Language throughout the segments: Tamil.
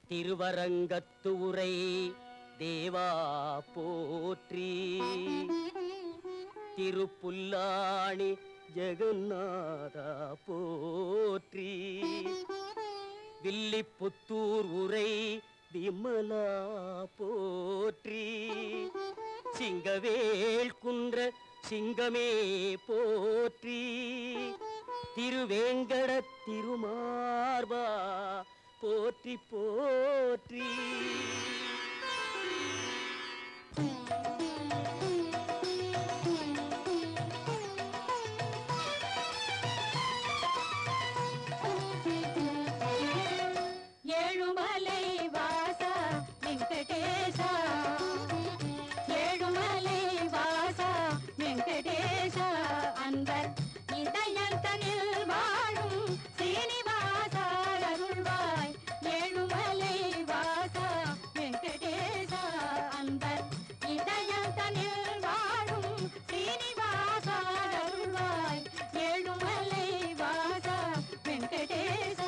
திருவரங்கத்து உரை தேவா போற்றி. திருப்புல்லாணி ஜெகநாதா போற்றி. வில்லிபுத்தூர் உரை விமலா போற்றி. சிங்கவேல் குன்ற சிங்கமே போற்றி. திருவேங்கட திருமார்பா போற்றி போற்றி. ஏழுமலை வாசா வெங்கடேசா, ஏழுமலை வாசா வெங்கடேசா, அன்பர் இதயத்தனில் வாழும் சீனிவாசா அருள்வாய். ஏழுமலை வாசா வெங்கடேசா, அன்பர் இதயத்தனில் வாழும் சீனிவாசா அருள்வாய். ஏழுமலை வாசா வெங்கடேசா.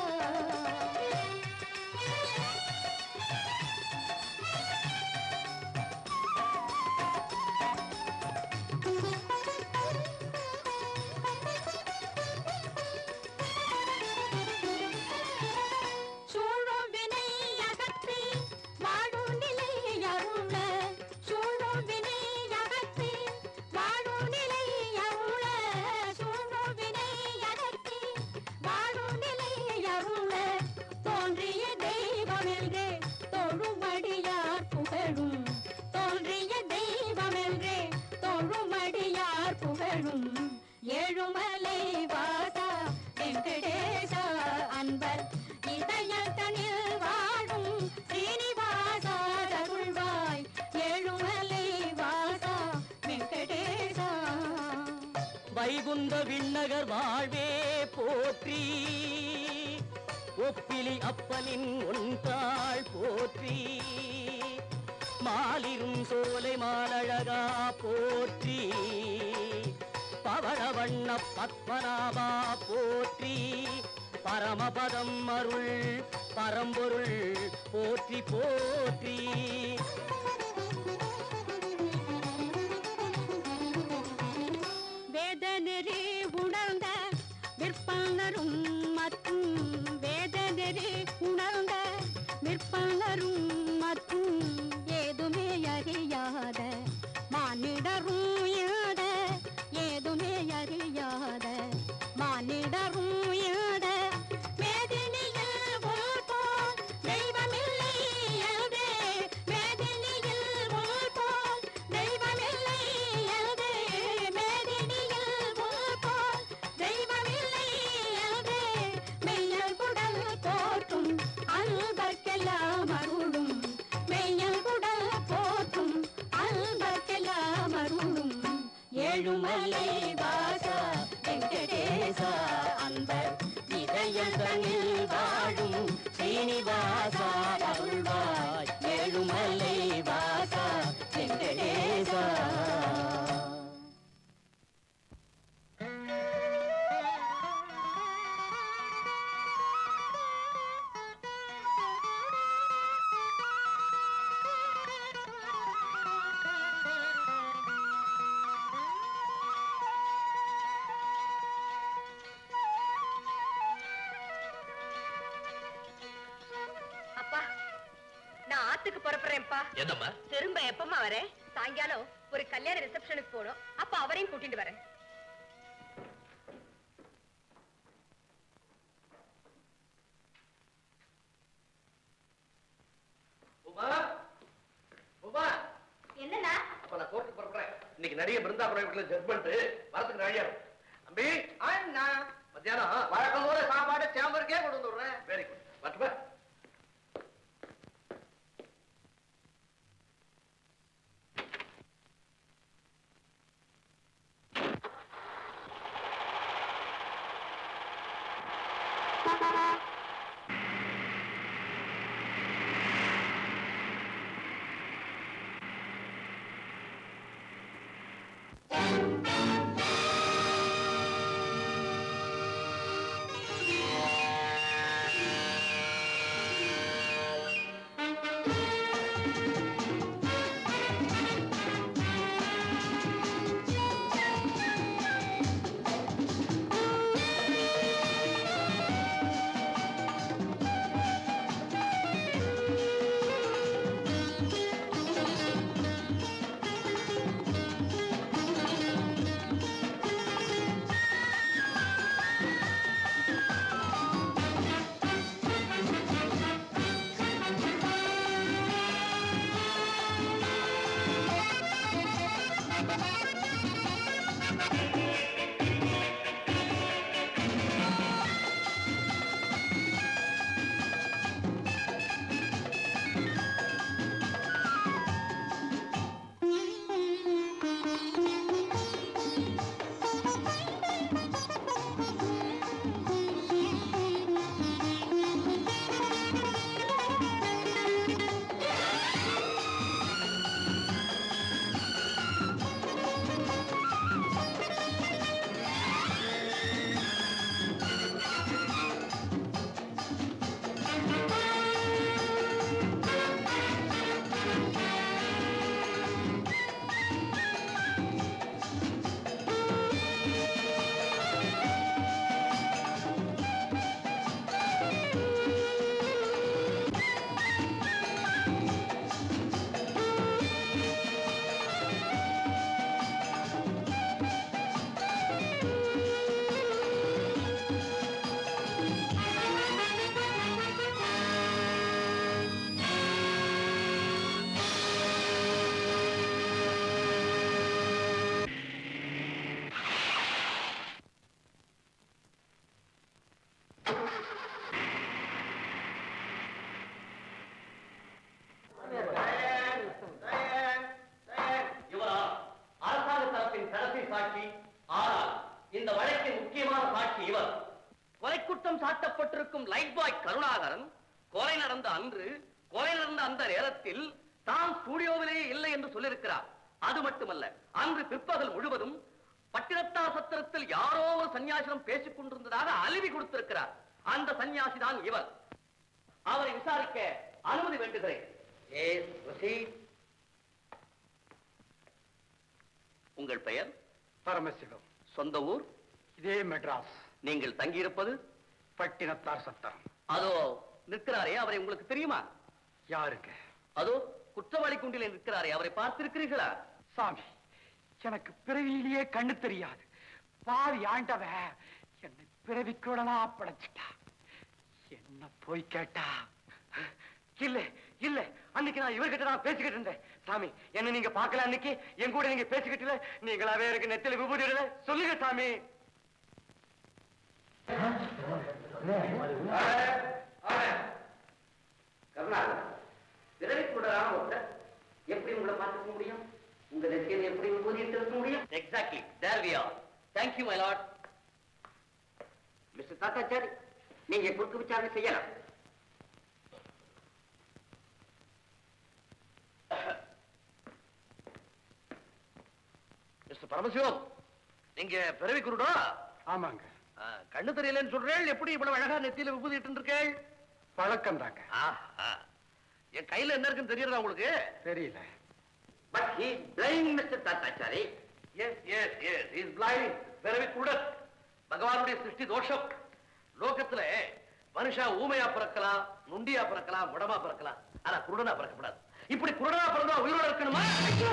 ஏழுமலை வாசா வெங்கடேசா, அன்பர் இதயத்தனில் வாழும் சீனிவாசா அருள்வாய். ஏழுமலை வாசா வெங்கடேசா. வைகுந்த விண்ணகர் வாழ்வே போற்றி. ஒப்பிலி அப்பனின் ஒன்றாள் போற்றி. மாலிரும் சோலை மாலழகா போற்றி. பவளவண்ண பத்மநாபா போற்றி. பரமபதம் அருள் பரம்பொருள் போற்றி போற்றி. வேதநெறி உணர்ந்த விற்பனரும் மற்றும் வேதநெறி உணர்ந்த விற்பனரும் மற்றும் ஏதுமே அறியாத மானிடரும் யாத, ஏதுமே அறியாத மானிடரும் யாத, வேதனையில் போல் தெய்வமில்லை என்றே, வேதனையில் போல் தெய்வமில்லை என்றே, வேதனையில் போல் தெய்வமில்லை என்றே, மெய்யல் குடல் போற்றும் அன்பர்க்கெல்லாம் அருளும், மெய்யல் குடல் போற்றும் அன்பர்க்கெல்லாம் அருளும். ஏழுமலை வாசா வெங்கடேசா, அன்பர் இதயத்தனில் வாழும் சீனிவாசா அருள்வாய். ஏழுமலை வாசா வெங்கடேசா. நான் ஆத்துக்கு புறப்படுறேன்ப்பா. என்னம்மா? திரும்ப எப்பமா வரேன்? சாயங்காலம் ஒரு கல்யாண ரிசப்ஷனுக்கு போகணும். அப்ப அவரையும் கூட்டிட்டு வரேன். என்னன்னா? அப்ப நான் கோர்ட்டுக்கு புறப்படுறேன். இன்னைக்கு நிறைய பிருந்தாபுரம் வீட்டுல ஜட்மெண்ட் வரதுக்கு ரெடியா இருக்கும். அம்பி அண்ணா மத்தியானம் வழக்கம் போல சாப்பாடு சேம்பருக்கே கொண்டு வந்துடுறேன். Very good. வரட்டுமா? சம்பந்தப்பட்டிருக்கும் லைட் பாய் கருணாகரன் கொலை நடந்த அன்று, கொலை நடந்த அந்த நேரத்தில் தான் ஸ்டூடியோவிலேயே இல்லை என்று சொல்லியிருக்கிறார். அது மட்டுமல்ல, அன்று பிற்பகல் முழுவதும் பட்டினத்தா சத்திரத்தில் யாரோ ஒரு சன்னியாசிடம் பேசிக் கொண்டிருந்ததாக அலிவி கொடுத்திருக்கிறார். அந்த சன்னியாசி தான் இவர். அவரை விசாரிக்க அனுமதி வேண்டுகிறேன். உங்கள் பெயர்? பரமசிவம். சொந்த ஊர்? இதே மெட்ராஸ். நீங்கள் தங்கியிருப்பது? பட்டினத்தார் சத்திரம். அதோ நிற்கிறாரே, அவரை உங்களுக்கு தெரியுமா? யாருங்க? அதோ குற்றவாளி குண்டில் நிற்கிறாரே, அவரை பார்த்திருக்கிறீர்களா? சாமி, எனக்கு பிறவியிலேயே கண்ணு தெரியாது. பாவி ஆண்டவ என்னை பிறவிக்குடனா படைச்சிட்டா. என்ன போய் கேட்டா? இல்ல இல்ல, அன்னைக்கு நான் இவர்கிட்ட நான் பேசிக்கிட்டு இருந்தேன். சாமி, என்ன நீங்க பார்க்கல, அன்னைக்கு என் கூட நீங்க பேசிக்கிட்டு இல்ல, நீங்களாவே இருக்கு நெத்தில விபூதி இல்ல. சொல்லுங்க சாமி. எப்படி உங்களை பார்த்துக்க முடியும்? உங்க நெத்தியில எப்படி விபூதிட்டு இருக்க முடியும்? Exactly, there we are. Thank you, my lord. Mister Thathachari, நீங்க குறுக்கு விசாரணை செய்யலாம். மிஸ்டர் பரமசிவம், நீங்க பிறவி குருடா? ஆமாங்க. கண்ணு தெரியலன்னு சொல்றேன். எப்படி இவ்வளவு அழகா நெத்தியில விபூதிட்டு இருக்கேள்? பழக்கம் தாங்க. என் கையில என்ன இருக்குன்னு தெரியறதா உங்களுக்கு? தெரியல. But he is blind, Mr. Tattachari. Yes, yes, yes. He is blind. பிறவி குருடன். பகவானுடைய சிருஷ்டி தோஷம். லோகத்துல மனுஷா ஊமையா பிறக்கலாம், நுண்டியா பிறக்கலாம், முடமா பிறக்கலாம். ஆனா குருடனா பிறக்கப்படாது. இப்படி குருடனா பிறந்தா உயிரோட இருக்கணுமா?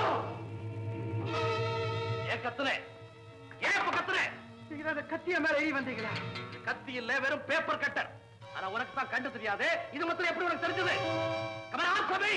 ஏன் கத்துனே? ஏன் இப்ப கத்துனே? நீங்க அந்த கத்திய மேல ஏறி வந்தீங்களா? கத்தி இல்ல, வெறும் பேப்பர் கட்டர். ஆனா உனக்கு தான் கண்டு தெரியாது. இது மட்டும் எப்படி உனக்கு தெரிஞ்சது? Kamala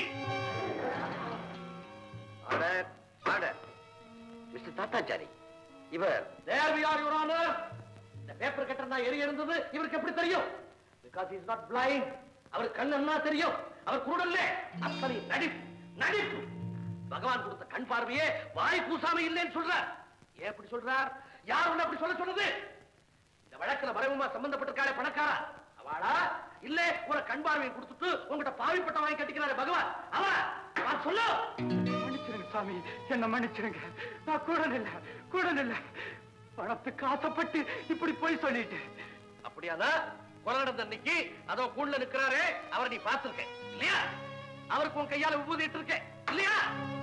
order, order. Mister Thathachari, இவர் there we are, your honor. இந்த பேப்பர் கட்டர் தான் எரிய இருந்தது. இவருக்கு எப்படி தெரியும்? Because he is not blind. அவர் கண் என்ன தெரியும்? அவர் குருடல்ல. அத்தனை நடிப்பு. பகவான் கொடுத்த கண் பார்வையே வாய் கூசாம இல்லைன்னு சொல்றார். ஏன் அப்படி சொல்றார்? யார் ஒண்ணு அப்படி சொல்லுது? இந்த வழக்குல மறைமுகமா சம்பந்தப்பட்டிருக்காளே பணக்காரா, அவளா? இல்ல ஒரு கண் பார்வையை கொடுத்துட்டு உங்ககிட்ட பாவிப்பட்ட வாங்கி கட்டிக்கிறாரு பகவான், அவன் சொல்லு. மன்னிச்சிருங்க சாமி, என்ன மன்னிச்சிருங்க. நான் கூடன் இல்ல. பணத்துக்கு ஆசைப்பட்டு இப்படி போய் சொல்லிட்டேன். அப்படியானா கொலை நடந்த அன்னைக்கு அதோ கூண்ல நிக்கிறாரே, அவரை நீ பார்த்திருக்க இல்லையா? அவருக்கு உன் கையால விபூதிட்டு இருக்க இல்லையா?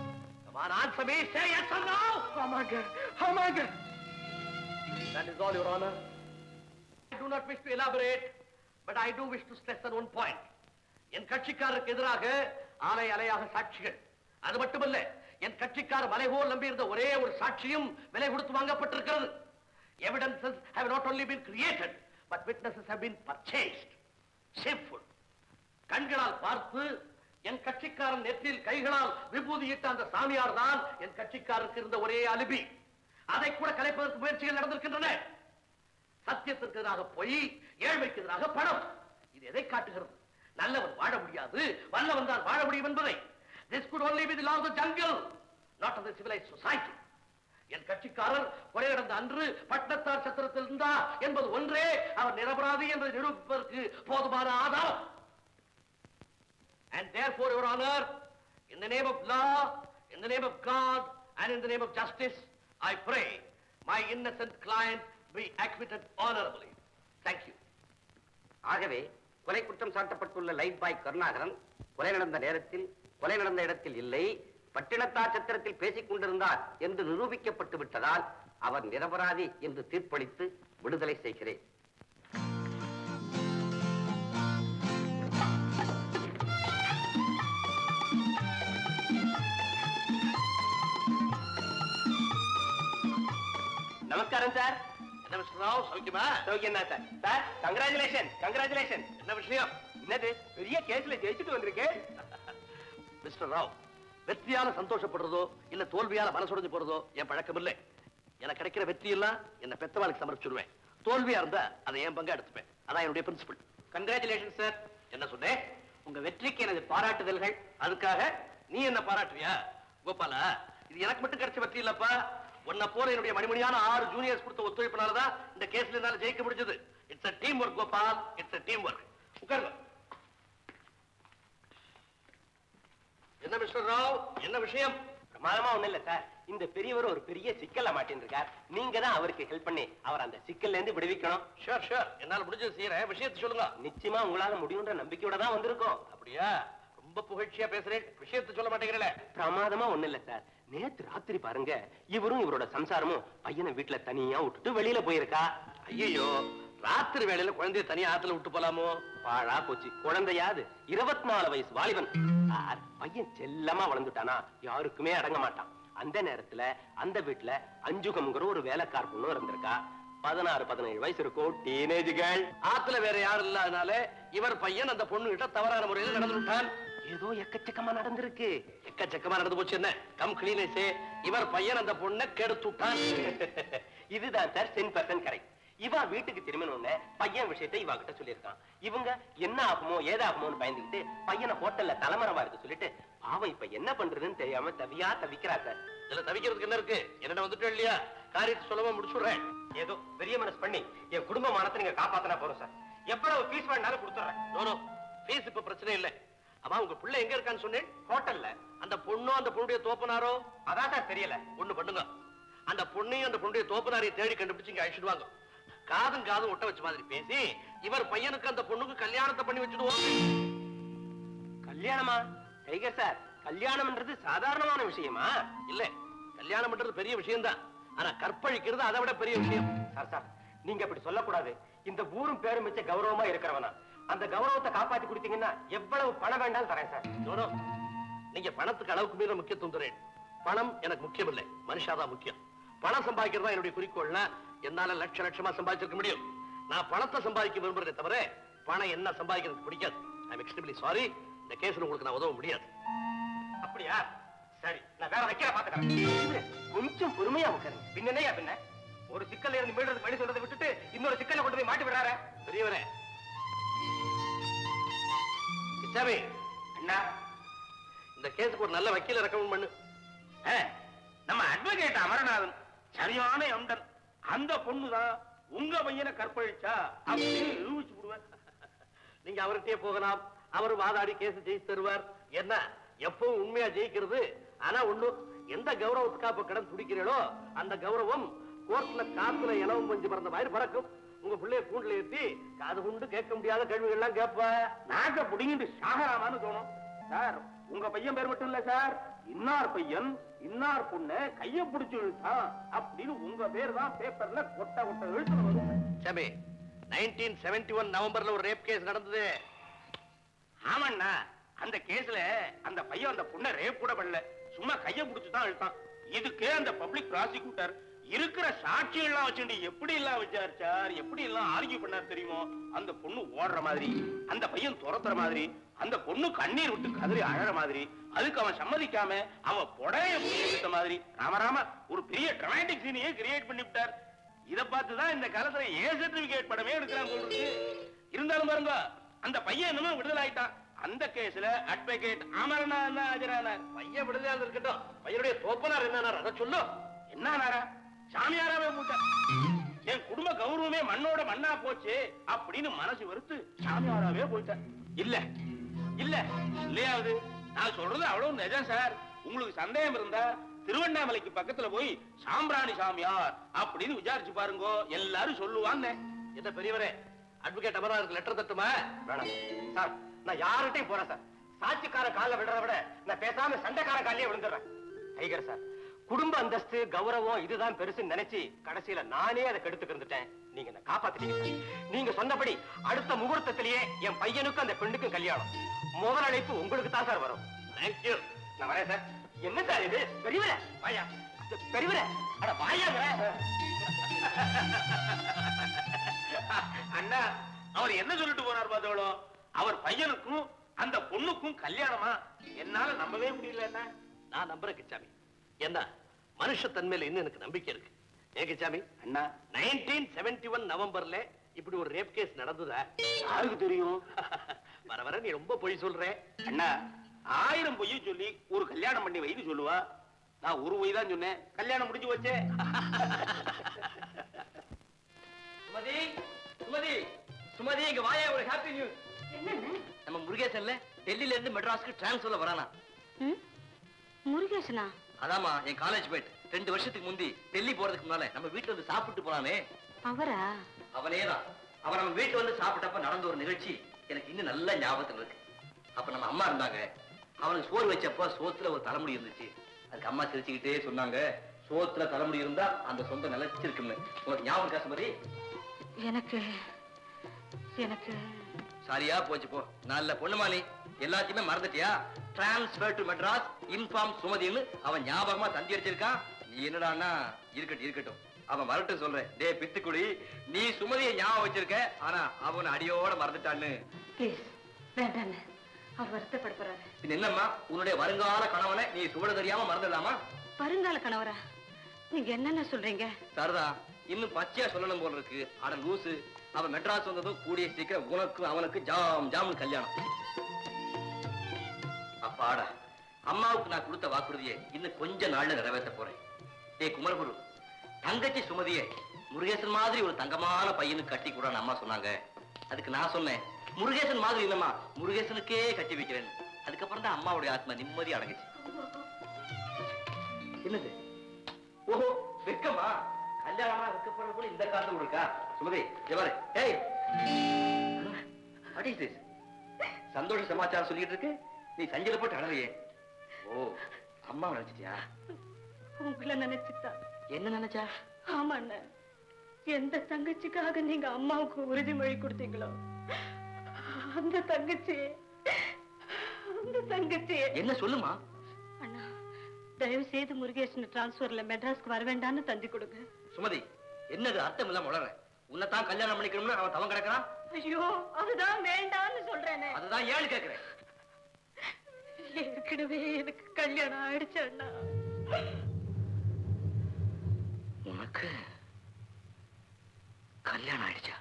ஆமாங்க. That is all, your honor. I do not wish to elaborate, but I do wish to stress on one point. என் கட்சிக்காரருக்கு எதிராக ஆலை அலையாக சாட்சிகள். அது மட்டுமல்ல, என் கட்சிக்கார மலைபோல் நம்பியிருந்த ஒரே ஒரு சாட்சியும் விலை கொடுத்து வாங்கப்பட்டிருக்கிறது. Evidences have not only been created, but witnesses have been purchased. Shameful. கண்களால் பார்த்து என் கட்சிக்காரன் நெற்றியில் கைகளால் விபூதியிட்ட அந்த சாமியார் தான் என் கட்சிக்காரருக்கு இருந்த ஒரே அலிபி. அதை கூட கலைப்பதற்கு முயற்சிகள் நடந்திருக்கின்றன. சத்தியத்திற்கு எதிராக பொய், ஏழ்மைக்கு எதிராக பணம். இது எதை காட்டுகிறது? நல்லவன் வாழ முடியாது, வல்லவன் தான் வாழ முடியும் என்பதை. This could only be the law of the jungle, not of the civilized society. என் கட்சிக்காரர் கொலை நடந்த அன்று பட்டத்தார் சத்திரத்தில் இருந்தார் என்பது ஒன்றே அவர் நிரபராதி என்பதை நிரூபிப்பதற்கு போதுமான ஆதாரம். And therefore, your honor, in the name of law, in the name of God, and in the name of justice, I pray my innocent client be acquitted honorably. Thank you. ஆகவே கொலை குற்றம் சாட்டப்பட்டுள்ள லைட் பாய் கருணாகரன் கொலை நடந்த நேரத்தில் கொலை நடந்த இடத்தில் இல்லை, பட்டினத்தார் சத்திரத்தில் பேசிக் கொண்டிருந்தார் என்று நிரூபிக்கப்பட்டு விட்டதால் அவர் நிரபராதி என்று தீர்ப்பளித்து விடுதலை செய்கிறேன். நமஸ்காரம் சார். என்ன மிஸ்டர் ராவ், சௌக்கியமா? சௌக்கியம் தான் சார். Sir, congratulation. என்ன விஷயம்? என்னது, பெரிய கேஸ்ல ஜெயிச்சுட்டு வந்திருக்கேன். மிஸ்டர் ராவ், வெற்றியால சந்தோஷப்படுறதோ இல்ல தோல்வியால மனசுடைஞ்சு போறதோ என் பழக்கம் இல்லை. எனக்கு கிடைக்கிற வெற்றி எல்லாம் என்ன பெத்தவாளுக்கு சமர்ப்பிச்சுடுவேன். தோல்வியா இருந்தா அதை என் பங்கா எடுத்துப்பேன். அதான் என்னுடைய பிரின்சிபல். Congratulation sir. என்ன சொன்னேன்? உங்க வெற்றிக்கு எனது பாராட்டுதல்கள். அதுக்காக நீ என்ன பாராட்டுவியா? கோபாலா, இது எனக்கு மட்டும் கிடைச்ச வெற்றி இல்லப்பா. உன்னை போல என்னுடைய மணிமணியான 6 ஜூனியர்ஸ் கொடுத்த ஒத்துழைப்பினாலதான் இந்த கேஸ்ல என்னால ஜெயிக்க முடிஞ்சது. It's a teamwork, Gopal. It's a teamwork. உட்காருங்க. என்ன மிஸ்டர் ராவ், என்ன விஷயம்? பிரமாதமா ஒண்ணு இல்ல சார். இந்த பெரியவர் ஒரு பெரிய சிக்கல்ல மாட்டின்னு இருக்கார். நீங்க தான் அவருக்கு ஹெல்ப் பண்ணி அவர் அந்த சிக்கல்ல இருந்து விடுவிக்கணும். ஷூர் ஷூர், என்னால முடிஞ்சது செய்யறேன். விஷயத்தை சொல்லுங்க. நிச்சயமா உங்களால முடியும்ன்ற நம்பிக்கையோட தான் வந்திருக்கோம். அப்படியா? ரொம்ப புகழ்ச்சியா பேசுறேன், விஷயத்தை சொல்ல மாட்டேங்கிறல. பிரமாதமா ஒண்ணு இல்ல சார். நேத்து ராத்திரி பாருங்க, இவரும் இவரோட சம்சாரமும் பையனை வீட்டுல தனியா விட்டுட்டு வெளியில போயிருக்கா. ஐயோ, ராத்திரி வேளையில குழந்தைய தனியா ஆத்துல விட்டு போலாமோ? பாழா போச்சு. குழந்தையாது 24 வயசு வாலிபன். பையன் செல்லமா வளர்ந்துட்டானா யாருக்குமே அடங்க மாட்டான். அந்த நேரத்துல அந்த வீட்டுல அஞ்சுகம்ங்கிற ஒரு வேலைக்கார பொண்ணு இருந்திருக்கா. 16-17 வயசு இருக்கும், டீனேஜ் கேர்ள். ஆத்துல வேற யாரும் இல்லாதனால இவர் பையன் அந்த பொண்ணு கிட்ட தவறான முறையில் நடந்துட்டான். ஏதோ எக்கச்சக்கமா நடந்திருக்கு. எக்கச்சக்கமா நடந்து போச்சு. என்ன கம் கிளீனஸே, இவர் பையன் அந்த பொண்ணை கெடுத்துட்டான். இதுதான் சார் 10% கரெக்ட். இவா வீட்டுக்கு திரும்பினோடனே பையன் விஷயத்தை இவா கிட்ட சொல்லியிருக்கான். இவங்க என்ன ஆகுமோ ஏதாகுமோன்னு பயந்துக்கிட்டு பையனை ஹோட்டல்ல தலைமறைவா இருக்க சொல்லிட்டு பாவம் இப்ப என்ன பண்றதுன்னு தெரியாம தவிக்கிறா சார். இதுல தவிக்கிறதுக்கு என்ன இருக்கு? என்னடா வந்துட்டு இல்லையா? காரியத்தை சொல்லமா முடிச்சுடுறேன். ஏதோ பெரிய மனசு பண்ணி என் குடும்ப மானத்தை நீங்க காப்பாத்தினா போறோம் சார். எவ்வளவு ஃபீஸ் வேணாலும் கொடுத்துறேன். நோ ஃபீஸ் இப்ப பிரச்சனை இல்ல. அம்மா, உங்க பிள்ளை எங்க இருக்கான்னு சொன்னேன்? ஹோட்டல்ல. அந்த பொண்ணும் அந்த பொண்ணுடைய தோப்பனாரோ? அதான் சார் தெரியல. ஒண்ணு பண்ணுங்க, அந்த பொண்ணையும் அந்த பொண்ணுடைய தோப்பனாரையும் தேடி கண்டுபிடிச்சு இங்க அழிச்சிடுவாங்க. காதும் ஒட்ட வச்ச மாதிரி பேசி இவர் பையனுக்கு அந்த பொண்ணுக்கு கல்யாணத்தை பண்ணி வச்சுடுவோம். கல்யாணமா? டைகர் சார், கல்யாணம்ன்றது சாதாரணமான விஷயமா? இல்ல, கல்யாணம் பண்றது பெரிய விஷயம் தான். ஆனா கற்பழிக்கிறது அதை விட பெரிய விஷயம். சார் நீங்க அப்படி சொல்லக்கூடாது. இந்த ஊரும் பேரும் வச்ச கௌரவமா இருக்கிறவனா அந்த கௌரவத்தை காப்பாத்தி கொடுத்தீங்கன்னா எவ்வளவு பணம் வேண்டாலும் தரேன் சார். நீங்க பணத்துக்கு அளவுக்கு மீற முக்கியத்துவம் தரேன். பணம் எனக்கு முக்கியம் இல்லை, மனுஷாதான் முக்கியம். பணம் சம்பாதிக்கிறதா என்னுடைய குறிக்கோள்னா என்னால லட்சமா சம்பாதிச்சிருக்க முடியும். நான் பணத்தை சம்பாதிக்க விரும்புறதே தவிர பணம் என்ன சம்பாதிக்கிறதுக்கு பிடிக்காது. ஐம் எக்ஸ்ட்ரீம்லி சாரி, இந்த கேஸ்ல உங்களுக்கு நான் உதவ முடியாது. அப்படியா? சரி, நான் வேற வைக்கிற பாத்துக்கிறேன். கொஞ்சம் பொறுமையா உட்காருங்க. பின்னையா பின்ன ஒரு சிக்கல்ல இருந்து மீடுறது வழி சொல்றதை விட்டுட்டு இன்னொரு சிக்கல்ல கொண்டு போய் மாட்டி விடுறாரு. பெரியவரே, கிச்சாமி அண்ணா, இந்த கேஸுக்கு ஒரு நல்ல வக்கீல ரெக்கமெண்ட் பண்ணு. நம்ம அட்வொகேட் அமரநாதன் சரியான எம்டன். அந்த பொண்ணுதான் உங்க பையனை கற்பழிச்சா அப்படின்னு நிரூபிச்சு விடுவேன். நீங்க அவர்கிட்டயே போகலாம். அவர் வாதாடி கேஸ் ஜெயிச்சு தருவார். என்ன எப்பவும் உண்மையா ஜெயிக்கிறது. ஆனா ஒண்ணு, எந்த கௌரவத்துக்கா இப்ப கடன் துடிக்கிறீங்களோ அந்த கௌரவம் கோர்ட்ல காத்துல இலவம் கொஞ்சம் பிறந்த மாதிரி பறக்கும். உங்க பிள்ளைய கூண்டுல ஏற்றி காது கொண்டு கேட்க முடியாத கேள்விகள் எல்லாம் கேட்ப. நாக்க புடிங்கிட்டு சாகராமான்னு தோணும். சார், உங்க பையன் பேர் மட்டும் இல்ல சார், இன்னார் பையன் இன்னார் பொண்ணு கைய பிடிச்சு இழுத்தான் அப்படின்னு உங்க பேர் தான் பேப்பர்ல கொட்ட எழுத்து வரும். சாமி, 1971 நவம்பர்ல ஒரு ரேப் கேஸ் நடந்தது. ஆமாண்ணா, அந்த கேஸ்ல அந்த பையன் அந்த பொண்ணை ரேப் கூட பண்ணல, சும்மா கைய பிடிச்சுதான் இழுத்தான். இதுக்கே அந்த பப்ளிக் ப்ராசிக்யூட்டர் இருக்கிற சாட்சி எல்லாம் வச்சுட்டு எப்படி எல்லாம் விசாரிச்சார், எப்படி எல்லாம் ஆர்கியூ பண்ணார் தெரியுமோ? அந்த பொண்ணு ஓடுற மாதிரி, அந்த பையன் துரத்துற மாதிரி, அந்த பொண்ணு கண்ணீர் விட்டு கதறி அழற மாதிரி, அதுக்கு அவன் சம்மதிக்காம அவன் பொடைய விட்ட மாதிரி ராமராம ஒரு பெரிய டிராமாட்டிக் சீனையே கிரியேட் பண்ணி விட்டார். இதை பார்த்துதான் இந்த காலத்துல ஏ சர்டிபிகேட் படமே எடுக்கிறாங்க சொல்றது. இருந்தாலும் பாருங்க, அந்த பையன் என்னமோ விடுதலை ஆயிட்டான். அந்த கேஸ்ல அட்வொகேட் அமரநாதன் ஆஜரானார். பையன் விடுதலையாக இருக்கட்டும், பையனுடைய தோப்பனார் என்ன அதை சொல்லு. என்ன சாமியாராவே போட்டார். என் குடும்ப கௌரவமே மண்ணோட மண்ணா போச்சு அப்படின்னு மனசு வெறுத்து சாமியாராவே போயிட்டார். இல்ல இல்ல இல்லையாவது நான் சொல்றது அவ்வளவு நிஜம் சார். உங்களுக்கு சந்தேகம் இருந்தா திருவண்ணாமலைக்கு பக்கத்துல போய் சாம்பிராணி சாமியார் அப்படின்னு விசாரிச்சு பாருங்க, எல்லாரும் சொல்லுவாங்க. என்ன பெரியவரே, அட்வொகேட் அமரநாதனுக்கு லெட்டர் தட்டுமா? வேணாம் சார், நான் யார்கிட்டையும் போறேன் சார். சாட்சிக்கார கால விடுறத விட நான் பேசாம சண்டைக்கார காலையே விழுந்துடுறேன். டைகர் சார், குடும்ப அந்தஸ்து கௌரவம் இதுதான் பெருசு நினைச்சு கடைசியில நானே அதை கெடுத்துக்கிருந்துட்டேன். நீங்க என்ன காப்பாத்திட்டீங்க சார். நீங்க சொன்னபடி அடுத்த முகூர்த்தத்திலேயே என் பையனுக்கும் அந்த பெண்ணுக்கும் கல்யாணம். முதல் அழைப்பு உங்களுக்கு தான் சார் வரும். தேங்க்யூ. நான் வரேன் சார். என்ன சார் இது? பெரியவரே வாயா. பெரியவரே அட வாயாங்க. அண்ணா, அவர் என்ன சொல்லிட்டு போனார் பார்த்தவளோ, அவர் பையனுக்கும் அந்த பொண்ணுக்கும் கல்யாணமா? என்னால நம்பவே முடியல. நான் நம்புறேன் கிச்சாமி. என்ன மனுஷத்தன்மையில இன்னும் எனக்கு நம்பிக்கை இருக்கு. ஏன் கிச்சாமி? அண்ணா, 1971 நவம்பர்ல இப்படி ஒரு ரேப் கேஸ் நடந்ததா? யாருக்கு தெரியும்? வர வர நீ ரொம்ப பொய் சொல்ற. அண்ணா, 1000 பொய்ய சொல்லி ஒரு கல்யாணம் பண்ணி வைன்னு சொல்லுவா. நான் ஒரு பொய் தான் சொன்னேன், கல்யாணம் முடிஞ்சு வச்சே. சுமதி, சுமதி சுமதி இங்க வாயே, ஒரு ஹாப்பி நியூஸ். என்னன்னு? நம்ம முருகேசன்ல டெல்லியில இருந்து மெட்ராஸ்க்கு டிரான்ஸ்ஃபர்ல வரானா. முருகேசனா? அதாமா என் காலேஜ் மேட். 2 வருஷத்துக்கு முந்தி டெல்லி போறதுக்கு முன்னால நம்ம வீட்டுல வந்து சாப்பிட்டு போனானே அவரா? அவனேதான். அவன் நம்ம வீட்டுல வந்து சாப்பிட்டப்ப நடந்த ஒரு நிகழ்ச்சி எனக்கு இன்னும் நல்ல ஞாபகத்துல இருக்கு. அப்ப நம்ம அம்மா இருந்தாங்க. அவனுக்கு சோறு வச்சப்ப சோத்துல ஒரு தலைமுடி இருந்துச்சு. அதுக்கு அம்மா சிரிச்சுக்கிட்டே சொன்னாங்க, சோத்துல தலைமுடி இருந்தா அந்த சொந்தம் நிலைச்சிருக்குன்னு. உனக்கு ஞாபகம் இருக்கா சுமதி? எனக்கு எனக்கு சரியா போச்சு போ. நல்ல பொண்ணுமா நீ. எல்லாத்தையுமே மறந்துட்டியா? டிரான்ஸ்பர் டு மெட்ராஸ், இன்ஃபார்ம் சுமதின்னு அவன் ஞாபகமா தந்தி அடிச்சிருக்கான். நீ என்னடான்னா இருக்கட்டும் இருக்கட்டும், அவன் வரட்டும் சொல்றேன். டே பித்துக்குடி, நீ சுமதியை ஞாபகம் வச்சிருக்க, ஆனா அவன் அடியோட மறந்துட்டான்னு. ப்ளீஸ் வேண்டாம், அவர் வருத்தப்பட போறாரு. பின் என்னம்மா, உன்னுடைய வருங்கால கணவனை நீ சுவட தெரியாம மறந்துடலாமா? வருங்கால கணவரா? நீங்க என்னென்ன சொல்றீங்க? சரிதா, இன்னும் பச்சையா சொல்லணும் போல இருக்கு. அட லூசு, அவன் மெட்ராஸ் வந்ததும் கூடிய சீக்கிரம் உனக்கு அவனுக்கு ஜாம் ஜாம் கல்யாணம். அப்பாடா, அம்மாவுக்கு நான் கொடுத்த வாக்குறுதியை இன்னும் கொஞ்ச நாள்ல நிறைவேற்ற போறேன். ஏ குமரகுரு, தங்கச்சி சுமதியை முருகேசன் மாதிரி ஒரு தங்கமான பையனுக்கு கட்டி கூட அம்மா சொன்னாங்க. அதுக்கு நான் சொன்னேன், முருகேசன் மாதிரி இல்லம்மா, முருகேசனுக்கே கட்டி வைக்கிறேன். அதுக்கப்புறம் தான் அம்மாவுடைய ஆத்மா நிம்மதி அடங்குச்சு. என்னது? ஓஹோ, வெக்கமா? கல்யாணமா வெக்கப்படுறது கூட இந்த காலத்துல இருக்கா? சுமதி எவரு? ஏய், what is this? சந்தோஷ சமாச்சாரம் சொல்லிட்டு இருக்கு, நீ சஞ்சல போட்டு அழவையே. ஓ, அம்மா நினைச்சிட்டியா? உங்களை நினைச்சுட்டா. என்ன நினைச்சா? ஆமா அண்ணா, எந்த தங்கச்சிக்காக நீங்க அம்மாவுக்கு உறுதிமொழி கொடுத்தீங்களோ அந்த தங்கச்சி என்ன சொல்லுமா? அண்ணா, தயவு செய்து முருகேசன் டிரான்ஸ்பர்ல மெட்ராஸ்க்கு வர வேண்டாம்னு தந்தி கொடுங்க. சுமதி, என்னது அர்த்தம் இல்லாம உளற? உன்னைத்தான் கல்யாணம் பண்ணிக்கணும்னு அவன் தவம் கிடக்கிறான். ஐயோ, அதுதான் வேண்டாம்னு சொல்றேனே. அதுதான் ஏன்னு கேக்குறேன். ஏற்கனவே எனக்கு கல்யாணம் ஆயிடுச்சு அண்ணா. உனக்கு கல்யாணம் ஆயிடுச்சா?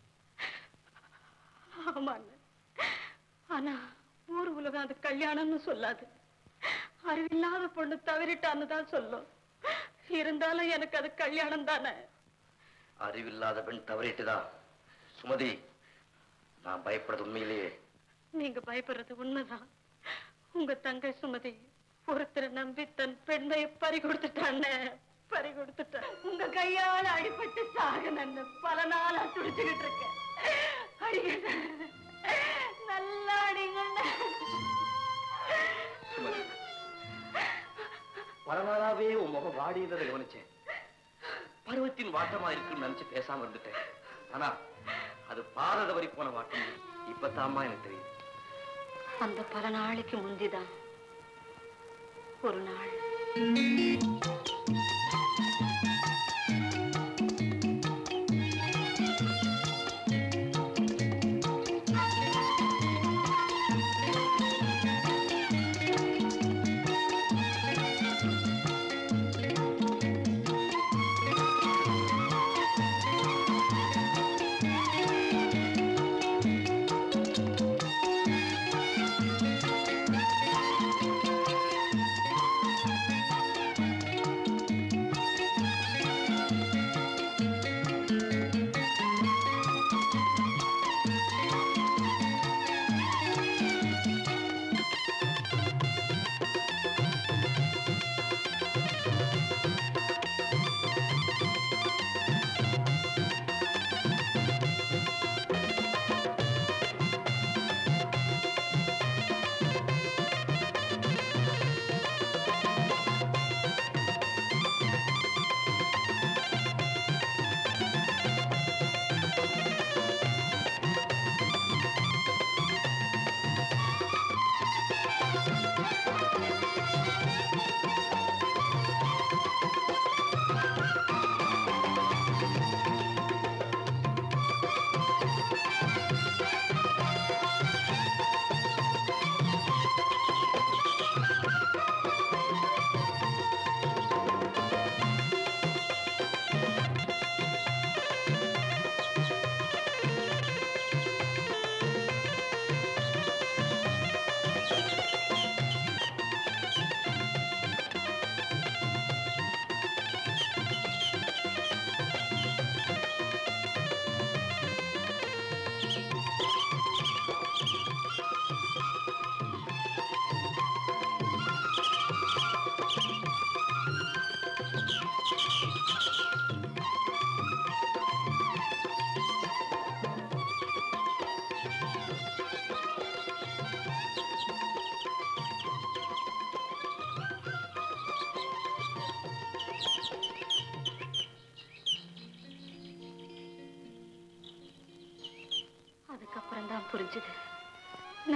ஆமா அண்ணா, ஆனா ஊர் உலகம் அது கல்யாணம்னு சொல்லாது. அறிவில்லாத பொண்ணு தவறிட்டான்னு தான் சொல்லும். இருந்தாலும் எனக்கு அது கல்யாணம் தானே. அறிவில்லாத பெண் தவறிட்டுதா? சுமதி, நான் பயப்படுறது உண்மையிலேயே. நீங்க பயப்படுறது உண்மைதான். உங்க தங்கை சுமதி ஒருத்தரை நம்பி தன் பெண்மையை பறி கொடுத்துட்டான்னு பறி கொடுத்துட்டா. உங்க கையால அடிபட்டு சாகனன்னு பல நாளா துடிச்சுக்கிட்டு இருக்கேன். அடிங்க, நல்லா அடிங்க. சுமதி, பல நாளாவே உன் முகம் வாடியதை கவனிச்சேன். பருவத்தின் வாட்டமா இருக்குன்னு நினைச்சு பேசாம இருந்துட்டேன். ஆனா அது பாரத வரி போன வாட்டம் இப்பத்தாமா எனக்கு தெரியும். அந்த பல நாளைக்கு முந்திதான் ஒரு நாள்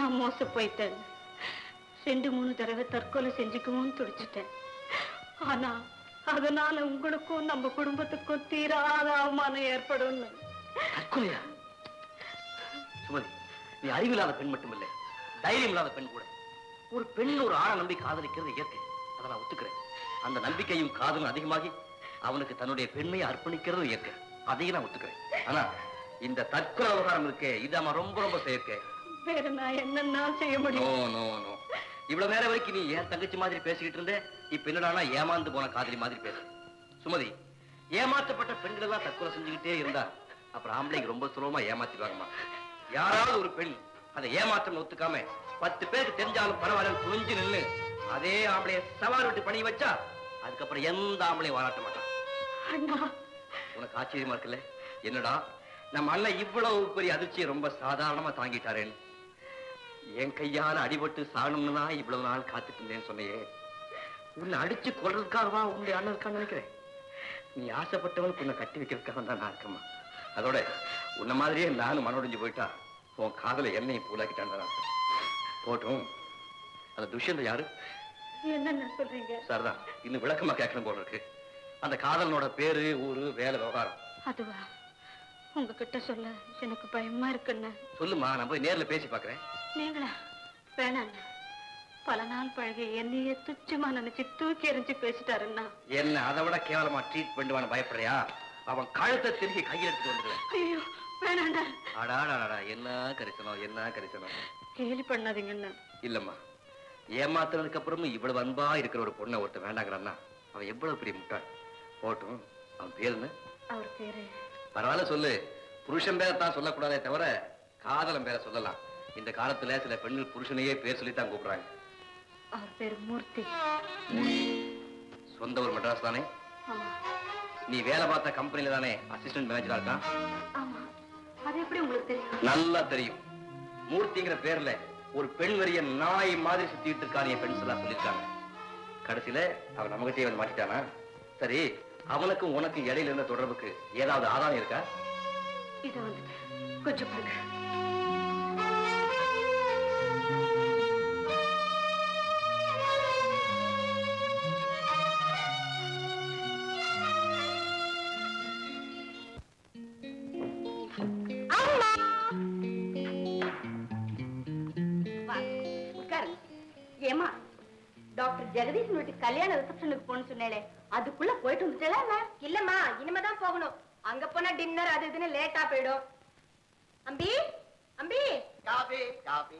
நான் மோச போயிட்டேன். 2-3 தடவை தற்கொலை செஞ்சுக்குவோன்னு துடிச்சிட்டேன். ஆனா அதனால உங்களுக்கும் நம்ம குடும்பத்துக்கும் தீராத அவமானம் ஏற்படும். தற்கொலையா? சுமதி, நீ அறிவில்லாத பெண் மட்டுமில்லை, தைரியம் இல்லாத பெண் கூட. ஒரு பெண் ஒரு ஆணை நம்பி காதலிக்கிறது இயற்கை, அதை நான் ஒத்துக்கிறேன். அந்த நம்பிக்கையும் காதலும் அதிகமாகி அவனுக்கு தன்னுடைய பெண்மையை அர்ப்பணிக்கிறதும் இயற்கை, அதையும் நான் ஒத்துக்கிறேன். ஆனா இந்த தற்கொலை விவகாரம் இருக்கே, இது அவன் ரொம்ப ரொம்ப செயற்கை. வேற நான் என்னன்னா செய்ய முடியும்? இவ்வளவு நேரம் வரைக்கும் நீ ஏன் தங்கச்சி மாதிரி பேசிக்கிட்டு இருந்தே, இப்ப என்னடானா ஏமாந்து போன காதலி மாதிரி பேச. சுமதி, ஏமாற்றப்பட்ட பெண்கள் எல்லாம் தற்கொலை செஞ்சுக்கிட்டே இருந்தா அப்புறம் ஆம்பளைக்கு ரொம்ப சுலபமா ஏமாத்திடுவாங்கம்மா. யாராவது ஒரு பெண் அதை ஏமாற்றம் ஒத்துக்காம 10 பேருக்கு தெரிஞ்சாலும் பரவாயில்ல துணிஞ்சு நின்று அதே ஆம்பளைய சவால் விட்டு பணி வச்சா அதுக்கப்புறம் எந்த ஆம்பளையும் வாராட்ட மாட்டான். உனக்கு ஆச்சரியமா இருக்குல்ல? என்னடா நம்ம அண்ணன் இவ்வளவு பெரிய அதிர்ச்சியை ரொம்ப சாதாரணமா தாங்கிட்டாரேன்னு. என் கையால அடிபட்டு சாகணும்னு தான் இவ்வளவு நாள் காத்துட்டு இருந்தேன்னு சொன்னையே. உன்னை அடிச்சு கொள்றதுக்காகவா உன்னுடைய அண்ணன் இருக்கான்னு நினைக்கிறேன். நீ ஆசைப்பட்டவனுக்கு உன்னை கட்டி வைக்கிறதுக்காக தான் நான் இருக்கமா. அதோட உன்ன மாதிரியே நானும் மனோடைஞ்சு போயிட்டா உன் காதல என்னையும் பூலாக்கிட்டான். போட்டும். அந்த துஷ்யந்த யாரு? என்ன சொல்றீங்க? சரிதான், இன்னும் விளக்கமா கேட்கணும் போல இருக்கு. அந்த காதலனோட பேரு, ஊரு, வேலை, விவகாரம். அதுவா? உங்ககிட்ட சொல்ல எனக்கு பயமா இருக்குன்னு. சொல்லுமா, நான் போய் நேர்ல பேசி பாக்குறேன். நீங்களா? வேணாம். பல நாள் பழகி என்னையே துச்சமா நினைச்சு தூக்கி எறிஞ்சு பேசிட்டாருன்னா என்ன அதை விட கேவலமா ட்ரீட் பண்ணுவான்னு பயப்படுறியா? அவன் கழுத்தை திரும்பி கையில் எடுத்து வந்துடுவேன். ஐயோ வேணாண்டா. அடாடாடா, என்ன கரிசனம், என்ன கரிசனம். கேலி பண்ணாதீங்கன்னு. இல்லம்மா, ஏமாத்துறதுக்கு அப்புறமும் இவ்வளவு அன்பா இருக்கிற ஒரு பொண்ணை ஒருத்தர் வேண்டாங்கிறான்னா அவன் எவ்வளவு பெரிய முட்டாள். போட்டும். அவன் பேரு என்ன? அவர் பேரு பரவாயில்ல சொல்லு. புருஷன் பேரத்தான் சொல்லக்கூடாதே தவிர காதலன் பேரை சொல்லலாம். இந்த காலத்துல சில பெண்கள் புருஷனையே பேர் சொல்லித்தான் கூப்பிடுறாங்க. அவர் பேரு மூர்த்தி. சொந்த ஒரு மெட்ராஸ் தானே? ஆமா. நீ வேலை பார்த்த கம்பெனில தானே அசிஸ்டன்ட் மேனேஜரா இருக்கான்? ஆமா. அது எப்படி உங்களுக்கு தெரியும்? நல்லா தெரியும். மூர்த்திங்கிற பேர்ல ஒரு பெண் வரிய நாய் மாதிரி சுத்திட்டு இருக்கான் என் ஃப்ரெண்ட்ஸ் எல்லாம் சொல்லியிருக்காங்க. கடைசியில அவன் நம்மகிட்டே வந்து மாட்டிட்டானா? சரி, அவனுக்கும் உனக்கும் இடையில இருந்த தொடர்புக்கு ஏதாவது ஆதாரம் இருக்கா? இதை வந்துட்டு கொஞ்சம் பாருங்க. ஏமா டாக்டர் ஜெகதீஷன் வீட்டு கல்யாண ரிசப்ஷனுக்கு போன்னு சொன்னேளே, அதுக்குள்ள போயிட்டு வந்துட்டா? இல்லம்மா, இனிமேதான் போகணும். அங்க போனா டின்னர் அது இதுன்னு லேட்டா போயிடும். Ambi Ambi, coffee coffee.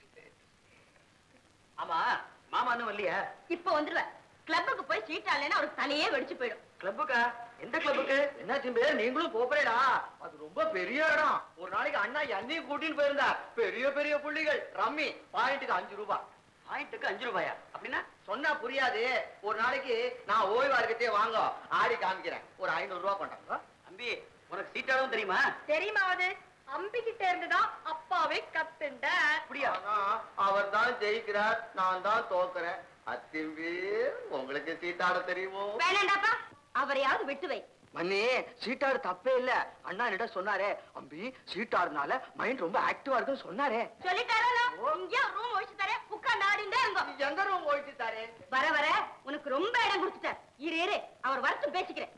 ஆமா, மாமா இன்னும் வரலையா? இப்ப வந்துருவேன். கிளப்புக்கு போய் சீட் ஆடலைன்னா அவருக்கு தலையே வெடிச்சு போயிடும். கிளப்புக்கா? எந்த கிளப்புக்கு? என்னாச்சும் பேர் நீங்களும் போறேடா. அது ரொம்ப பெரிய இடம். ஒரு நாளைக்கு அண்ணா என்னையும் கூட்டிட்டு போயிருந்தா. பெரிய பெரிய புள்ளிகள். ரம்மி பாயிண்ட்டுக்கு 5 ரூபாய். பாயிண்ட்டுக்கு 5 ரூபாயா? அப்படின்னா சொன்னா புரியாது. ஒரு நாளைக்கு நான் ஓய்வா இருக்கத்தே வாங்க, ஆடி காமிக்கிறேன். ஒரு 500 ரூபாய் கொண்டாங்க. அம்பி, உனக்கு சீட்டாடும் தெரியுமா? தெரியுமாவது அம்பி கிட்ட இருந்துதான் அப்பாவே கத்துண்ட. அப்படியா? அவர் தான் ஜெயிக்கிறார், நான் தான் தோக்குறேன். அத்திம்பி, உங்களுக்கு சீட்டாட தெரியுமோ? வேணாண்டாப்பா, அவரையாவது விட்டு வை. மண்ணே, சீட்டாடு தப்பே இல்ல. அண்ணா என்னிடம் சொன்னாரே, அம்பி சீட்டாடுனால மைண்ட் ரொம்ப ஆக்டிவா இருக்குன்னு சொன்னாரே. சொல்லிட்டாரோ? இங்கே ரூம் ஒழிச்சு தரேன், உட்கார்ந்து ஆடிண்டே இருங்க. எங்க ரூம் ஒழிச்சு தரேன்? வர வர உனக்கு ரொம்ப இடம் கொடுத்துட்டார். இரு அவர் வரட்டும், பேசிக்கிறேன்.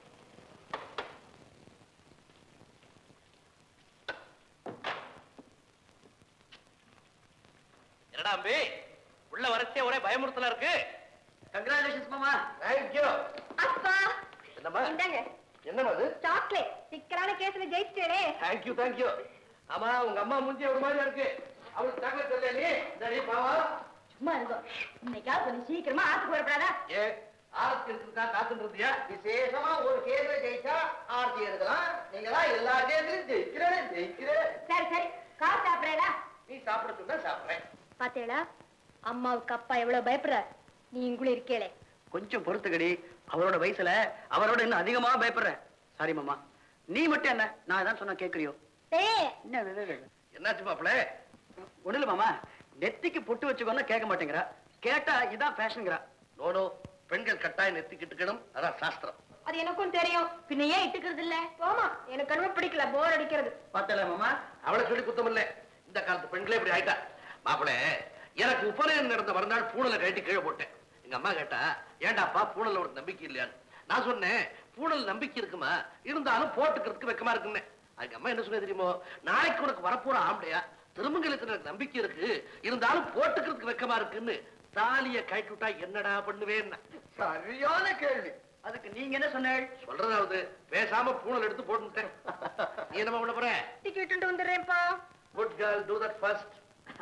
என்னடா அம்பி, உள்ள வரச்சே ஒரே பயமுறுத்தலா இருக்கு. கங்க்ராச்சுலேஷன்ஸ் மாமா. Thank you. அப்பா என்னம்மா? இந்தாங்க. என்னம்மா அது? சாக்லேட். சிக்கரான கேஸ்ல ஜெயிச்சிட்டே. Thank you thank you. ஆமா, உங்க அம்மா மூஞ்சி ஒரு மாதிரியா இருக்கு. அவளுக்கு சாக்லேட் தெரியல. நீ சரி பாவா, சும்மா இருங்க. இன்னைக்காவது கொஞ்சம் சீக்கிரமா ஆத்துக்கு வரப்படாதா? ஏ ஆர்த்தி எடுத்துக்கா காத்துன்றதுயா? விசேஷமா ஒரு கேஸ்ல ஜெயிச்சா ஆர்த்தி எடுக்கலாம். நீங்களா எல்லா கேஸ்லயும் ஜெயிக்கிறேன். சரி சரி, கார் சாப்பிடறா? நீ சாப்பிட சொன்னா சாப்பிடுறேன். பாத்தேடா, அம்மாவுக்கு அப்பா எவ்வளவு பயப்படுற. நீ இங்குள்ள இருக்கேளே. கொஞ்சம் பொறுத்துக்கடி. அவரோட வயசுல அவரோட இன்னும் அதிகமா பயப்படுறேன். சாரி மாமா. நீ மட்டும் என்ன நான் தான் சொன்னா கேக்குறியோ? என்னாச்சு மாப்பிள? ஒண்ணு இல்ல மாமா, நெத்திக்கு பொட்டு வச்சுக்கோன்னா கேட்க மாட்டேங்கிறா. கேட்டா இதான் ஃபேஷன்ங்கிறா. நோனோ, பெண்கள் கட்டாயம் நெத்திக்கிட்டுக்கணும், அதான் சாஸ்திரம். அது எனக்கும் தெரியும். பின்ன ஏன் இட்டுக்கிறது இல்ல? போமா, எனக்கு கண்மை பிடிக்கல, போர் அடிக்கிறது. பார்த்தல மாமா, அவளை சொல்லி குத்தம் இல்ல. இந்த காலத்து பெண்களே இப்படி ஆயிட்டா. மாப்பிள எனக்கு உபநயனம் நடந்த மறுநாள் பூணலை கட்டி கீழே போட்டேன். எங்க அம்மா கேட்டா, ஏண்டாப்பா பூணல் ஒரு நம்பிக்கை இல்லையான்னு. நான் சொன்னேன், பூணல் நம்பிக்கை இருக்குமா, இருந்தாலும் போட்டுக்கிறதுக்கு வெக்கமா இருக்குன்னு. அதுக்கு அம்மா என்ன சொன்ன தெரியுமோ, நாளைக்கு உனக்கு வரப்போற ஆம்பளையா திருமங்கலத்துல எனக்கு நம்பிக்கை இருக்கு, இருந்தாலும் போட்டுக்கிறதுக்கு வெக்கமா இருக்குன்னு. தாலிய கட்டி விட்டா என்னடா பண்ணுவேன்? சரியான கேள்வி. அதுக்கு நீங்க என்ன சொன்ன? சொல்றதாவது பேசாம பூணல் எடுத்து போட்டுட்டேன். நீ என்ன பண்ண போற? டிக்கெட் வந்துடுறேன்ப்பா. Good girl, do that first.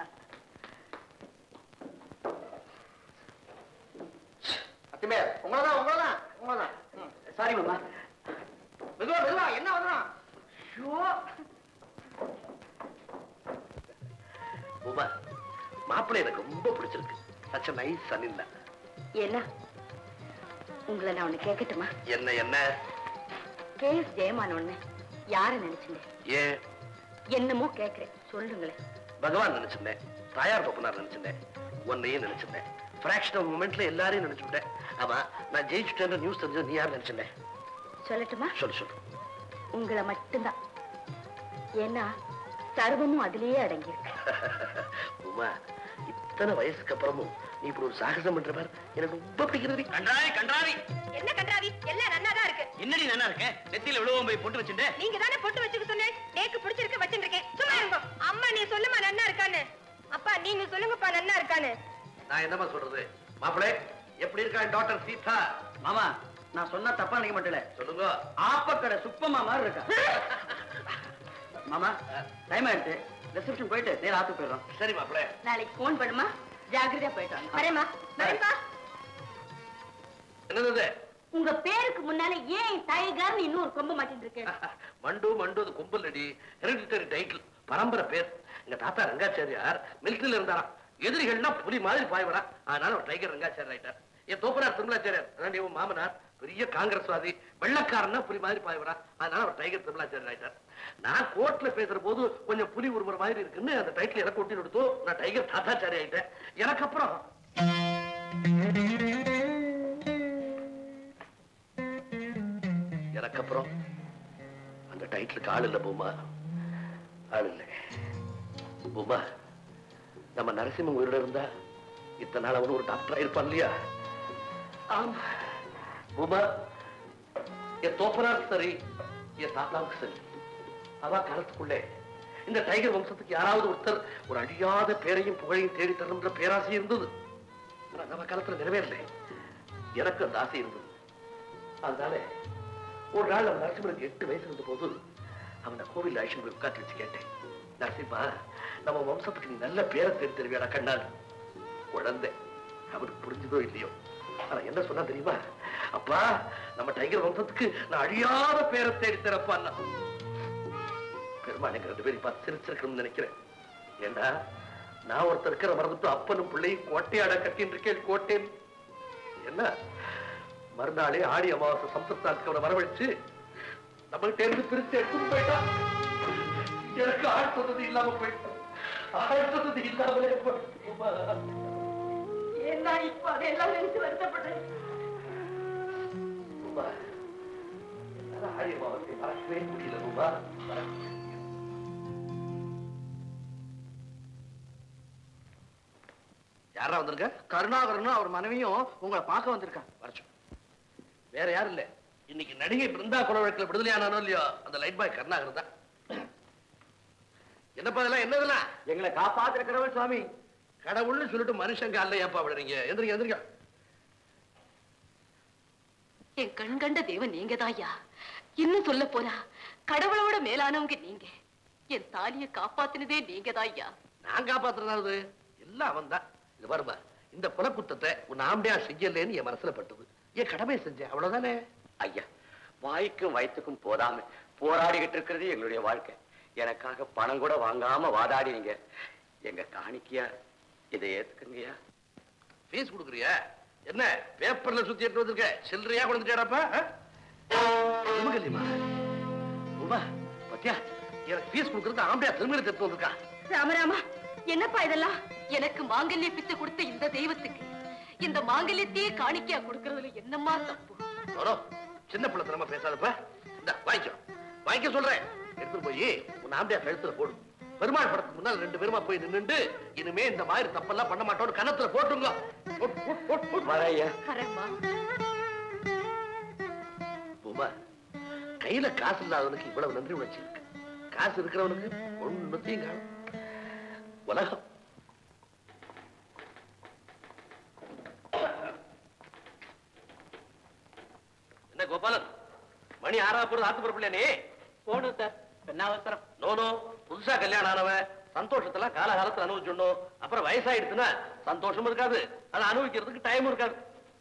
அத்திமே, உங்களதான். சாரி மாமா. மெதுவா என்ன வந்தான்? உமா, மாப்பிள்ளை எனக்கு ரொம்ப பிடிச்சிருக்கு. such a nice son in law. என்ன உங்களை நான் ஒண்ணு கேட்கட்டுமா? என்ன கேஎஸ் ஜெயமான் ஒண்ணு யார நினைச்சீங்க? ஏன் என்னமோ கேக்குறேன், சொல்லுங்களேன். பகவான் நினைச்சிருந்தேன், தாயார் பப்பனார் நினைச்சிருந்தேன், உன்னையும் நினைச்சிருந்தேன். பிராக்ஷன் ஆஃப் மொமெண்ட்ல எல்லாரையும் நினைச்சுட்டேன். ஆமா, நான் ஜெயிச்சுட்டேன் நியூஸ் தெரிஞ்சது நீ யார் நினைச்சிருந்தேன்? சொல்லட்டுமா? சொல்லு. உங்களை மட்டும்தான். ஏன்னா சர்வமும் அதிலேயே அடங்கியிருக்கு. உமா, இத்தனை வயசுக்கு அப்புறமும் நீ இப்படி ஒரு சாகசம் பண்ற மாதிரி எனக்கு ரொம்ப பிடிக்கிறது. கன்றாவி என்ன கன்றாவி? எல்லாம் நன்னாதான் இருக்கு. என்னடி நல்லா இருக்க? நெத்தியில விழுவம் போய் போட்டு வச்சுட்டு நீங்க தானே பொட்டு வச்சுக்க சொன்னேன். நேக்கு பிடிச்சிருக்கு வச்சிருக்கேன். சும்மா இருங்க. அம்மா நீ சொல்லுமா நன்னா இருக்கான்னு. அப்பா நீங்க சொல்லுங்கப்பா நன்னா இருக்கான்னு. நான் என்னமா சொல்றது? மாப்பிள்ளை எப்படி இருக்கா டாக்டர் சீதா? மாமா, நான் சொன்னா தப்பா நினைக்க மாட்டேல. சொல்லுங்க. ஆப்பக்கடை சுப்பம்மா மாதிரி இருக்கா. மாமா, டைம் ஆயிடுச்சு. ரிசப்ஷன் போயிட்டு நேரா ஆத்துக்கு போயிடுறோம். சரி மாப்பிள்ளை. நாளைக்கு போன் பண்ணுமா? ஜாக்கிரதையா போயிட்டு வாங்க. வரேம்மா. வரேன்பா. என்னது? உங்க பேருக்கு முன்னால ஏன் டைகர்னு இன்னொரு கொம்ப மாட்டிட்டு இருக்கு? மண்டு அது கும்பலடி, ஹெரிடிட்டரி டைட்டில், பரம்பரை பேர். எங்க தாத்தா ரங்காச்சாரியார் மிலிட்டரியில இருந்தாராம். எதிரிகள்னா புலி மாதிரி பாய்வரா, அதனால ஒரு டைகர் ரங்காச்சாரியர் ஆயிட்டார். என் தோப்பனார் திருமலாச்சாரியார், அதான் இவன் மாமனார் பெரிய காங்கிரஸ்வாதி, வெள்ளக்காரன்னா புலி மாதிரி பாய்வரா, அதனால ஒரு டைகர் திருமலாச்சாரியர் ஆயிட்டார். நான் கோர்ட்ல பேசுற போது கொஞ்சம் புலி உருவற மாதிரி இருக்குன்னு அந்த டைட்டில் எனக்கு ஒட்டி கொடுத்து நான் டைகர் தாத்தாச்சாரி ஆயிட்டேன். எனக்கு அப்புறம் அந்த டைட்டிலுக்கு ஆள் இல்ல பூமா, ஆள் இல்லை. பூமா, நம்ம நரசிம்மன் உயிரோட இருந்தா இத்தனை நாள் அவனு ஒரு டாக்டர் ஆயிருப்பான் இல்லையா? ஆமா பூமா, என் தோப்பனாருக்கு சரி, என் தாத்தாவுக்கு சரி, அவ காலத்துக்குள்ளே இந்த டைகர் வம்சத்துக்கு யாராவது ஒருத்தர் ஒரு அழியாத பேரையும் புகழையும் தேடி தரணுன்ற பேராசை இருந்தது. நம்ம காலத்துல நிறைவேறல. எனக்கு அந்த ஆசை இருந்தது. அதனால ஒரு நாள் அவன் நரசிம்மனுக்கு 8 வயசு இருந்த போது அவனை கோவில் ஆயிஷன் போய் உட்காந்து வச்சு கேட்டேன், நரசிம்மா, நம்ம வம்சத்துக்கு நீ நல்ல பேரை தேடி தருவியாடா கண்ணால். குழந்தை அவனுக்கு புரிஞ்சதோ இல்லையோ, ஆனா என்ன சொன்னா தெரியுமா? அப்பா, நம்ம டைகர் வம்சத்துக்கு நான் அழியாத பேரை தேடி தரப்பான்னா. பெருமாள் எங்க 2 பேரும் பார்த்து சிரிச்சிருக்கணும்னு நினைக்கிறேன். ஏண்டா, நான் ஒருத்தர் இருக்கிற மரபத்து அப்பனும் பிள்ளையும் கோட்டையாட கட்டின்னு இருக்கேன். கோட்டேன் என்ன மறுநாளே ஆடி அமாவாசை சம்பத்தாக்கு அவனை வரவழைச்சு நம்மகிட்ட இருந்து பிரிச்சு எடுத்துட்டு போயிட்டான். எனக்கு ஆள் சொன்னது இல்லாம போயிட்டான். ஆள் சொன்னது இல்லாமலே போயிட்டான். ஏன்னா இப்ப அதெல்லாம் நினைச்சு வருத்தப்படுறேன். ஆடி அமாவாசை மறக்கவே முடியல. ரூபா யாரா வந்திருக்க? கருணாகரனும் அவர் மனைவியும் உங்களை பார்க்க வந்திருக்காங்க. வரட்டும். வேற யாரும் இல்ல, இன்னைக்கு நடிகை பிருந்தா கொலை வழக்குல விடுதலையானானோ இல்லையோ அந்த லைட் பாய் கருணாகரன் தான். என்னப்பா இதெல்லாம்? என்னதெல்லாம்? எங்களை காப்பாத்துற கடவுள் சுவாமி. கடவுள்னு சொல்லிட்டு மனுஷங்க அல்ல ஏப்பா விடுறீங்க? எந்திரிங்க எந்திரிங்க. என் கண் கண்ட தேவன் நீங்க தாயா. இன்னும் சொல்ல போனா கடவுளோட மேலானவங்க நீங்க. என் தாலியை காப்பாத்தினதே நீங்க தாயா. நான் காப்பாத்துறதாவது எல்லாம் அவன் தான். இது பாருமா, இந்த கொலை குத்தத்தை உன் ஆம்படியா செய்யலேன்னு என் மனசுல பட்டது. என் கடமையை செஞ்சேன், அவ்வளவுதானே. ஐயா, வாய்க்கும் வயிற்றுக்கும் போதாம போராடிக்கிட்டு இருக்கிறது எங்களுடைய வாழ்க்கை. எனக்காக பணம் கூட வாங்காம வாதாடினீங்க. எங்க காணிக்கையா இதை ஏத்துக்குங்கய்யா. ஃபீஸ் கொடுக்குறியா? என்ன பேப்பர்ல சுத்தி எடுத்து வந்திருக்க? சில்லறையா கொடுத்துட்டாப்பா? பத்தியா, எனக்கு ஃபீஸ் கொடுக்கறது ஆம்படியா திருமணம் எடுத்து வந்திருக்கா. ராமராமா, என்னப்பா இதெல்லாம்? எனக்கு மாங்கல்ய பிச்சை கொடுத்த இந்த தெய்வத்துக்கு இந்த மாங்கல்யத்தையே காணிக்கையா கொடுக்கறதுல என்னம்மா தப்பு? சின்ன பிள்ளை நம்ம பேசாதப்ப. இந்த வாங்கிக்க சொல்றேன். எடுத்துட்டு போய் உன் ஆம்படியா கழுத்துல போடு. பெருமாள் படத்துக்கு முன்னால் 2 பேருமா போய் நின்னுண்டு இனிமே இந்த மாதிரி தப்பெல்லாம் பண்ண மாட்டோம் கன்னத்துல போட்டுங்க. பூமா, கையில காசு இல்லாதவனுக்கு இவ்வளவு நன்றி உணர்ச்சி இருக்கு. காசு இருக்கிறவனுக்கு ஒண்ணுத்தையும் காணும். உலகம் என்ன கோபாலன், மணி 6 போறது ஆத்து பொறுப்பில்லையா நீ? போகணும் சார். என்ன அவசரம்? நோனோ, புதுசா கல்யாணம் ஆனவன் சந்தோஷத்தெல்லாம் காலகாலத்துல அனுபவிச்சிடணும். அப்புறம் வயசாயிடுச்சுன்னா சந்தோஷம் இருக்காது, அதை அனுபவிக்கிறதுக்கு டைம் இருக்காது.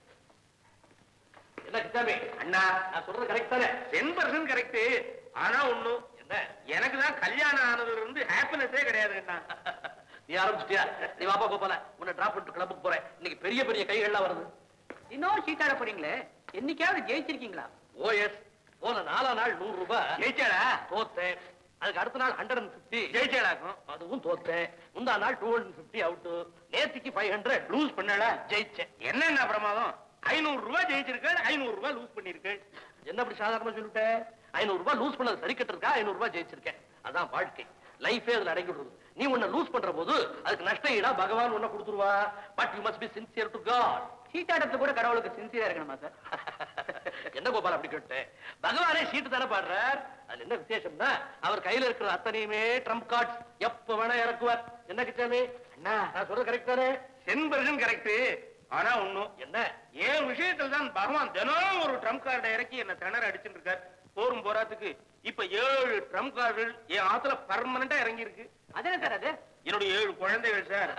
என்ன கிட்டாமி அண்ணா, நான் சொல்றது கரெக்ட் தானே? 10% கரெக்ட். ஆனா ஒண்ணு, என்ன, எனக்கு தான் கல்யாணம் ஆனதுல இருந்து ஹாப்பினஸே கிடையாது அண்ணா. நீ ஆரம்பிச்சிட்டியா? நீ வாப்பா கோபால, உன்னை டிராப் பண்ணிட்டு கிளப்புக்கு போறேன். இன்னைக்கு பெரிய பெரிய கைகள்லாம் வருது. இன்னும் சீட்டாட போறீங்களே, என்னைக்காவது ஜெயிச்சிருக்கீங்களா? ஓஎஸ், போன 4 நாள் 100 ரூபாய் ஜெயிச்சாடா? தோத்தேன். அதுக்கு அடுத்த நாள் 150 ஜெயிச்சாடாக்கும். அதுவும் தோத்தேன். முந்தா நாள் 250 அவுட். நேத்திக்கு 500 லூஸ் பண்ணடா. ஜெயிச்சேன். என்னென்ன பிரமாதம்? 500 ரூபாய் ஜெயிச்சிருக்கேன், 500 ரூபாய் லூஸ் பண்ணிருக்கேன். என்ன அப்படி சாதாரணமா சொல்லிட்டேன்? 500 ரூபாய் லூஸ் பண்ணது சரி கட்டுறதுக்கா 500 ரூபாய் ஜெயிச்சிருக்கேன். அதான் வாழ்க்கை, லைஃபே அதுல அடங்கி விடுறது. நீ உன்னை லூஸ் பண்ற போது அதுக்கு நஷ்ட ஈடா பகவான் உன்னை கொடுத்துருவா. But you must be sincere to God. சீட்டாடத்துல கூட கடவுளுக்கு சின்சியரா இருக்கணுமா சார்? என்ன கோபால் அப்படி கேட்டேன்? பகவானே சீட்டு தானே பாடுறார். அது என்ன விசேஷம்னா அவர் கையில இருக்கிற அத்தனையுமே ட்ரம்ப் கார்ட்ஸ், எப்ப வேணா இறக்குவார். என்ன கிட்டாமே அண்ணா, நான் சொல்றது கரெக்ட் தானே? 10% கரெக்ட். ஆனா ஒண்ணும், என்ன, என் விஷயத்துல தான் பகவான் தினம் ஒரு ட்ரம்ப் கார்டை இறக்கி என்ன திணற அடிச்சுட்டு இருக்கார். போரும் போராத்துக்கு இப்ப 7 ட்ரம்ப் கார்டுகள் என் ஆத்துல பர்மனண்டா இறங்கி இருக்கு. அது என்ன சார்? அது என்னுடைய 7 குழந்தைகள் சார்.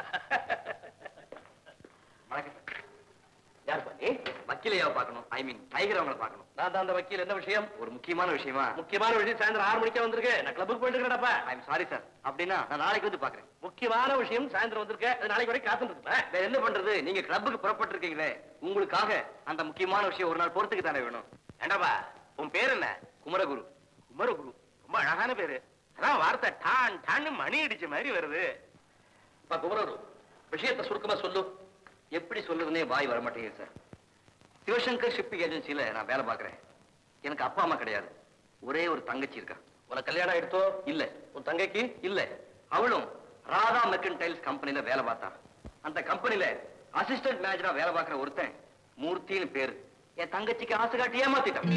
யார் பண்ணி வக்கீலையாவை பார்க்கணும். ஐ மீன் டைகர் அவங்களை பார்க்கணும். நான் தான் அந்த வக்கீல். என்ன விஷயம்? ஒரு முக்கியமான விஷயமா? முக்கியமான விஷயம். சாயந்தரம் 6 மணிக்கே வந்திருக்கேன். நான் கிளப்புக்கு போயிட்டு இருக்கேன்ப்பா. I am sorry sir. அப்படின்னா நான் நாளைக்கு வந்து பாக்குறேன். முக்கியமான விஷயம், சாயந்தரம் வந்திருக்கேன். அது நாளைக்கு வரைக்கும் காத்துட்டு இருப்பேன். வேற என்ன பண்றது? நீங்க கிளப்புக்கு புறப்பட்டு இருக்கீங்களே, உங்களுக்காக அந்த முக்கியமான விஷயம் ஒரு நாள் பொறுத்துக்கு தானே வேணும். ஏண்டாப்பா, உன் பேர் என்ன? குமரகுரு. குமரகுரு, ரொம்ப அழகான பேரு. அதான் வார்த்தை டான் டான்னு மணி அடிச்ச மாதிரி வருது. குமரகுரு, விஷயத்தை சுருக்கமா சொல்லு. எப்படி சொல்லுதுன்னே வாய் வர மாட்டேங்குது சார். சிவசங்கர் ஷிப்பிங் ஏஜென்சியில நான் வேலை பார்க்கிறேன். எனக்கு அப்பா அம்மா கிடையாது. ஒரே ஒரு தங்கச்சி இருக்கா. உனக்கு கல்யாணம் ஆயிடுத்தோ? இல்ல. உன் தங்கைக்கு? இல்ல. அவளும் ராதா மெர்கன்டைல்ஸ் கம்பெனில வேலை பார்த்தா. அந்த கம்பெனில அசிஸ்டன்ட் மேனேஜரா வேலை பார்க்கிற ஒருத்தன் மூர்த்தின்னு பேரு என் தங்கச்சிக்கு ஆசை காட்டி ஏமாத்திட்டான்.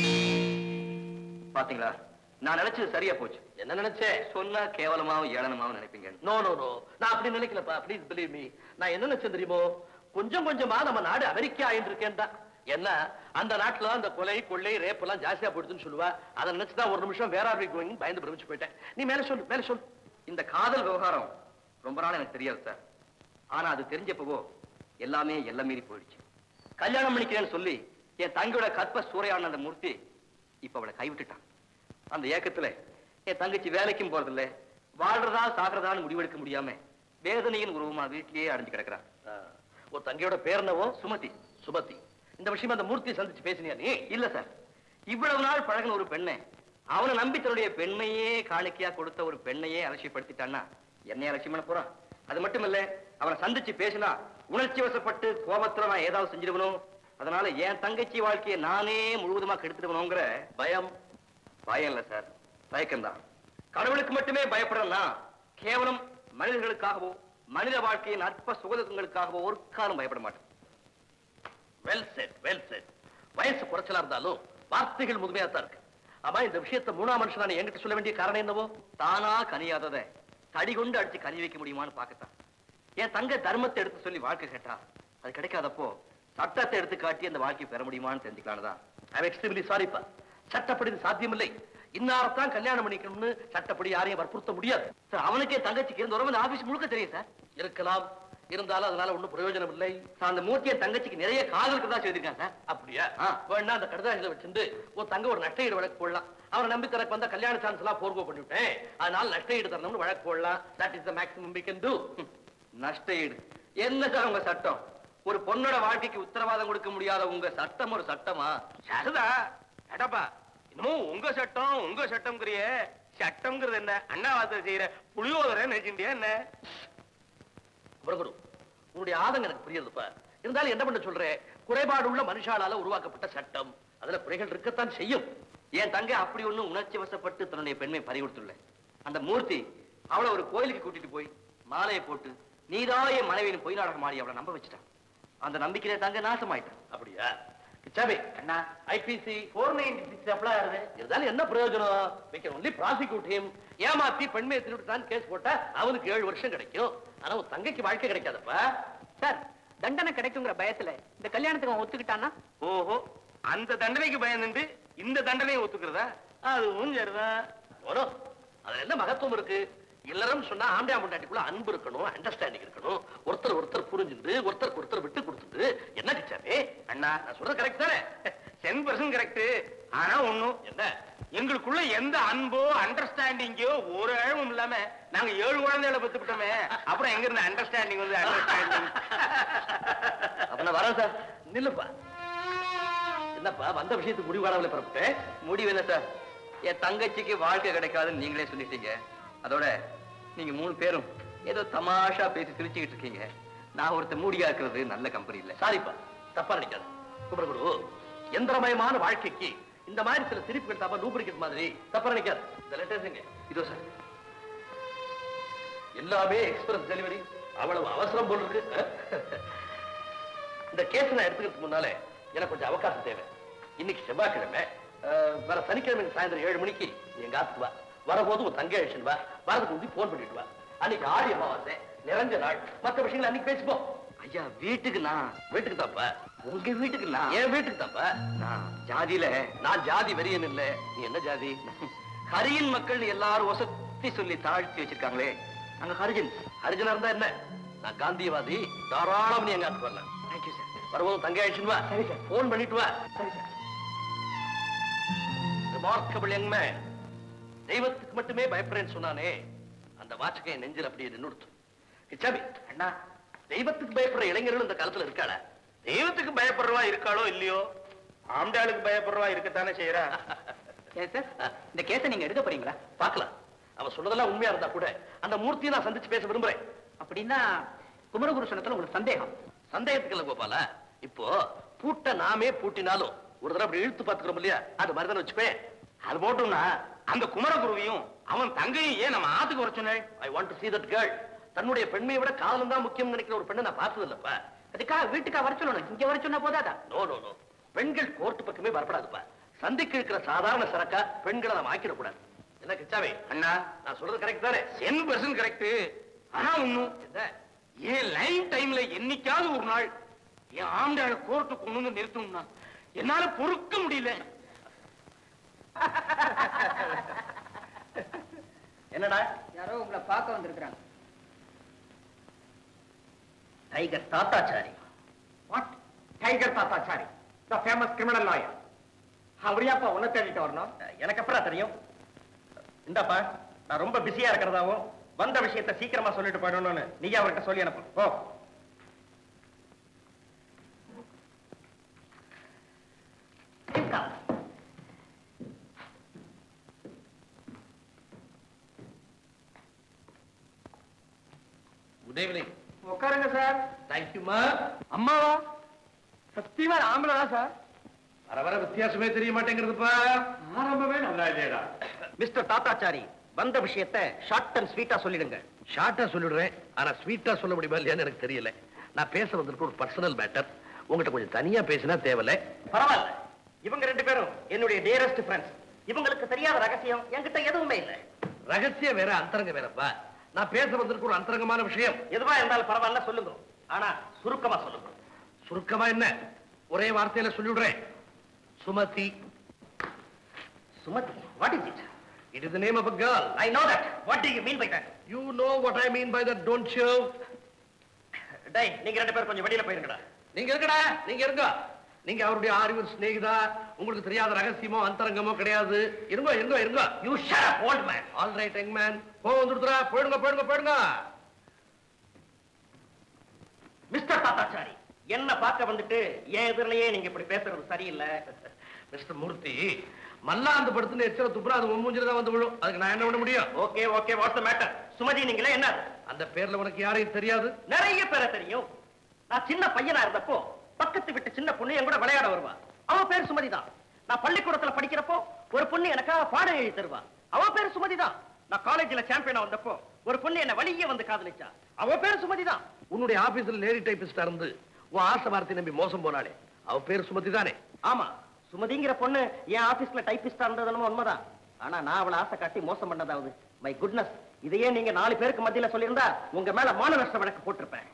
பாத்தீங்களா, நான் நினைச்சது சரியா போச்சு. என்ன நினைச்சேன்? சொன்னா கேவலமாவும் ஏளனமாவும் நினைப்பீங்க. நோ நோ நோ, நான் அப்படி நினைக்கலப்பா. Please believe me. நான் என்ன நினைச்சேன் தெரியுமோ? கொஞ்சம் கொஞ்சமா நம்ம நாடு அமெரிக்கா ஆயிட்டு என்ன அந்த நாட்டுல அந்த கொலை கொள்ளை ரேப் எல்லாம் ஜாஸ்தியா போயிடுதுன்னு சொல்லுவா. அதை நினைச்சுதான் ஒரு நிமிஷம் வேற பயந்து பிரமிச்சு போயிட்டேன். நீ மேல சொல்லு, மேல சொல்லு. இந்த காதல் விவகாரம் ரொம்ப நாள் எனக்கு தெரியாது சார். ஆனா அது தெரிஞ்சப்பவோ எல்லாமே எல்லாம் மீறி போயிடுச்சு. கல்யாணம் பண்ணிக்கிறேன்னு சொல்லி என் தங்கியோட கற்ப சூறையான அந்த மூர்த்தி இப்ப அவளை கைவிட்டுட்டான். அந்த ஏக்கத்துல என் தங்கச்சி வேலைக்கும் போறதில்ல, வாழ்றதா சாகிறதான்னு முடிவெடுக்க முடியாம வேதனையின் உருவமா வீட்டிலேயே அடைஞ்சு கிடக்குறான். ஒரு தங்கையோட பேர் என்னவோ? சுமதி. சுமதி. இந்த விஷயம் அந்த மூர்த்தி சந்திச்சு பேசினியா நீ? இல்ல சார். இவ்வளவு நாள் பழகின ஒரு பெண்ணை, அவனை நம்பி தன்னுடைய பெண்மையே காணிக்கையா கொடுத்த ஒரு பெண்ணையே அலட்சியப்படுத்திட்டான்னா என்னைய அலட்சியம் பண்ண போறான். அது மட்டும் இல்ல, அவனை சந்திச்சு பேசினா உணர்ச்சி வசப்பட்டு கோபத்துல நான் ஏதாவது செஞ்சிருவனும், அதனால என் தங்கச்சி வாழ்க்கையை நானே முழுவதுமா கெடுத்துடுவனுங்கிற பயம். பயம் இல்ல சார், தயக்கம்தான். கடவுளுக்கு மட்டுமே பயப்படுறேன்னா கேவலம் மனிதர்களுக்காகவோ மனித வாழ்க்கையின் அற்ப சுகதுக்கங்களுக்காகவோ ஒரு காலம் பயப்பட மாட்டேன். Well said, well said. வயசு குறைச்சலா இருந்தாலும் வார்த்தைகள் முதுமையா தான் இருக்கு. ஆமா, இந்த விஷயத்தை 3ஆம் மனுஷன் நான் என்கிட்ட சொல்ல வேண்டிய காரணம் என்னவோ? தானா கனியாதத தடி கொண்டு அடிச்சு கனி வைக்க முடியுமான்னு பாக்கத்தான். என் தங்க தர்மத்தை எடுத்து சொல்லி வாழ்க்கை கேட்டா அது கிடைக்காதப்போ சட்டத்தை எடுத்து காட்டி அந்த வாழ்க்கை பெற முடியுமான்னு தெரிஞ்சுக்கலான்னுதான். ஐ எக்ஸ்ட்ரீம்லி சாரிப்பா. சட்டப்படி சாத்தியமில்லை. இன்னாரத்தான் கல்யாணம் பண்ணிக்கணும்னு சட்டப்படி யாரையும் வற்புறுத்த முடியாது சார். அவனுக்கே தங்கச்சிக்கு இருந்த உறவு ஆபீஸ் முழுக்க தெரியும் சார். இருக்கலாம், இருந்தாலும் அதனால ஒண்ணும் பிரயோஜனம் இல்லை. அந்த மூர்த்தியை தங்கச்சிக்கு நிறைய காதலுக்கு தான் செய்திருக்கான் சார். அப்படியா? வேணா அந்த கடுதாசில வச்சிருந்து ஒரு தங்க ஒரு நஷ்டஈடு வழக்கு போடலாம். அவரை நம்பி தனக்கு வந்த கல்யாண சான்ஸ் எல்லாம் போர்கோ பண்ணிவிட்டேன், அதனால நஷ்டஈடு தரணும்னு வழக்கு போடலாம். That is the maximum we can do. நஷ்டஈடு என்ன சார் உங்க சட்டம்? ஒரு பொண்ணோட வாழ்க்கைக்கு உத்தரவாதம் கொடுக்க முடியாத உங்க சட்டம் ஒரு சட்டமா? சரிதா ஏடாப்பா, இன்னமும் உங்க சட்டம் உங்க சட்டம்ங்கிறிய. சட்டம்ங்கிறது என்ன? அண்ணாவாசை செய்யற புளியோதரை நினைச்சிட்டியா என்ன? பிரகுரு, உன்னுடைய ஆதங்கம் எனக்கு புரியுதுப்பா. இருந்தாலும் என்ன பண்ண சொல்றேன்? குறைபாடு உள்ள மனுஷாலால உருவாக்கப்பட்ட சட்டம், அதுல குறைகள் இருக்கத்தான் செய்யும். என் தங்கை அப்படி ஒண்ணு உணர்ச்சி வசப்பட்டு தன்னுடைய பெண்மை பறி கொடுத்துள்ள. அந்த மூர்த்தி அவளை ஒரு கோயிலுக்கு கூட்டிட்டு போய் மாலையை போட்டு நீதான் என் மனைவியின் பொய் நாடகம் ஆடி அவளை நம்ப வச்சுட்டான். அந்த நம்பிக்கையில தாங்க நாசமாயிட்டான். அப்படியா கிச்சாபி? அண்ணா ஐபிசி 496 அப்ளை ஆகுது. இருந்தாலும் என்ன பிரயோஜனம்? we can only prosecute him. ஏமாத்தி பெண்மையை திருவிட்டு கேஸ் போட்டா அவனுக்கு 7 வருஷம் கிடைக்கும். ஆனா உன் தங்கைக்கு வாழ்க்கை கிடைக்காதப்பா. சார் தண்டனை கிடைக்குங்கிற பயத்துல இந்த கல்யாணத்துக்கு அவன் ஒத்துக்கிட்டானா? ஓஹோ, அந்த தண்டனைக்கு பயந்துட்டு இந்த தண்டனையை ஒத்துக்கிறதா? அதுவும் சரிதான். வரும். அதுல என்ன மகத்துவம் இருக்கு? இல்லறம் சொன்னா ஆம்பியா முண்டாட்டிக்குள்ள அன்பு இருக்கணும், அண்டர்ஸ்டாண்டிங் இருக்கணும், ஒருத்தர் ஒருத்தர் புரிஞ்சுட்டு ஒருத்தருக்கு ஒருத்தர் விட்டு கொடுத்துட்டு. என்ன கிச்சாபி? அண்ணா நான் சொல்றது கரெக்ட் தானே? 10% கரெக்ட். ஆனா ஒண்ணும் என்ன, எங்களுக்குள்ள எந்த அன்போ அண்டர்ஸ்டாண்டிங்கோ ஒரு அழகும் இல்லாம நாங்க 7 குழந்தைகளை பெத்துக்கிட்டோமே, அப்புறம் எங்க இருந்து அண்டர்ஸ்டாண்டிங் வந்து அண்டர்ஸ்டாண்டிங்? அப்ப நான் வரேன் சார். நில்லுப்பா. என்னப்பா வந்த விஷயத்துக்கு முடிவு காணாமலே பிறப்பிட்டேன்? முடிவு என்ன சார்? என் தங்கச்சிக்கு வாழ்க்கை கிடைக்காதுன்னு நீங்களே சொல்லிட்டீங்க. அதோட நீங்க 3 பேரும் ஏதோ தமாஷா பேசி சிரிச்சுக்கிட்டு இருக்கீங்க. நான் ஒருத்தர் மூடியா இருக்கிறது நல்ல கம்பெனி இல்ல. சாரிப்பா, தப்பா நினைக்காது. குமரகுரு, எந்திரமயமான வாழ்க்கைக்கு இந்த மாதிரி சில சிரிப்பு எடுத்தாப்ப லூப்ரிகேட் மாதிரி தப்பா நினைக்காது. இந்த லெட்டர்ஸுங்க இதோ சார். எல்லாமே எக்ஸ்பிரஸ் டெலிவரி. அவ்வளவு அவசரம் போல் இருக்கு. இந்த கேஸ் நான் எடுத்துக்கிறதுக்கு முன்னாலே எனக்கு கொஞ்சம் அவகாசம் தேவை. இன்னைக்கு செவ்வாய்க்கிழமை, வர சனிக்கிழமை சாயந்தரம் 7 மணிக்கு எங்க ஆத்துக்கு வா. வரபோது உன் தங்கை அழிச்சுன்னு வா. வரதுக்கு முந்தி போன் பண்ணிட்டு வா. அன்னைக்கு ஆடி அமாவாசை, நிறைஞ்ச நாள். மற்ற விஷயங்கள் அன்னைக்கு பேசிப்போம். ஐயா வீட்டுக்கு நான் வீட்டுக்கு தாப்பா. உங்க வீட்டுக்கு நான் என் வீட்டுக்கு தாப்பா. நான் ஜாதியில நான் ஜாதி வெறியன் இல்ல. நீ என்ன ஜாதி? ஹரியின் மக்கள் எல்லாரும் வசதி சொல்லி தாழ்த்தி வச்சிருக்காங்களே, நாங்க ஹரிஜன்ஸ். ஹரிஜனா இருந்தா என்ன? நான் காந்தியவாதி. தாராளம் நீ எங்க ஆத்துக்கு வரலாம். Thank you sir. வரும்போது தங்கை அழிச்சுன்னு வா. சரி சார். போன் பண்ணிட்டு வா. சரி சார். Remarkable young man. தெய்வத்துக்கு மட்டுமே பயப்படுறேன்னு சொன்னானே, அந்த வாச்சகை என் நெஞ்சில் அப்படியே நின்னுடுத்து. கிச்சாபி, அண்ணா தெய்வத்துக்கு பயப்படுற இளைஞர்கள் இந்த காலத்துல இருக்காளா? தெய்வத்துக்கு பயப்படுறவா இருக்காளோ இல்லையோ, ஆம்டாளுக்கு பயப்படுறவா இருக்கத்தானே செய்யறா. ஏன் சார் இந்த கேஸை நீங்க எடுக்க போறீங்களா? பார்க்கலாம். அவன் சொன்னதெல்லாம் உண்மையா இருந்தா கூட அந்த மூர்த்தியை நான் சந்திச்சு பேச விரும்புறேன். அப்படின்னா குமரகுரு சொன்னதுல உங்களுக்கு சந்தேகம்? சந்தேகத்துக்கு இல்ல கோபாலா. இப்போ பூட்ட நாமே பூட்டினாலும் ஒரு தடவை அப்படி இழுத்து பாத்துக்கிறோம் இல்லையா? அது மாதிரி தானே வச்சுப்பேன். அது போட்டோம்னா அந்த குமரகுருவியும் அவன் தங்கையும் ஏன் நம்ம ஆத்துக்கு வர சொன்னேன்? I want to see that girl. தன்னுடைய பெண்மையை விட காதலம் தான் முக்கியம் நினைக்கிற ஒரு பெண்ணை நான் பார்த்தது இல்லப்பா. அதுக்காக வீட்டுக்கா வர சொல்லணும்? இங்க வர சொன்னா போதாதா? No no no. பெண்கள் கோர்ட்டு பக்கமே வரப்படாதுப்பா. சந்திக்கு இருக்கிற சாதாரண சரக்கா பெண்களை நாம் ஆக்கிடக்கூடாது. என்ன கிச்சாவே? அண்ணா நான் சொல்றது கரெக்ட் தானே? 10% கரெக்ட். ஆனா ஒண்ணும், என்ன? ஏன் லைன் டைம்ல என்னைக்காவது ஒரு நாள் என் ஆம்டாள கோர்ட்டு கொண்டு வந்து நிறுத்தணும்னா என்னால பொறுக்க முடியல. என்னடா? யாரோ உங்களை பார்க்க வந்திருக்கிறாங்க. Tiger Thathachari. What? Tiger Thathachari, the famous criminal lawyer. அவரியாப்பா உன்னை தேடிட்டு வரணும்? எனக்கு அப்புறம் தெரியும். இந்தாப்பா, நான் ரொம்ப பிஸியா இருக்கிறதாவும் வந்த விஷயத்தை சீக்கிரமா சொல்லிட்டு போயிடணும்னு நீங்க அவர்கிட்ட சொல்லி அனுப்பு. Oh good evening. உட்காருங்க சார். தேங்க்யூமா. அம்மாவா? சத்தியமா ஆம்பளா சார்? வர வர வித்தியாசமே தெரிய மாட்டேங்கிறதுப்பா. ஆரம்பமே நல்லா இல்லையடா. மிஸ்டர் தாத்தாச்சாரி, வந்த விஷயத்தை ஷார்ட் அண்ட் ஸ்வீட்டா சொல்லிடுங்க. ஷார்ட்டா சொல்லிடுறேன். ஆனா ஸ்வீட்டா சொல்ல முடியுமா இல்லையான்னு எனக்கு தெரியல. நான் பேச வந்திருக்க ஒரு பர்சனல் மேட்டர். உங்ககிட்ட கொஞ்சம் தனியா பேசினா தேவையில்ல. பரவாயில்ல, இவங்க 2 பேரும் என்னுடைய டியரஸ்ட் ஃப்ரெண்ட்ஸ். இவங்களுக்கு தெரியாத ரகசியம் என்கிட்ட எதுவுமே இல்லை. ரகசியம் வேற, அந்தரங்க வேறப்பா. நான் பேச வந்திருக்க ஒரு அந்தரங்கமான விஷயம். எதுவா இருந்தாலும் பரவாயில்ல, சொல்லுங்க. ஆனா சுருக்கமா சொல்லுங்க. சுருக்கமா என்ன? ஒரே வார்த்தையில சொல்லிடுறேன். Sumathi. Sumathi? What is it? It is the name of a girl. I know that. What do you mean by that? You know what I mean by that, don't you? டேய், நீங்க 2 பேரும் கொஞ்சம் வெளியில போயிருங்கடா. நீங்க இருக்கடா, நீங்க இருங்க. நீங்க அவருடைய ஆரிவர் சிநேகிதா. உங்களுக்கு தெரியாத ரகசியமோ அந்தரங்கமோ கிடையாது. இருங்க இருங்க இருங்க. You shut up, old man. All right, young man. வந்துடுறா. போயிடுங்க போயிடுங்க போயிடுங்க. மிஸ்டர் தாத்தாச்சாரி, என்ன பார்க்க வந்துட்டு என் எதிரிலேயே நீங்க இப்படி பேசுறது சரியில்லை. மிஸ்டர் மூர்த்தி, மல்லாந்து படுத்துன்னு எச்சர துப்புரா அது மூஞ்சில தான் வந்து விழும். அதுக்கு நான் என்ன பண்ண முடியும்? Okay okay, what's the matter? Sumathi நீங்களே என்ன? அந்த பேர்ல உனக்கு யாரையும் தெரியாது? நிறைய பேரை தெரியும். நான் சின்ன பையனா இருந்தப்போ பக்கத்து வீட்டு சின்ன பொண்ணு என் கூட விளையாட வருவா. அவ பேர் சுமதி தான். நான் பள்ளிக்கூடத்துல படிக்கிறப்போ ஒரு பொண்ணு எனக்காக பாடம் எழுதி தருவா. அவ பேர் சுமதி தான். நான் காலேஜ்ல சாம்பியனா வந்தப்போ ஒரு பொண்ணு என்ன வழியே வந்து காதலிச்சா. அவ பேர் சுமதி தான். உன்னுடைய ஆபீஸ்ல லேடி டைபிஸ்டா இருந்து உன் ஆசை வார்த்தை நம்பி மோசம் போனாலே அவ பேர் சுமதி தானே? ஆமா, சுமதிங்கிற பொண்ணு என் ஆபீஸ்ல டைபிஸ்டா இருந்ததுன்னு உண்மைதான். ஆனா நான் அவளை ஆசை காட்டி மோசம் பண்ணதாவது. மை குட்னஸ், இதையே நீங்க 4 பேருக்கு மத்தியில சொல்லியிருந்தா உங்க மேல மான நஷ்ட வழக்கு போட்டிருப்பேன்.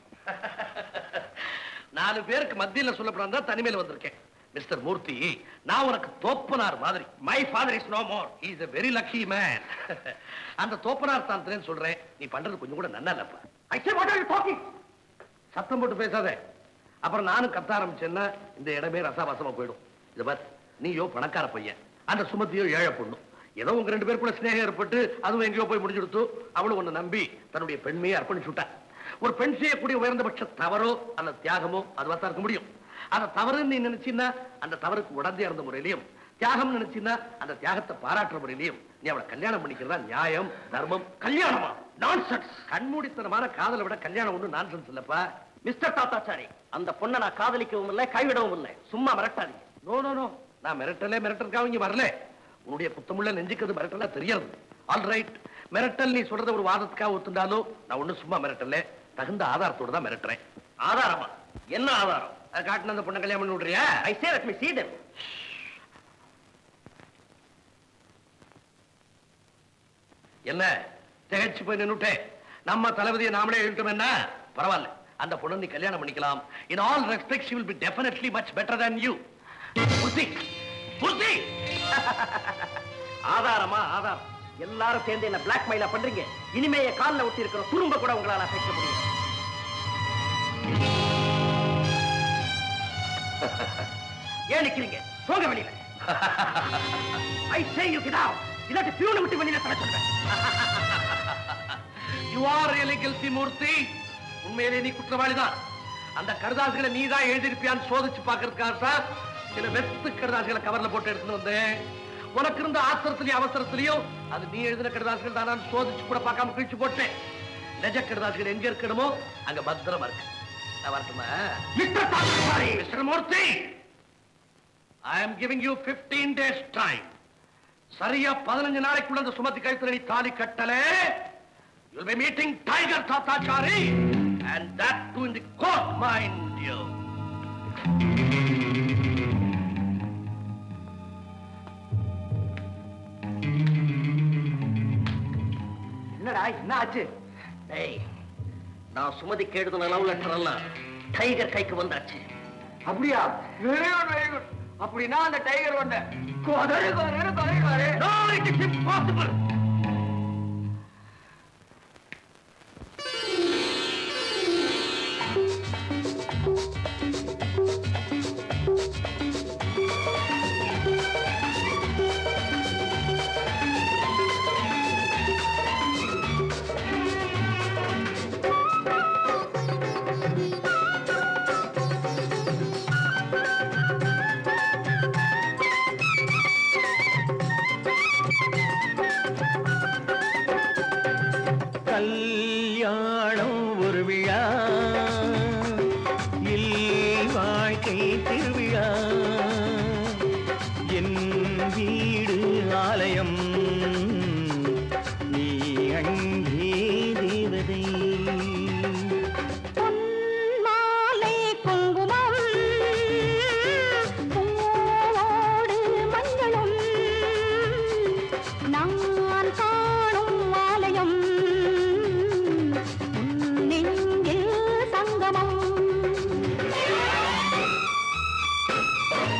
4 பேருக்கு மத்தியில சொல்லப்படாத தனிமையில வந்திருக்கேன். மிஸ்டர் மூர்த்தி, நான் உனக்கு தோப்பனார் மாதிரி. My father is no more. He is a very lucky man. அந்த தோப்பனார் தான் சொல்றேன். நீ பண்றது கொஞ்சம் கூட நல்லா இல்லப்பா. I say what are you talking? சத்தம் போட்டு பேசாதே. அப்புறம் நானும் கத்த ஆரம்பிச்சேன்னா இந்த இடமே ரசாபாசமா போயிடும். இத பார், நீயோ பணக்கார பையன், அந்த சுமதியோ ஏழை பொண்ணு. ஏதோ உங்க 2 பேருக்குள்ள ஸ்நேகம் ஏற்பட்டு அதுவும் எங்கேயோ போய் முடிஞ்சுடுத்து. அவளும் ஒண்ணு நம்பி தன்னுடைய பெண்மையை அர்ப்பணிச்சு விட்டா. ஒரு பெண் செய்யக்கூடிய உயர்ந்தபட்ச தவறோ அல்ல தியாகமோ அதுவாத்தான் இருக்க முடியும். அந்த தவறுன்னு நீ நினைச்சின்னா அந்த தவறுக்கு உடந்தையா இருந்த முறையிலையும், தியாகம் நினைச்சின்னா அந்த தியாகத்தை பாராட்டுற முறையிலையும் நீ அவளை கல்யாணம் பண்ணிக்கிறதா நியாயம், தர்மம். கல்யாணமா? நான்சென்ஸ். கண்மூடித்தனமான காதலை விட கல்யாணம் ஒண்ணு நான்சென்ஸ் இல்லப்பா. மிஸ்டர் தாத்தாச்சாரி, அந்த பொண்ணை நான் காதலிக்கவும் இல்லை, கைவிடவும் இல்லை. சும்மா மிரட்டாதீங்க. நோ நோ நோ, நான் மிரட்டலுக்காக இங்க வரல. உன்னுடைய புத்தமுள்ள நெஞ்சுக்கிறது மிரட்டலா தெரியாது. ஆல் ரைட், மிரட்டல் நீ சொல்றத ஒரு வாதத்துக்காக ஒத்துண்டாலும் நான் ஒண்ணு சும்மா மிரட்டல, தகுந்த ஆதாரத்தோட தான் மிரட்டுறேன். ஆதாரமா? என்ன ஆதாரம்? அதை காட்டின அந்த பொண்ணை கல்யாணம் பண்ணி விடுறியா? I say let me see them. என்ன திகைச்சு போய் நின்னுட்டே? நம்ம தளபதியை நாமளே எழுதிட்டோம்னா பரவாயில்ல, அந்த பொண்ணை நீ கல்யாணம் பண்ணிக்கலாம். In all respects she will be definitely much better than you. புத்தி புத்தி. ஆதாரமா? ஆதாரம். எல்லாரும் சேர்ந்து என்ன பிளாக்மெயிலா பண்றீங்க. இனிமே கால்ல ஒட்டி இருக்கிற துரும்ப கூட உங்களால அசைக்க முடியும். ஏன் நிக்கிறீங்க? போங்க வெளியில. I say you get out. இல்லாட்டி பியூனை விட்டு வெளியில தர சொல்றேன். You are really guilty, மூர்த்தி. உண்மையிலே நீ குற்றவாளிதான். அந்த கடுதாசிகளை நீ தான் எழுதிருப்பியான்னு சோதிச்சு பாக்குறதுக்காக சார் சில வெத்து கடுதாசிகளை கவர்ல போட்டு எடுத்துட்டு வந்தேன். உனக்கு இருந்த ஆத்திரத்திலையும் அவசரத்திலையும் அது நீ எழுதின கடுதாசிகள் தான் சோதிச்சு கூட பார்க்காம கிழிச்சு போட்டேன். நிஜ கடுதாசிகள் எங்க இருக்கணுமோ அங்க பத்திரமா இருக்கு. நான் வரட்டுமா? Mister Murthy, I am giving you 15 days time. சரியா 15 நாளைக்குள்ள அந்த சுமதி கழுத்துல நீ தாலி கட்டல, you'll be meeting Tiger Tathachari, and that too in the court, mind you. என்னடா என்ன ஆச்சு? டேய், நான் சுமதி கேடுதுன லவ் லெட்டர் எல்லாம் டைகர் கைக்கு வந்தாச்சு. அப்படியா? Very good very good. அப்படினா அந்த டைகர் வந்த கோதறு கோதறு கோதறு. No, it is impossible. கல்யாணம் ஒரு விழா, இல் வாழ்க்கை திருவிழா, என் வீடு ஆலயம், நீ அங்கே தேவதை. மாலை குங்குமம் பூவோடு மஞ்சளும் நான் காணும் ஆலயம் நெஞ்சில் சங்கமம்.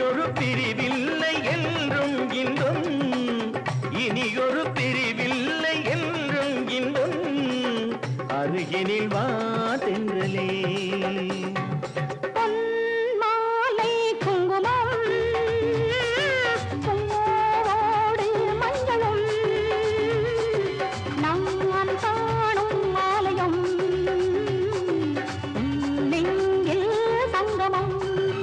இனியொரு பிரிவில்லை என்றும் இன்பம், இனியொரு பிரிவில்லை என்றும் இன்பம், அருகினில் வா தென்றலே. பொன்மாலை குங்குமம் பூவோடு மஞ்சளும் நாம் காணும் ஆலயம் நெஞ்சில் சங்கமம்.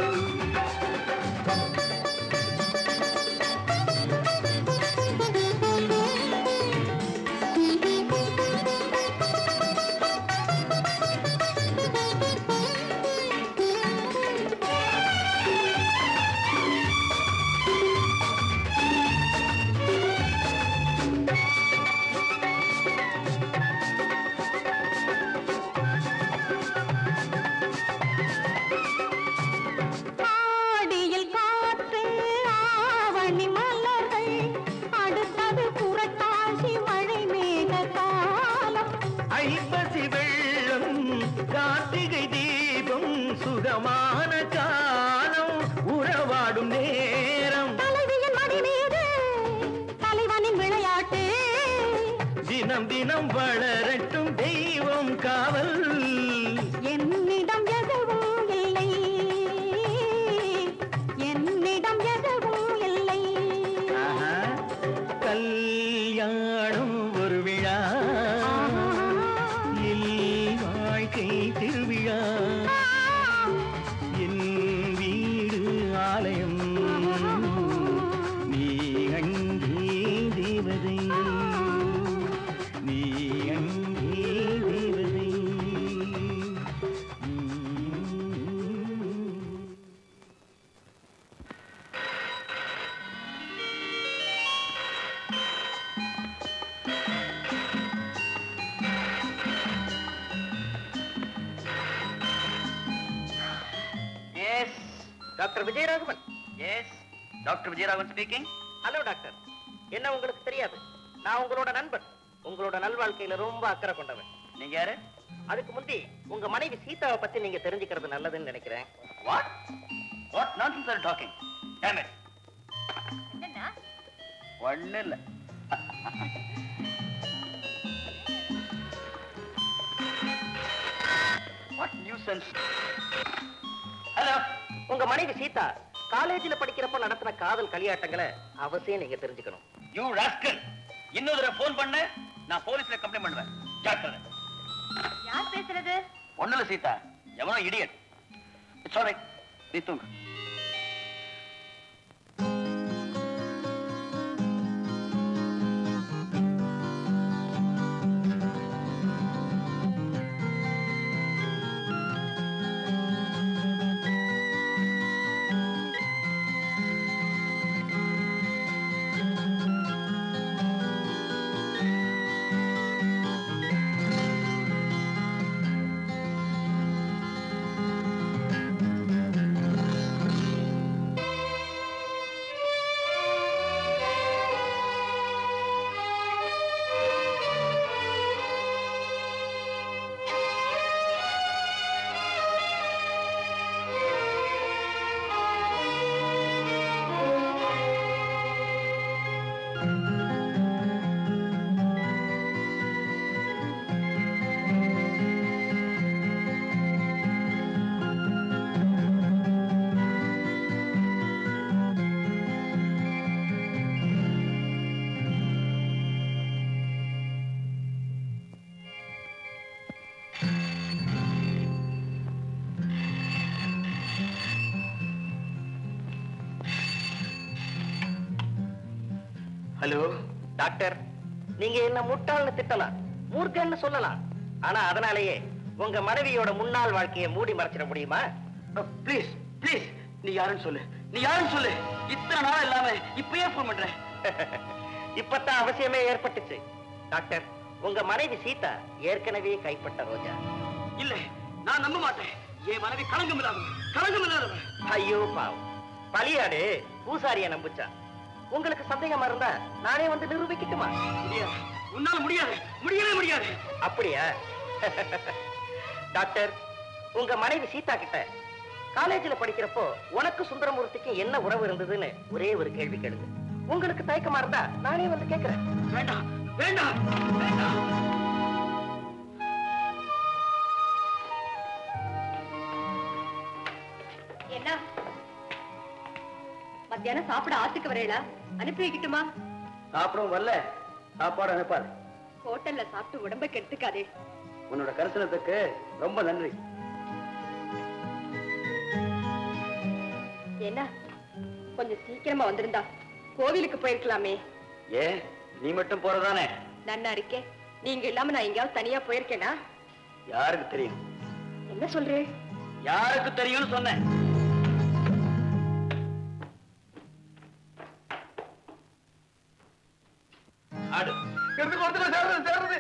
ஆடியில் காற்று ஆவணி மலர்கள் அடுத்தது புரட்டாசி மழை மேக காலம். ஐப்பசி வெள்ளம் கார்த்திகை தீபம் சுகமான காலம் உறவாடும் நேரம். தலைவியின் மடி மீது தலைவனின் விளையாட்டு தினம் தினம் வளரட்டும் தெய்வம் காவல். என்னிடம் எதுவும் இல்லை, என்னிடம் எதுவும் இல்லை. ஆஹா, கல்யாணம் ஒரு விழா, என் வாழ்க்கை திருவிழா, என் வீடு ஆலயம், நீ அங்கே தேவதை, நீ அங்கே தேவதை. Yes doctor Vijayaraghavan. Yes doctor Vijayaraghavan speaking. Hello doctor, என்ன உங்களுக்கு தெரியாது, நான் உங்களோட நண்பன், உங்களோட நல்வாழ்க்கையில ரொம்ப அக்கறை கொண்டவன். நீங்க யாரு? அதுக்கு முந்தி உங்க மனைவி சீதாவை பத்தி நீங்க தெரிஞ்சுக்கிறது நல்லதுன்னு நினைக்கிறேன். What what nonsense are talking? Damn it. என்னன்னா ஒண்ணு இல்ல. What nuisance. ஹலோ, உங்க மனைவி சீதா காலேஜில் படிக்கிறப்ப நடத்தின காதல் களியாட்டங்களை அவசியம் நீங்க தெரிஞ்சுக்கணும். யூ ராஸ்கல், இன்னொரு தடவை போன் பண்ண நான் போலீஸ்ல கம்ப்ளைண்ட் பண்ணுவேன். ஜாக்கிரதை. யார் பேசுறது? ஒண்ணுல சீதா, எவனோ இடியட். இட்ஸ் ஆல்ரைட், நீ தூங்கு. ஹலோ டாக்டர், நீங்க என்ன முட்டாள்னு திட்டலாம், மூர்க்கன்னு சொல்லலாம், ஆனா அதனாலேயே உங்க மனைவியோட முன்னாள் வாழ்க்கையை மூடி மறைச்சிட முடியுமா? ப்ளீஸ் ப்ளீஸ், நீ யாருன்னு சொல்லு, நீ யாருன்னு சொல்லு. இத்தனை நாள் இல்லாம இப்பயே போன் பண்றேன். இப்பதான் அவசியமே ஏற்பட்டுச்சு. டாக்டர், உங்க மனைவி சீதா ஏற்கனவே கைப்பட்ட ரோஜா. இல்ல, நான் நம்ப மாட்டேன். என் மனைவி களங்கம் இல்லாதவன், களங்கம் இல்லாதவன். ஐயோ பாவம், பலியாடு பூசாரிய நம்புச்சா. உங்களுக்கு சந்தேகமா இருந்தா நானே வந்து நிரூபிக்கட்டுமா? முடியாது, உன்னால முடியாது, முடியவே முடியாது. அப்படியா? டாக்டர், உங்க மனைவி சீதா கிட்ட காலேஜில் படிக்கிறப்போ உனக்கு சுந்தரமூர்த்திக்கு என்ன உறவு இருந்ததுன்னு ஒரே ஒரு கேள்வி கேளுங்க. உங்களுக்கு தயக்கமா இருந்தா நானே வந்து கேட்கிறேன். வேண்டாம் வேண்டாம் வேண்டாம். என்ன மத்தியானம் சாப்பிட ஆத்துக்கு வரையலா? அனுப்பி வைக்கட்டுமா? சாப்பிடவும் வரல, சாப்பாடு அனுப்பாது. ஹோட்டல்ல சாப்பிட்டு உடம்ப கெடுத்துக்காதே. உன்னோட கரிசனத்துக்கு ரொம்ப நன்றி. என்ன கொஞ்சம் சீக்கிரமா வந்திருந்தா கோவிலுக்கு போயிருக்கலாமே. ஏன் நீ மட்டும் போறதானே? நன்னா இருக்கே. நீங்க இல்லாம நான் எங்கேயாவது தனியா போயிருக்கேனா? யாருக்கு தெரியும்? என்ன சொல்றேன்? யாருக்கு தெரியும்னு சொன்னேன். ஆடு எடுத்து கொடுத்துட்டு சேர்றது சேர்றது.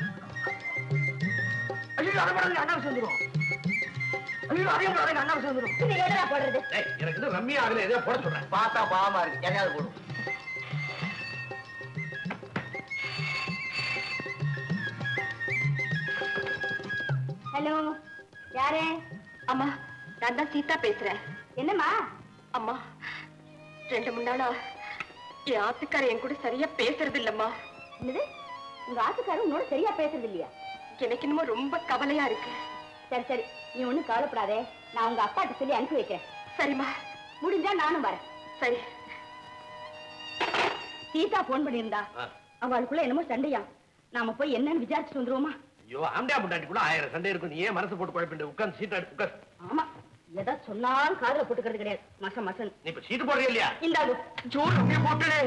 ஐயோ அடப்படாது, அண்ணா சேர்ந்துரும். ஐயோ அதையும் போடாதீங்க, அண்ணா சேர்ந்துரும். இது எதனா போடுறது? எனக்கு இன்னும் ரம்மியா ஆகல, எதையோ போட சொல்றேன். பார்த்தா பாவமா இருக்கு, எதையாவது போடும். ஹலோ, யாரு? அம்மா, நான் தான் சீதா பேசுறேன். என்னம்மா? அம்மா, 2 நாளா என் ஆத்துக்கார என் கூட சரியா பேசுறது இல்லம்மா. என்னது? உங்க ஆத்துக்கார உன்னோட சரியா பேசுறது இல்லையா? எனக்கு என்னமோ ரொம்ப கவலையா இருக்கு. சரி சரி, நீ ஒண்ணும் கவலைப்படாதே. நான் உங்க அப்பாட்ட சொல்லி அனுப்பி வைக்கிறேன். சரிம்மா, முடிஞ்சா நானும் வரேன். சரி. சீதா போன் பண்ணியிருந்தா, அவளுக்குள்ள என்னமோ சண்டையா. நாம போய் என்னன்னு விசாரிச்சுட்டு வந்துருவோமா? ஐயோ ஆம்டா முண்டாட்டிக்குள்ள 1000 சண்டை இருக்கும். நீ ஏன் மனசு போட்டு குழப்பிட்டு உட்கார்ந்து சீட்டா எடுத்து உட்கார். ஆமா, எதா சொன்னாலும் காதுல போட்டுக்கிறது கிடையாது. மசம் மசன். நீ இப்ப சீட்டு போடுறியா இல்லையா? இந்தாது ஜோர் அப்படியே போட்டுடு.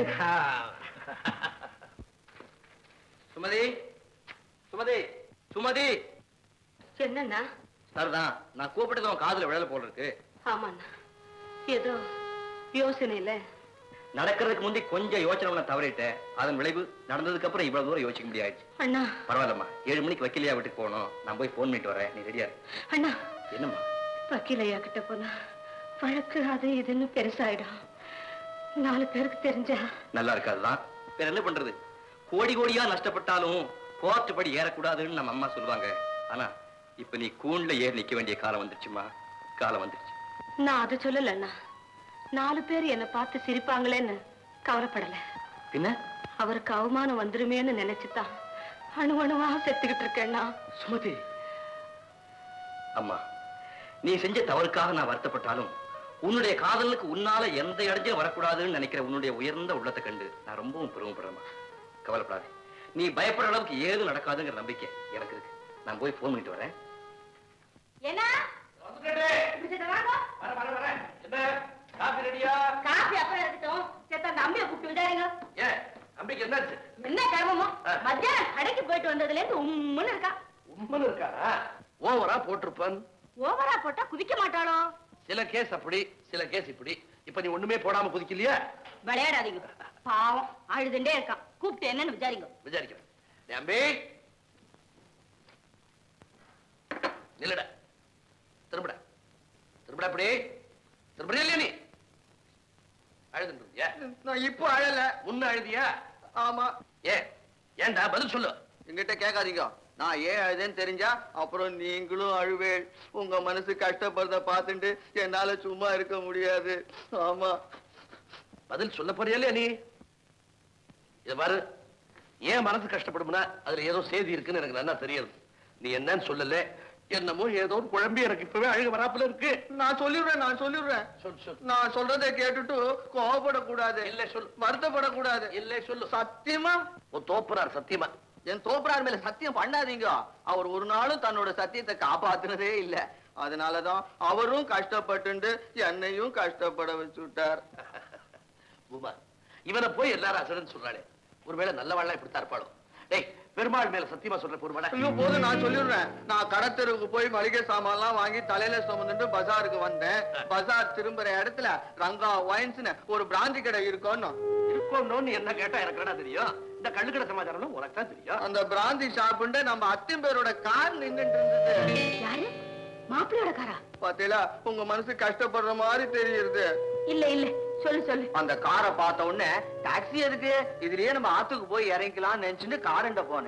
சுமதி, சுமதி, சுமதி. என்னண்ணா? சரிதான், நான் கூப்பிட்டது உன் காதுல விழல போல இருக்கு. ஆமாண்ணா, ஏதோ யோசனையில. நடக்கிறதுக்கு முந்தி கொஞ்சம் யோசனை தவறிட்டேன். அதன் விளைவு நடந்ததுக்கு அப்புறம் இவ்வளவு தூரம் யோசிக்க முடியாது. அண்ணா பரவாயில்லம்மா, 7 மணிக்கு வக்கீலையா வீட்டுக்கு போகணும். நான் போய் போன் பண்ணிட்டு வரேன், நீ ரெடியா? அண்ணா, என்னம்மா? வக்கீலையா கிட்ட போனா வழக்கு அது இதுன்னு பெருசாயிடும். 4 பேருக்கு தெரிஞ்சா நல்லா இருக்காதுதான். வேற என்ன பண்றது? கோடி கோடியா நஷ்டப்பட்டாலும் கோர்ட் படி ஏறக்கூடாதுன்னு நம்ம அம்மா சொல்லுவாங்க. ஆனா இப்ப நீ கூண்ல ஏறி நிக்க வேண்டிய காலம் வந்துருச்சுமா, காலம் வந்துருச்சு. நான் அதை சொல்லல அண்ணா. 4 பேர் என்ன பார்த்து சிரிப்பாங்களேன்னு கவலைப்படல. பின்ன அவருக்கு அவமானம் வந்துருமேன்னு நினைச்சுதான் அணு அணுவா செத்துக்கிட்டு இருக்கேன்னா. சுமதி, அம்மா, நீ செஞ்ச தவறுக்காக நான் வருத்தப்பட்டாலும் உன்னுடைய காதலுக்கு உன்னால எந்த இடைஞ்சலும் வரக்கூடாதுன்னு நினைக்கிற உன்னுடைய உயர்ந்த உள்ளத்தை கண்டு நான் ரொம்பவும் பெருமைப்படுறேம்மா. கவலைப்படாது, நீ பயப்படுற அளவுக்கு ஏதும் நடக்காதுங்கிற நம்பிக்கை எனக்கு இருக்கு. நான் போய் போன் பண்ணிட்டு வரேன். என்ன? காபி ரெடியா? காபி அப்புறம் இருக்கட்டும். சேத்தா நம்பிய கூப்பிட்டு விடாதீங்க. ஏன் நம்பிக்கை என்னாச்சு? என்ன கர்மமோ? மத்தியானம் கடைக்கு போயிட்டு வந்ததுல இருந்து உம்முன்னு இருக்கா. உண்மைன்னு இருக்காரா? ஓவரா போட்டிருப்பான். ஓவரா போட்டா குதிக்க மாட்டாளோ? சில கேஸ் அப்படி, சில கேஸ் இப்படி. இப்ப நீ ஒண்ணுமே போடாம குதிக்கலையா? விளையாடாதீங்க. பாவம் அழுதுண்டே இருக்கான். கூப்பிட்டு என்னன்னு விசாரிங்க. விசாரிக்கிறேன். அம்பி நில்லடா, திரும்படா, திரும்படா. அப்படி திரும்படியா இல்லையா? நீ அழுதுன்றியா? நான் இப்போ அழல. முன்ன அழுதியா? ஆமா. ஏன்டா பதில் சொல்லு. எங்கிட்ட கேட்காதீங்க. நான் ஏன் அழுதேன்னு தெரிஞ்சா அப்புறம் நீங்களும் அழுவேள். உங்க மனசு கஷ்டப்படுறத பார்த்துட்டு என்னால சும்மா இருக்க முடியாது. ஆமா. பதில் சொல்ல போறியா இல்லையா? நீ இத பாரு, ஏன் மனசு கஷ்டப்படும்னா அதுல ஏதோ செய்தி இருக்குன்னு எனக்கு நல்லா தெரியாது. நீ என்னன்னு சொல்லல, என்னமோ ஏதோ ஒரு குழம்பி எனக்கு இப்பவே அழுக வராப்புல இருக்கு. நான் சொல்லிடுறேன், நான் சொல்லிடுறேன். சொல். நான் சொல்றதை கேட்டுட்டு கோவப்படக்கூடாது. இல்ல சொல்லு. வருத்தப்படக்கூடாது. இல்ல சொல்லு. சத்தியமா? உன் தோப்புறார் சத்தியமா? என் தோப்புறார் மேல சத்தியம் பண்ணாதீங்க. அவர் ஒரு நாளும் தன்னோட சத்தியத்தை காப்பாத்துனதே இல்ல. அதனாலதான் அவரும் கஷ்டப்பட்டு என்னையும் கஷ்டப்பட வச்சுட்டார். பூமா, இவனை போய் எல்லாரும் அசடன்னு சொல்றாளே, ஒருவேளை நல்லவாழ்லாம் இப்படித்தான் இருப்பாளோ? டேய், பெருமாள் மேல சத்தியமா சொல்ற பொறுமாடா. ஐயோ போதும், நான் சொல்லிடுறேன். நான் கடத்தெருவுக்கு போய் மளிகை சாமான்லாம் வாங்கி தலையில சுமந்துட்டு பஜாருக்கு வந்தேன். பஜார் திரும்புற இடத்துல ரங்கா ஒயின்ஸ்னு ஒரு பிராந்தி கடை இருக்கும்னு என்ன கேட்டா எனக்கு என்ன தெரியும்? இந்த கள்ளுக்கடை சமாச்சாரம் உனக்கு தான் தெரியும். அந்த பிராந்தி ஷாப்புண்ட நம்ம அத்திம்பேரோட கார் நின்னுட்டு இருந்தது. யாரு? மாப்பிள்ளையோட காரா? பாத்தீங்களா, உங்க மனசு கஷ்டப்படுற மாதிரி தெரியுது. இல்ல இல்ல, சொல்லு சொல்லு. அந்த காரை பார்த்த உடனே டாக்ஸி எதுக்கு, இதுலயே நம்ம ஆத்துக்கு போய் இறங்கிக்கலாம் நினைச்சுட்டு காரண்ட போனேன்.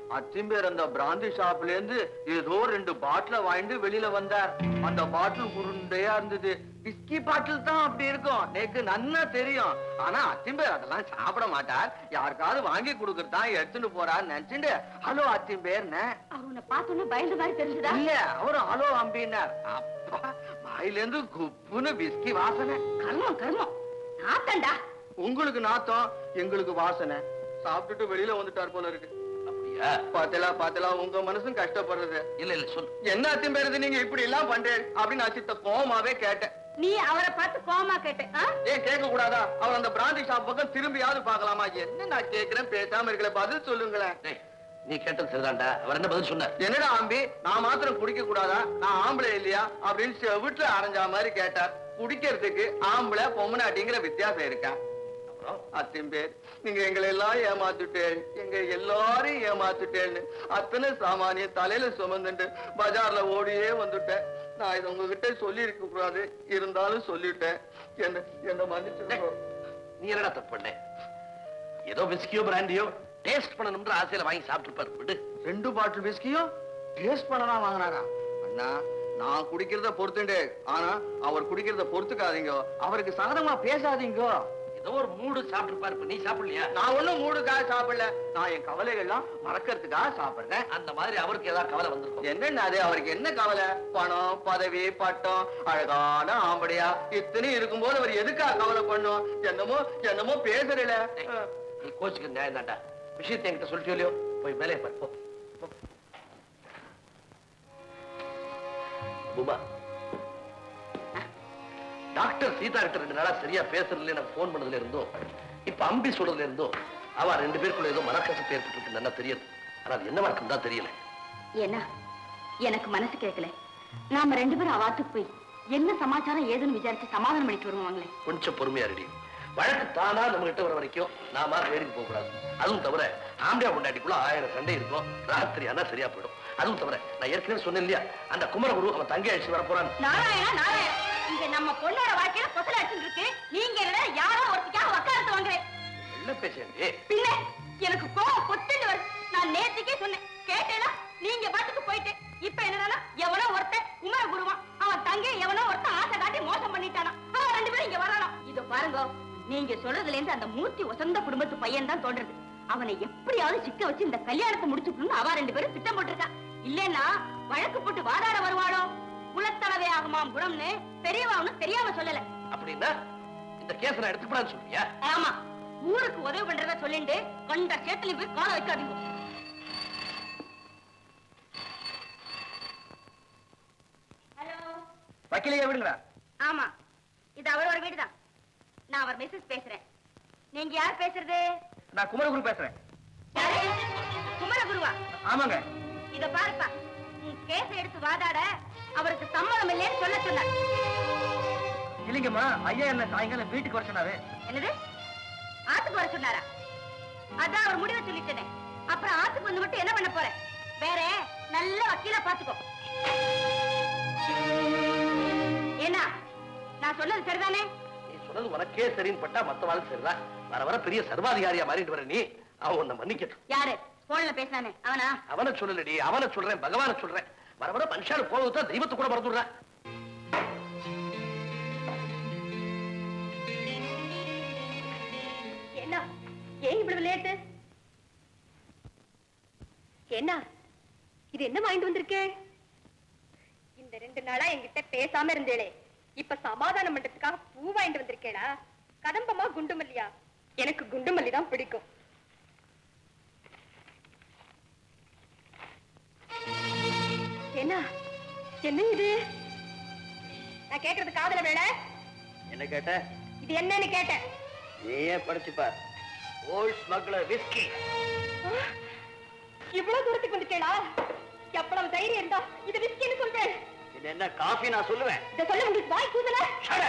அத்திம்பேர் அந்த பிராந்தி ஷாப்ல இருந்து ஏதோ 2 பாட்டில வாங்கிட்டு வெளியில வந்தார். அந்த பாட்டில் உருண்டையா இருந்தது. விஸ்கி பாட்டில் தான் அப்படி இருக்கும், எனக்கு நன்னா தெரியும். ஆனா அத்திம்பேர் அதெல்லாம் சாப்பிட மாட்டார். யாருக்காவது வாங்கி கொடுக்கறதா எடுத்துட்டு போறான்னு நினைச்சுட்டு ஹலோ அத்திம்பேர்னு. அவனை பார்த்தோன்னு பயந்த மாதிரி தெரிஞ்சுதா? இல்ல, அவரும் ஹலோ அம்பின்னார். அப்பா வாயில இருந்து குப்புன்னு விஸ்கி வாசனை. கர்மம் கர்மம், நாத்தண்டா. உங்களுக்கு நாத்தம், எங்களுக்கு வாசனை. சாப்பிட்டுட்டு வெளியில வந்துட்டார் போல இருக்கு. அப்படியா? பாத்தலா உங்க மனசும் கஷ்டப்படுறது. இல்ல இல்ல சொல்லு. என்ன அத்திம்பேரது நீங்க இப்படி எல்லாம் பண்றேன் அப்படின்னு அச்சித்த கோமாவே கேட்டேன். நீ அவரை பார்த்து கோமா கேட்ட? ஏன் கேட்க கூடாதா? அவர் அந்த பிராந்தி ஷாப் பக்கம் திரும்பியாவது பாக்கலாமா? என்ன நான் கேட்கிறேன், பேசாம இருக்கல, பதில் சொல்லுங்களேன். நீ கேட்டது சரிதான்டா. அவர் என்ன பதில் சொன்னார்? என்னடா ஆம்பி, நான் மாத்திரம் குடிக்க கூடாதா, நான் ஆம்பளை இல்லையா அப்படின்னு வீட்டுல அரைஞ்சா மாதிரி கேட்டார். குடிக்கிறதுக்கு ஆம்பளை பொம்மனாட்டிங்கிற வித்தியாசம் இருக்கா? அத்திம்பேர், நீங்க எங்களை எல்லாம் ஏமாத்துட்டேன், எங்க எல்லாரையும் ஏமாத்துட்டேன்னு அத்தனை சாமானிய தலையில சுமந்துட்டு பஜார்ல ஓடியே வந்துட்டேன். நான் இதை உங்ககிட்ட சொல்லி இருக்க கூடாது, இருந்தாலும் சொல்லிட்டேன். என்ன மன்னிச்சு. நீ என்னடா தப்பு பண்ண? ஏதோ விஸ்கியோ பிராண்டியோ டேஸ்ட் பண்ணணும்ன்ற ஆசையில வாங்கி சாப்பிட்டு விடு. 2 பாட்டில் விஸ்கியும் டேஸ்ட் பண்ணலாம் வாங்கினாரா? அண்ணா, நான் குடிக்கிறத பொறுத்துண்டே, ஆனா அவர் குடிக்கிறத பொறுத்துக்காதீங்க, அவருக்கு சாதமா பேசாதீங்க. ஏதோ ஒரு மூடு சாப்பிட்டுருப்பாரு. நீ சாப்பிடலையா? நான் ஒண்ணும் மூடுக்காக சாப்பிடல, நான் என் கவலைகள்லாம் மறக்கிறதுக்காக சாப்பிடுறேன். அந்த மாதிரி அவருக்கு ஏதாவது கவலை வந்திருக்கும். என்னன்னா அது அவருக்கு என்ன கவலை? பணம், பதவி, பட்டம், அழகான ஆம்படியா இத்தனை இருக்கும்போது அவர் எதுக்காக கவலை பண்ணும்? என்னமோ பேசுறல. நீ கோச்சுக்கு நியாயம் தான்டா. விஷயத்தை என்கிட்ட சொல்லிட்டு இல்லையோ, போய் மேலே பாரு. பூமா, டாக்டர் சீதா கிட்ட 2 நாளா சரியா பேசுறதுல எனக்கு போன் பண்ணதுல இருந்தோம், இப்ப அம்பி சொல்றதுல இருந்தோம், அவ 2 பேருக்குள்ள ஏதோ மனக்கசப்பு ஏற்பட்டு நல்லா தெரியுது. ஆனா அது என்னவா இருக்குன்னு தான் தெரியல. ஏன்னா எனக்கு மனசு கேட்கல. நாம 2 பேரும் அவாத்துக்கு போய் என்ன சமாச்சாரம் ஏதுன்னு விசாரிச்சு சமாதானம் பண்ணிட்டு வருவாங்களே. கொஞ்சம் பொறுமையா ரெடி. வழக்கு தானா நம்ம கிட்ட வர வரைக்கும் நாம வேடிக்கை போக கூடாது. அதுவும் தவிர ஆம்பியா பொண்டாட்டிக்குள்ள 1000 சண்டை இருக்கும். ராத்திரி ஆனா சரியா போயிடும். அதுவும் தவிர நான் ஏற்கனவே சொன்னேன் இல்லையா, அந்த குமரகுரு அவன் தங்கை அழிச்சு வர போறான். நாராயணா, இங்க நம்ம பொண்ணோட வாழ்க்கையில பொசல அடிச்சுட்டு இருக்கு. நீங்க யாரோ ஒருத்திக்காக வக்காலத்து வாங்குறேன். என்ன பேசுறீங்க? பின்ன எனக்கு கோவம் பொத்துட்டு வருது. நான் நேத்துக்கே சொன்னேன், கேட்டேனா? நீங்க பாட்டுக்கு போயிட்டு இப்ப என்னன்னா எவனோ ஒருத்தன் குமரகுருவான், அவன் தங்கை எவனோ ஒருத்தன் ஆசை காட்டி மோசம் பண்ணிட்டானா, அவன் 2 பேரும் இங்க வரலாம். இதோ பாருங்க, நீங்க சொல்றதுல இருந்து அந்த மூர்த்தி வசந்த குடும்பத்து பையன் தான் தோன்றது. அவனை எப்படியாவது சிக்க வச்சு இந்த கல்யாணத்தை முடிச்சுக்கணும்னு அவ 2 பேரும் திட்டம் போட்டிருக்கா. இல்லன்னா வழக்கு போட்டு வாதாட வருவாளோ. குலத்தளவே ஆகுமாம் குணம்னு பெரியவா ஒன்னும் தெரியாம சொல்லல. அப்படின்னா இந்த கேஸ் நான் எடுத்துக்கூடாதுன்னு சொல்றியா? ஆமா, ஊருக்கு உதவி பண்றத சொல்லிட்டு கண்ட சேத்துல போய் கால வைக்காதீங்க. ஹலோ, வக்கீலையே விடுங்களா? ஆமா, இது அவரோட வீடுதான். நான் அவர் மிஸ்ஸஸ் பேசுறேன். நீங்க யார் பேசுறது? நான் குமரகுரு பேசுறேன். யாரு? குமரகுருவா? ஆமாங்க. இத பாருப்பா, உன் கேஸ எடுத்து வாதாட அவருக்கு சம்மதம் இல்லைன்னு சொல்ல சொன்னார். இல்லைங்கம்மா, ஐயா என்ன சாயங்காலம் வீட்டுக்கு வர சொன்னாரு. என்னது? ஆத்துக்கு வர சொன்னாரா? அதான் அவர் முடிவை சொல்லிட்டேனே. அப்புறம் ஆத்துக்கு வந்து மட்டும் என்ன பண்ண போற? வேற நல்ல வக்கீல பாத்துக்கோ. என்ன நான் சொன்னது சரிதானே? நீ சொன்னது உனக்கே சரின்னு பட்டா மத்த வாழ்க்கை சரிதான். வர வர பெரிய சர்வாதிகாரியா மாறிட்டு வர நீ. அவன் உன்னை மன்னிக்கட்டும். யாரு போன்ல பேசினானே அவனா? அவனை சொல்லலடி, அவனை சொல்றேன், பகவானை சொல்றேன். வர வர மனுஷால போகத்தான் தெய்வத்தை கூட மறந்துடுறேன். என்ன ஏன் இவ்வளவு லேட்டு? என்ன இது என்ன வாங்கிட்டு வந்திருக்கே? இந்த 2 நாளா என்கிட்ட பேசாம இருந்தேளே, இப்ப சமாதானம் பண்றதுக்காக பூ வாங்கிட்டு வந்திருக்கேடா. கதம்பமா குண்டுமல்லியா? எனக்கு குண்டுமல்லி தான் பிடிக்கும். என்ன என்ன இது? நான் கேக்குறது காதல வேலை? என்ன கேட்ட? இது என்னன்னு கேட்டேன். நீயே படிச்சுப்பார். Volt smuggler whisky. இவ்வளவு தூரத்துக்கு வந்துட்டேடா. எவ்வளவு தைரியம் இருந்தா இது விஸ்கின்னு சொல்றேன். இது என்ன காஃபி நான் சொல்லுவேன். இத சொல்ல உங்களுக்கு வாய் கூசல?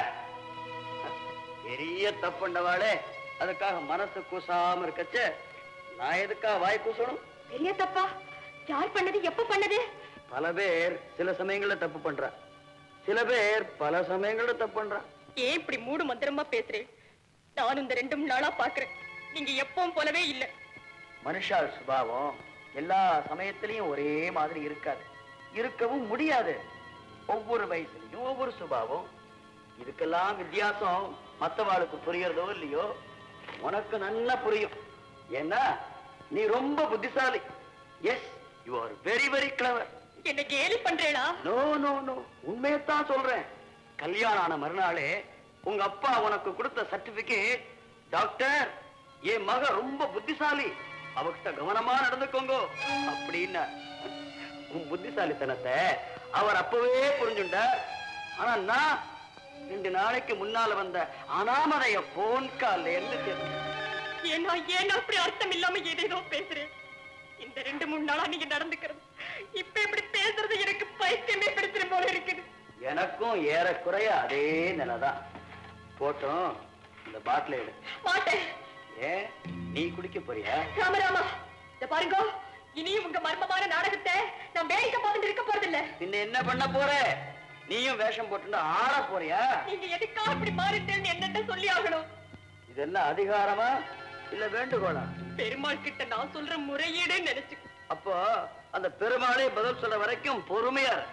பெரிய தப்புண்டவாளே, அதுக்காக மனசு கூசாம இருக்கச்சே நான் எதுக்கா வாய் கூசணும்? பெரிய தப்பா? யார் பண்ணது? எப்ப பண்ணது? பல பேர் சில சமயங்கள்ல தப்பு பண்றா, சில பேர் பல சமயங்கள்ல தப்பு பண்றா. ஏன் இப்படி மூடு மந்திரமா பேசுறேன்? நானும் இந்த 2 நாளா பாக்குறேன், நீங்க எப்பவும் போலவே இல்ல. மனுஷால் சுபாவம் எல்லா சமயத்திலையும் ஒரே மாதிரி இருக்காது, இருக்கவும் முடியாது. ஒவ்வொரு வயசுலயும் ஒவ்வொரு சுபாவம். இதுக்கெல்லாம் வித்தியாசம் மத்தவாளுக்கு புரியறதோ இல்லையோ, உனக்கு நல்லா புரியும். ஏன்னா நீ ரொம்ப புத்திசாலி. Yes, you are very very clever. என்ன கேலி பண்றேடா? நோ நோ நோ, உண்மையத்தான் சொல்றேன். கல்யாணம் ஆன மறுநாளே உங்க அப்பா உனக்கு கொடுத்த சர்டிபிகேட், டாக்டர் என் மக ரொம்ப புத்திசாலி, அவகிட்ட கவனமா நடந்துக்கோங்க அப்படின்னு. உன் புத்திசாலித்தனத்தை அவர் அப்பவே புரிஞ்சுண்டார். ஆனா நான் 2 நாளைக்கு முன்னால வந்த அனாமதைய போன் கால்ல இருந்து ஏன்னா அப்படி அர்த்தம் இல்லாம ஏதேதோ பேசுறேன். இந்த 2-3 நாளா நீங்க நடந்துக்கிறது, இப்ப இப்படி பேசுறது எனக்கு பைத்தியமே பிடிச்சிரும் போல இருக்குது. எனக்கும் ஏறக்குறைய அதே நிலைதான். போட்டோம், இந்த பாட்டில எடு. மாட்டேன். ஏன், நீ குடிக்க போறியா? ராமராமா, இத பாருங்க, இனியும் உங்க மர்மமான நாடகத்தை நான் வேடிக்கை பார்த்துட்டு இருக்க போறதில்ல. பின்ன என்ன பண்ண போற? நீயும் வேஷம் போட்டு ஆட போறியா? நீங்க எதுக்காக இப்படி மாறிட்டேன்னு என்னட்ட சொல்லி ஆகணும். இது என்ன அதிகாரமா இல்ல வேண்டுகோளா? பெருமாள் கிட்ட நான் சொல்ற முறையீடு நினைச்சு. அப்போ அந்த பெருமாளே பதில் சொல்ற வரைக்கும் பொறுமையா இரு.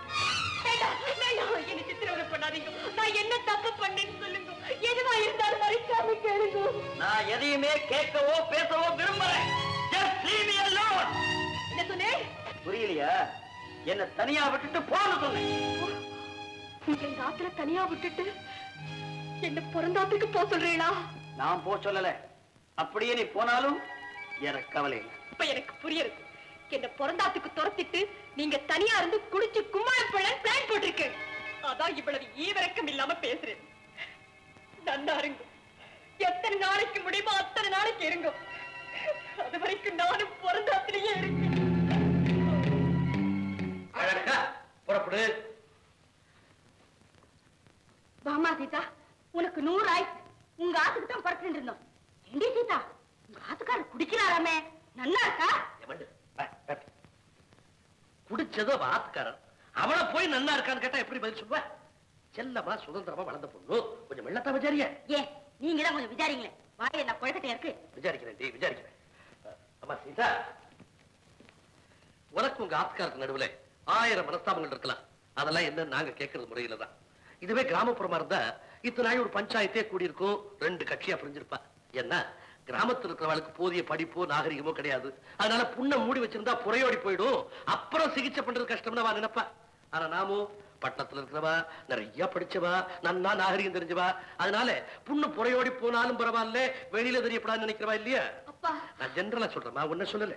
என்ன சித்திரவதை பண்ணாதீங்க. நான் என்ன தப்பு பண்ணேன்னு சொல்லுங்க. எதுவா இருந்தாலும் மறைக்காம கேளுங்க. நான் எதையுமே கேட்கவோ பேசவோ விரும்புறேன். Just leave me alone. என்ன சொன்னேன்? புரியலையா? என்ன தனியா விட்டுட்டு போன்னு சொன்னேன். எங்க ஆத்துல தனியா விட்டுட்டு என்ன பிறந்தாத்துக்கு போக சொல்றீங்களா? நான் போ சொல்லல. அப்படியே நீ போனாலும் எனக்கு கவலை இல்லை. இப்ப எனக்கு புரியுது. என்ன பிறந்தாத்துக்கு துரத்திட்டு நீங்க தனியா இருந்து குடிச்சு கும்மாளப்பழ பிளான் போட்டிருக்கு. அதான் இவ்வளவு ஈவிரக்கம் இல்லாம பேசுறேன். நன்னா இருங்க. எத்தனை நாளைக்கு முடியுமோ அத்தனை நாளைக்கு இருங்க. அது வரைக்கும் நானும் பிறந்தாத்திலேயே இருக்கேன். புறப்படு. வாமா சீதா, உனக்கு 100 ஆயிடுச்சு. உங்க ஆத்துக்கு தான் பறந்துட்டு இருந்தோம். ஏண்டி சீதா, உங்க ஆத்துக்காரர் குடிக்கிறாராமே, நல்லா இருக்கா? குடிச்சதோ ஆத்துக்காரன், அவளை போய் நன்னா இருக்கான்னு கேட்டா எப்படி பதில் சொல்லுவ? செல்லமா சுதந்திரமா வளர்ந்த பொண்ணு, கொஞ்சம் வெள்ளத்தா விசாரிய. ஏன் நீங்க தான் கொஞ்சம் விசாரிங்களேன். வாயை நான் குழக்கட்டையா இருக்கு. விசாரிக்கிறேன் விசாரிக்கிறேன். அம்மா சீதா, உனக்கு உங்க ஆத்துக்காரருக்கு நடுவுல 1000 மனஸ்தாபங்கள் இருக்கலாம். அதெல்லாம் என்ன நாங்க கேட்கறது முறையில தான். இதுவே கிராமப்புறமா இருந்தா இத்தனை நாள் ஒரு பஞ்சாயத்தே கூடியிருக்கும், 2 கட்சியா பிரிஞ்சிருப்பா. என்ன, கிராமத்தில் இருக்கிறவளுக்கு போதிய படிப்போ நாகரிகமோ கிடையாது. அதனால புண்ணை மூடி வச்சிருந்தா புறையோடி போயிடும், அப்புறம் சிகிச்சை பண்றது கஷ்டம்னு அவ நினைப்பா. ஆனா நாமும் பட்டணத்துல இருக்கிறவா, நிறைய படிச்சவா, நன்னா நாகரிகம் தெரிஞ்சவா. அதனால புண்ணு புறையோடி போனாலும் பரவாயில்ல, வெளியில தெரியப்படாதுன்னு நினைக்கிறவா இல்லையா? நான் ஜெனரலா சொல்றேன், உன்ன சொல்லல.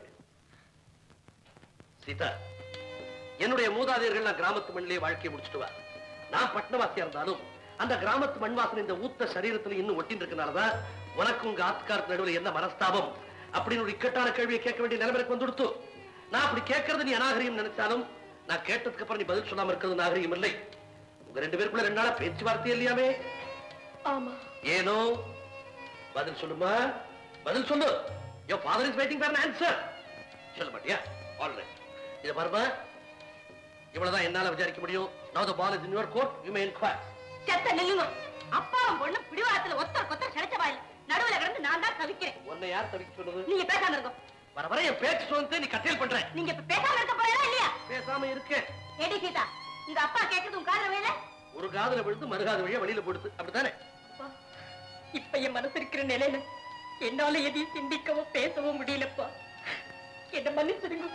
சீதா, என்னுடைய மூதாதையர்கள் நான் கிராமத்து மண்ணிலே வாழ்க்கையை முடிச்சுட்டுவா. நான் பட்டணவாசியா இருந்தாலும் அந்த கிராமத்து மண் வாசனை இந்த ஊத்த சரீரத்துல இன்னும் ஒட்டின்னு இருக்கனாலதான் உனக்கு உங்க ஆத்துக்காரத்து நடுவில் என்ன மனஸ்தாபம் அப்படின்னு ஒரு இக்கட்டான கேள்வியை கேட்க வேண்டிய நிலைமைக்கு வந்துடுத்து. நான் அப்படி கேட்கறது நீ அநாகரிகம் நினைச்சாலும், நான் கேட்டதுக்கு அப்புறம் நீ பதில் சொல்லாம இருக்கிறது நாகரிகம் இல்லை. உங்க 2 பேருக்குள்ள 2 நாளா பேச்சுவார்த்தை இல்லையாமே? ஆமா. ஏனோ பதில் சொல்லுமா, பதில் சொல்லு. Your father is waiting for an answer. சொல்ல மாட்டியா? All right. இத பாருமா, இவ்வளவுதான் என்னால விசாரிக்க முடியும். Now the ball is in your court. You may inquire. செத்த நில்லுங்க. அப்பாவும் பொண்ணு பிடிவாரத்துல ஒத்தர் கொத்தர் கிடைச்ச வாயில் நடுவுல கிடந்து நான் தான் தவிக்கிறேன். உன்னை யார் தவிக்க சொன்னது? நீங்க பேசாம இருங்க. வர வர என் பேச்சு சொன்னதை நீ கட்டேல் பண்ற. நீங்க இப்ப பேசாம இருக்க போறீங்களா இல்லையா? பேசாம இருக்கேன். ஏடி சீதா, உங்க அப்பா கேக்குறது உன் காதுல விழல? ஒரு காதுல விழுந்து மறுகாது வழியா வெளியில போடுது, அப்படித்தானே? இப்ப என் மனசு இருக்கிற நிலையில என்னால எதையும் சிந்திக்கவோ பேசவோ முடியலப்பா. என்ன மன்னிச்சிருங்க.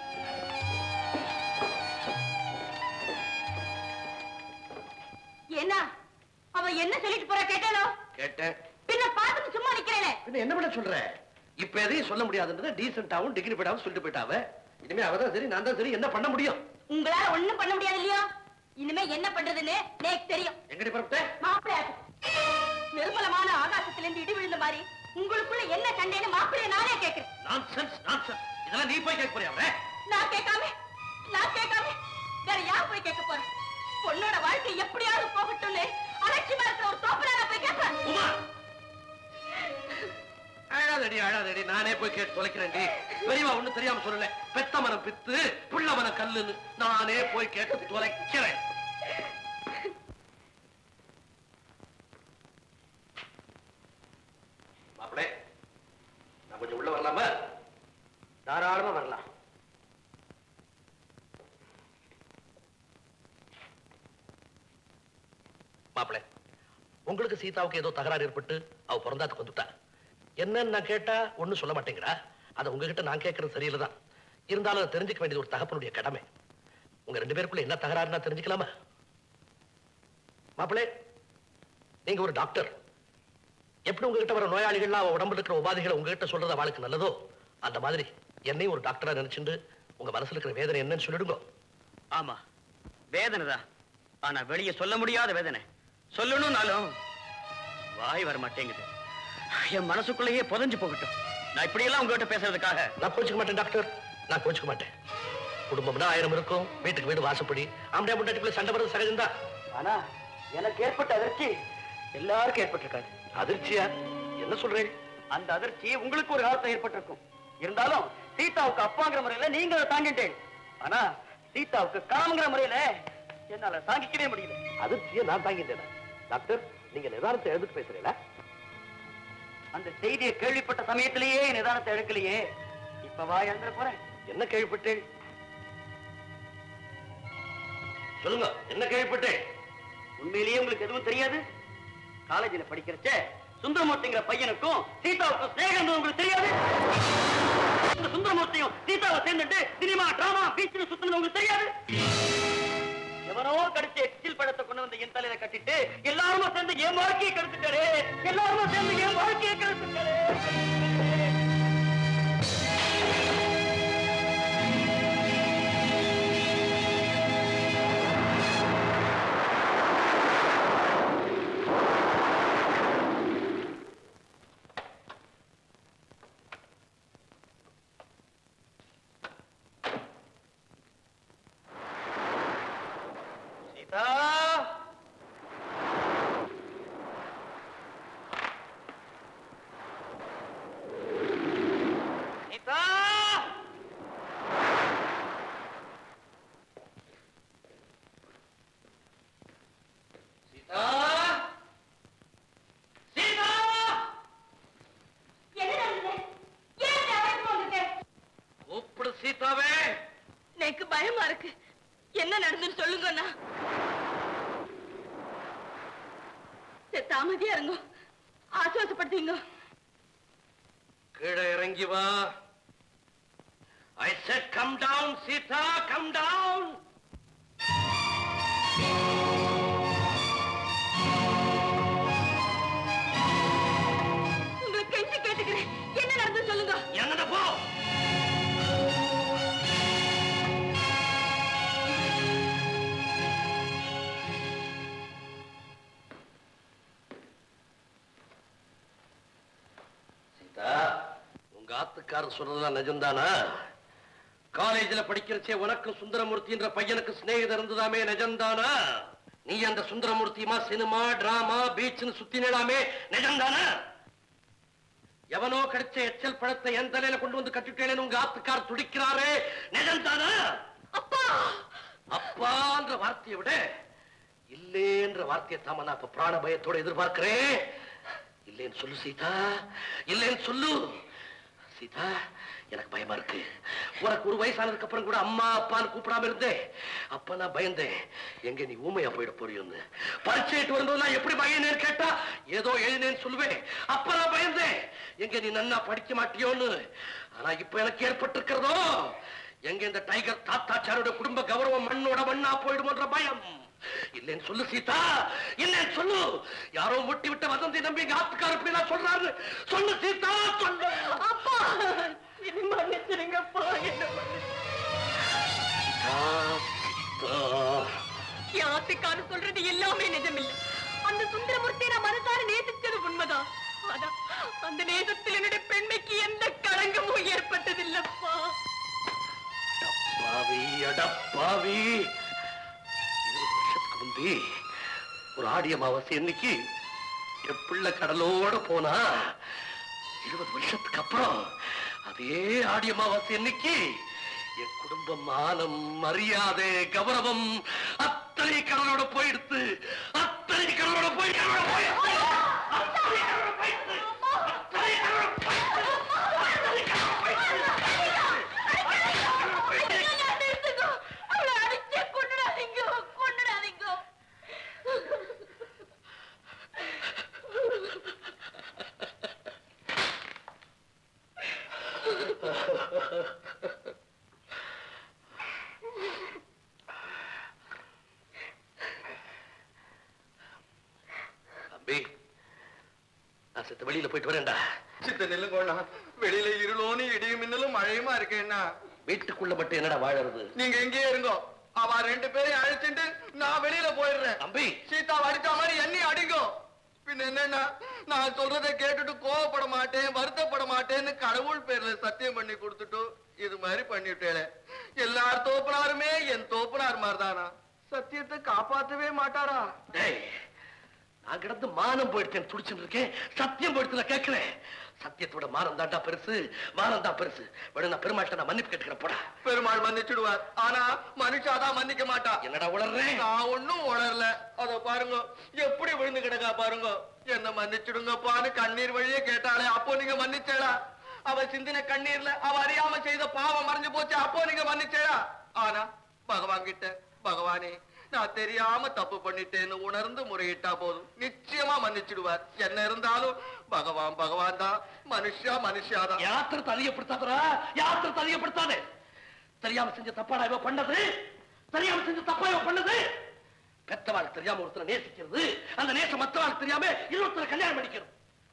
என்ன அவ என்ன சொல்லிட்டு போறா கேட்டாலோ? கேட்டேன். பின்ன பாத்துட்டு சும்மா நிக்கிறேனே. பின்ன என்ன பண்ண சொல்ற? இப்ப எதையும் சொல்ல முடியாதுன்றத டீசென்ட்டாவும் டிகிரிஃபைடாவும் சொல்லிட்டு போயிட்டாவ. இனிமே அவதான் சரி, நான் தான் சரி, என்ன பண்ண முடியும்? உங்களால ஒண்ணும் பண்ண முடியாது இல்லையா? இனிமே என்ன பண்றதுன்னு எனக்கு தெரியும். எங்கடி பரப்பிட்ட? மாப்பிள்ளையாக்கு நிர்மலமான ஆகாசத்துல இருந்து இடி விழுந்த மாதிரி உங்களுக்குள்ள என்ன சண்டைன்னு மாப்பிள்ளைய நானே கேட்கிறேன். Nonsense nonsense. இதெல்லாம் நீ போய் கேட்க போறியா? நான் கேட்காம வேற யார் போய் கேட்க போறேன்? பொண்ணோட வாழ்க்கை எப்படியாவது போகட்டும்னு அலட்சியமா இருக்கிற ஒரு தோப்புல நான் போய் கேட்பேன். உமா, அழாதடி, நானே போய் கேட்டு தொலைக்கிறேன்டி. பெரியவா ஒண்ணு தெரியாம சொல்லல. பெத்த மனம் பித்து, புள்ள மனம் கல்லுன்னு நானே போய் கேட்டு தொலைக்கிறேன். மாப்பிளே, நான் கொஞ்சம் உள்ள வரலாமா? தாராளமா வரலாம். மாப்பிள்ளை, உங்களுக்கு சீதாவுக்கு ஏதோ தகராறு ஏற்பட்டு அவ பிறந்தாத்துக்கு வந்துட்டா. என்னன்னு நான் கேட்டா ஒண்ணும் சொல்ல மாட்டேங்கிறா. அதை உங்ககிட்ட நான் கேட்கறது சரியில்லை தான். இருந்தாலும் அதை தெரிஞ்சுக்க வேண்டியது ஒரு தகப்பனுடைய கடமை. உங்க 2 பேருக்குள்ள என்ன தகராறுனா தெரிஞ்சுக்கலாமா? மாப்பிள்ளை, நீங்க ஒரு டாக்டர். எப்படி உங்ககிட்ட வர நோயாளிகள்லாம் உடம்புல இருக்கிற உபாதைகளை உங்ககிட்ட சொல்றது அவளுக்கு நல்லதோ, அந்த மாதிரி என்னையும் ஒரு டாக்டரா நினைச்சுட்டு உங்க மனசுல இருக்கிற வேதனை என்னன்னு சொல்லிடுங்க. ஆமா, வேதனை தான். ஆனா வெளியே சொல்ல முடியாத வேதனை. சொல்லணும்னாலும் வாய் வர மாட்டேங்குது. என் மனசுக்குள்ளேயே புதைஞ்சு போகட்டும். நான் இப்படியெல்லாம் உங்ககிட்ட பேசுறதுக்காக நான் கோச்சுக்க மாட்டேன் டாக்டர், நான் கோச்சுக்க மாட்டேன். குடும்பம்னா 1000 இருக்கும், வீட்டுக்கு வீடு வாசப்படி, ஆம்பளை முன்னாடி சண்டை வர்றது சகஜம்தான். ஆனா எனக்கு ஏற்பட்ட அதிர்ச்சி எல்லாருக்கும் ஏற்பட்டிருக்காது. அதிர்ச்சியா? என்ன சொல்றேன்? அந்த அதிர்ச்சி உங்களுக்கு ஒரு காலத்துல ஏற்பட்டிருக்கும். இருந்தாலும் சீதாவுக்கு அப்பாங்கிற முறையில நீங்க அதை தாங்கிட்டேன். ஆனா சீதாவுக்கு காமங்கிற முறையில என்னால தாங்கிக்கவே முடியல. அதிர்ச்சியை நான் தாங்கிட்டேன். டாக்டர், நீங்க நிதானத்தை எழுந்துட்டு பேசுறீங்களா? அந்த செய்தியை கேள்விப்பட்ட சமயத்திலேயே நிதானத்தை எடுக்கலையே. இப்ப வா எழுந்துட போறேன். என்ன கேள்விப்பட்டேன்? சொல்லுங்க, என்ன கேள்விப்பட்டேன்? உண்மையிலேயே உங்களுக்கு எதுவும் தெரியாது? காலேஜில படிக்கிறச்ச சுந்தரமூர்த்திங்கிற பையனுக்கும் சீதாவுக்கும் ஸ்நேகம் உங்களுக்கு தெரியாது? இந்த சுந்தரமூர்த்தியும் சீதாவை சேர்ந்துட்டு சினிமா, டிராமா, பீச் சுத்தினது உங்களுக்கு தெரியாது? எவனோ கடிச்சு எச்சில் படத்தை கொண்டு வந்து என் தலையில கட்டிட்டு எல்லாருமே சேர்ந்து என் வாழ்க்கையை கெடுத்துட்டாரு. எல்லாருமே சேர்ந்து என் வாழ்க்கையை கெடுத்துட்டாரு. எனக்கு பயமா இருக்கு. என்ன நடந்துன்னு சொல்லுங்கண்ணா. தாமதியா இருங்க, ஆசுவாசப்படுத்தீங்க. கீழே இறங்கி வா. I said come down, Sita, come down. உங்களை கெஞ்சி கேட்டுக்கிறேன், என்ன நடந்து சொல்லுங்க. என்னடா போ. உங்க ஆத்துக்காரர் சொல்றதெல்லாம் நிஜம்தானா? காலேஜில் படிக்கிறச்சே உனக்கு சுந்தரமூர்த்தி என்ற பையனுக்கு சிநேகிதம் இருந்ததாமே நிஜம்தானா? நீ அந்த சுந்தரமூர்த்தியுமா சினிமா, டிராமா, பீச்னு சுத்தி நிலாமே நிஜம்தானா? எவனோ கிடைச்ச எச்சல் பழத்தை என் தலையில கொண்டு வந்து கட்டிட்டேன்னு உங்க ஆத்துக்காரர் துடிக்கிறாரே நிஜம்தானா? அப்பா அப்பான்ற வார்த்தையை விட இல்லேன்ற வார்த்தையை தாம நான் இப்ப பிராண பயத்தோட எதிர்பார்க்கிறேன். இல்லேன்னு சொல்லு சீதா, இல்லேன்னு சொல்லு சீதா. எனக்கு பயமா இருக்கு. உனக்கு ஒரு வயசானதுக்கு அப்புறம் கூட அம்மா அப்பான்னு கூப்பிடாம இருந்தேன். அப்ப நான் பயந்தேன், எங்க நீ ஊமையா போயிட போறியோன்னு. பரிச்சைட்டு வரும்போது நான் எப்படி பயந்தேன்னு கேட்டா ஏதோ எழுதினேன்னு சொல்லுவேன். அப்ப நான் பயந்தேன், எங்க நீ நன்னா படிக்க மாட்டியோன்னு. ஆனா இப்ப எனக்கு ஏற்பட்டிருக்கிறதோ, எங்க இந்த டைகர் தாத்தாச்சாரோட குடும்ப கௌரவம் மண்ணோட மண்ணா போயிடுமோன்ற பயம். இல்லன்னு சொல்லு சீதா, இல்லன்னு சொல்லு. யாரோ முட்டி விட்ட வதந்தி நம்பி எங்க ஆத்துக்கார இப்படி நான் சொல்றாரு. சொல்லு சீதா, சொல்லு. அப்பா என்ன மன்னிச்சிருங்கப்பா, என்ன என் ஆத்துக்காரு சொல்றது எல்லாமே நிஜமில்லை. அந்த சுந்தரமூர்த்தியை நான் மனசார நேசிச்சது உண்மைதான். ஆனா அந்த நேசத்தில் என்னுடைய பெண்மைக்கு எந்த களங்கமும் ஏற்பட்டதில்லப்பா. அடப்பாவி, அடப்பாவி. 20 வருஷத்துக்கு முந்தி ஒரு ஆடி அமாவாசை இன்னைக்கு என் பிள்ளை கடலோட போனா, 20 வருஷத்துக்கு அப்புறம் அதே ஆடி அமாவாசை இன்னைக்கு என் குடும்பம், மானம், மரியாதை, கௌரவம் அத்தனை கடலோட போயிடுத்து. அத்தனை கடலோட போயிடுத்து. சித்த வெளியில போயிட்டு வரேன்டா. சித்த நெல்லுங்கோண்ணா, வெளியில இருளோன்னு இடியும் மின்னலும் மழையுமா இருக்கேன்னா வீட்டுக்குள்ள மட்டும் என்னடா வாழறது? நீங்க எங்கேயே இருங்கோ. அவ 2 பேரையும் அழைச்சிட்டு நான் வெளியில போயிடுறேன். தம்பி, சீதா அடிச்ச மாதிரி என்னையும் அடிங்கோ. பின்ன என்னன்னா, நான் சொல்றதை கேட்டுட்டு கோவப்பட மாட்டேன், வருத்தப்பட மாட்டேன்னு கடவுள் பேர்ல சத்தியம் பண்ணி கொடுத்துட்டு இது மாதிரி பண்ணிட்டேன். எல்லார் தோப்புனாருமே என் தோப்புனார் மாதிரிதானா? சத்தியத்தை காப்பாத்தவே மாட்டாரா? நான் கிடந்து மானம் போயிடுச்சேன் துடிச்சுட்டு இருக்கேன். சத்தியம் போயிடுச்சு நான் கேட்கிறேன். சத்தியத்தோட மானம் தாண்டா பெருசு, மானம் தான் பெருசு. வேணும் நான் பெருமாள்கிட்ட நான் மன்னிப்பு கேட்டுக்கிறேன். போடா. பெருமாள் மன்னிச்சுடுவார், ஆனா மனுஷாதான் மன்னிக்க மாட்டா. என்னடா உளறேன்? நான் ஒண்ணும் உளரல. அத பாருங்க எப்படி விழுந்து கிடக்கா பாருங்க. என்ன மன்னிச்சுடுங்கப்பான்னு கண்ணீர் வழியே கேட்டாலே, அப்போ நீங்க மன்னிச்சேடா? அவ சிந்தின கண்ணீர்ல அவ அறியாம செய்த பாவம் மறைஞ்சு போச்சு, அப்போ நீங்க மன்னிச்சேடா? ஆனா பகவான் கிட்ட, பகவானே நான் தெரியாம தப்பு பண்ணிட்டேன்னு உணர்ந்து முறையிட்டா போதும், நிச்சயமா மன்னிச்சிடுவார். என்ன இருந்தாலும் பகவான் பகவான் தான், மனுஷா மனுஷாதான். யாத்திரத்தை அதிகப்படுத்தாதரா, யாத்திரத்தை அதிகப்படுத்தாதே. தெரியாம செஞ்ச தப்பாடா இவ பண்ணது, தெரியாம செஞ்ச தப்பா இவ பண்ணது. பெத்தவாள் தெரியாம ஒருத்தரை நேசிக்கிறது, அந்த நேசம் மத்தவாள் தெரியாம இன்னொருத்தரை கல்யாணம் பண்ணிக்கிறது.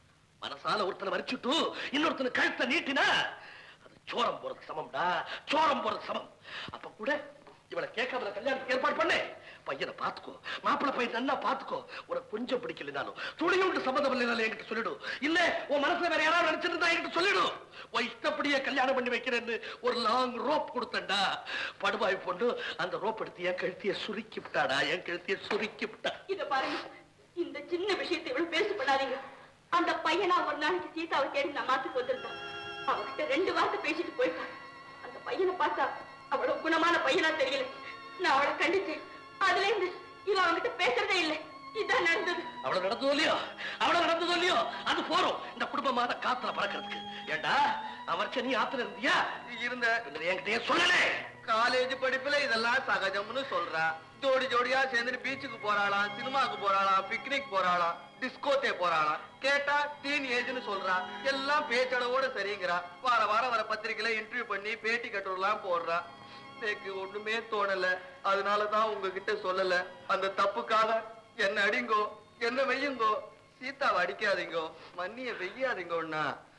மனசால ஒருத்தனை மறிச்சுட்டு இன்னொருத்தனை கழுத்தை நீட்டினா அது சோரம் போறது சமம்டா, சோரம் போறது சமம். அப்ப கூட இவளை கேட்காம கல்யாணத்துக்கு ஏற்பாடு பண்ணு. பையனை பாத்துக்கோ, மாப்பிள்ளை பையன் நல்லா பாத்துக்கோ. உனக்கு கொஞ்சம் பிடிக்கலனாலும், துணியோண்டு சம்மந்தம் இல்லைனாலும் என்கிட்ட சொல்லிடும். இல்ல உன் மனசுல வேற யாராவது நினைச்சிருந்தா என்கிட்ட சொல்லிடும். உன் இஷ்டப்படியே கல்யாணம் பண்ணி வைக்கிறேன்னு ஒரு லாங் ரோப் கொடுத்தண்டா. படுபாய் பொண்ணு அந்த ரோப் எடுத்து என் கழுத்திய சுருக்கி விட்டாடா, என் கழுத்திய சுருக்கி விட்டா. இத பாருங்க, இந்த சின்ன விஷயத்தை இவ்வளவு பேசப்படாதீங்க. அந்த பையனா ஒரு நாளைக்கு சீதாவை தேடி நான் மாத்துக்கு வந்திருந்தேன். அவகிட்ட 2 வார்த்தை பேசிட்டு போயிட்டான். அந்த பையனை பார்த்தா அவ்வளவு குணமான பையனா தெரியல. நான் அவளை கண்டிச்சேன். அதுல இருந்து இவ அவங்கிட்ட பேசுறதே இல்லை. இதான் நடந்தது. அவ்வளவு நடந்ததோ இல்லையோ, அவ்வளவு நடந்ததோ இல்லையோ, அது போறோம் இந்த குடும்பமான காத்துல பறக்கிறதுக்கு. ஏண்டா அவர்ச்ச நீ ஆத்துல இருந்தியா? இருந்த. என்கிட்ட சொல்லல. காலேஜ் படிப்புல இதெல்லாம் சகஜம்னு சொல்றா. ஜோடி ஜோடியா சேர்ந்து பீச்சுக்கு போறாளாம், சினிமாக்கு போறாளாம், பிக்னிக் போறாளாம், டிஸ்கோத்தே போறாளாம். கேட்டா டீன் ஏஜ்னு சொல்றா. எல்லாம் பேச்சளவோட சரிங்கிறா. வார வாரம் வர பத்திரிக்கையில இன்டர்வியூ பண்ணி பேட்டி கட்டுரெல்லாம் போடுறா. எனக்கு ஒண்ணுமே தோணல, அதனாலதான் உங்ககிட்ட சொல்லல. அந்த தப்புக்காக என்ன அடிங்கோ, என்ன வெய்யுங்கோ, சீதாவை அடிக்காதீங்கோ, மண்ணிய வெய்யாதீங்கோண்ணா.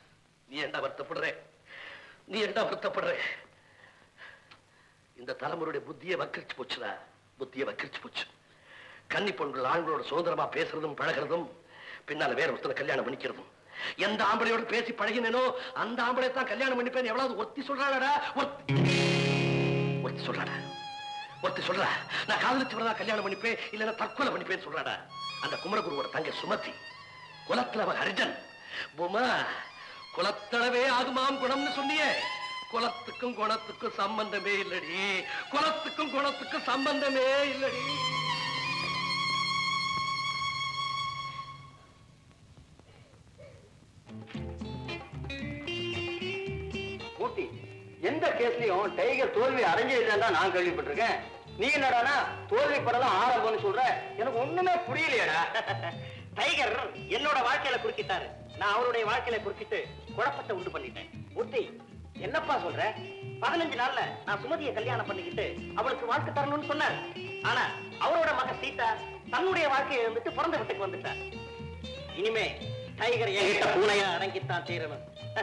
நீ என்ன வருத்தப்படுற, நீ என்ன வருத்தப்படுற? இந்த தலைமுறையுடைய புத்தியை வக்கரிச்சு போச்சுடா, புத்தியை வக்கரிச்சு போச்சு. கன்னி பொண்கள் ஆண்களோட சுதந்திரமா பேசுறதும் பழகிறதும், பின்னால வேற ஒருத்தனை கல்யாணம் பண்ணிக்கிறதும். எந்த ஆம்பளையோட பேசி பழகினோ அந்த ஆம்பளை தான் கல்யாணம் பண்ணிப்பேன் எவ்வளவு ஒருத்தி சொல்றாடா, ஒருத்தி சொல்றாடா, ஒருத்தி சொல்றா நான் காதலிச்சவரதான் கல்யாணம் பண்ணிப்பேன், இல்லைன்னா தற்கொலை பண்ணிப்பேன்னு சொல்றாடா. அந்த குமரகுருவோட தங்க சுமதி, குலத்துல அவன் ஹரிஜன். பூமா குலத்தளவே ஆகுமாம் குணம்னு சொன்னியே, குலத்துக்கும் குணத்துக்கும் சம்பந்தமே இல்லடி, குலத்துக்கும் குணத்துக்கும் சம்பந்தமே இல்லடி. மூர்த்தி, எந்த கேஸ்லயும் டைகர் தோல்வி அடைஞ்சிருந்தா நான் கேள்விப்பட்டிருக்கேன். நீ என்னடானா தோல்வி படலாம் ஆரம்பம்னு சொல்ற? எனக்கு ஒண்ணுமே புரியலையடா. டைகர் என்னோட வாழ்க்கையில குறுக்கிட்டாரு, நான் அவருடைய வாழ்க்கையில குறுக்கிட்டு குழப்பத்தை உண்டு பண்ணிட்டேன். மூர்த்தி, என்னப்பா சொல்ற? 15 நாள்ல நான் சுமதியை கல்யாணம் பண்ணிக்கிட்டு அவளுக்கு வாழ்க்கை தரணும்னு சொன்னார். ஆனா அவரோட மக சீதா தன்னுடைய வாழ்க்கையை இருந்துட்டு பிறந்த வீட்டுக்கு வந்துட்டார். இனிமே டைகர் என்கிட்ட பூனையா அடங்கித்தான் தீரணும்.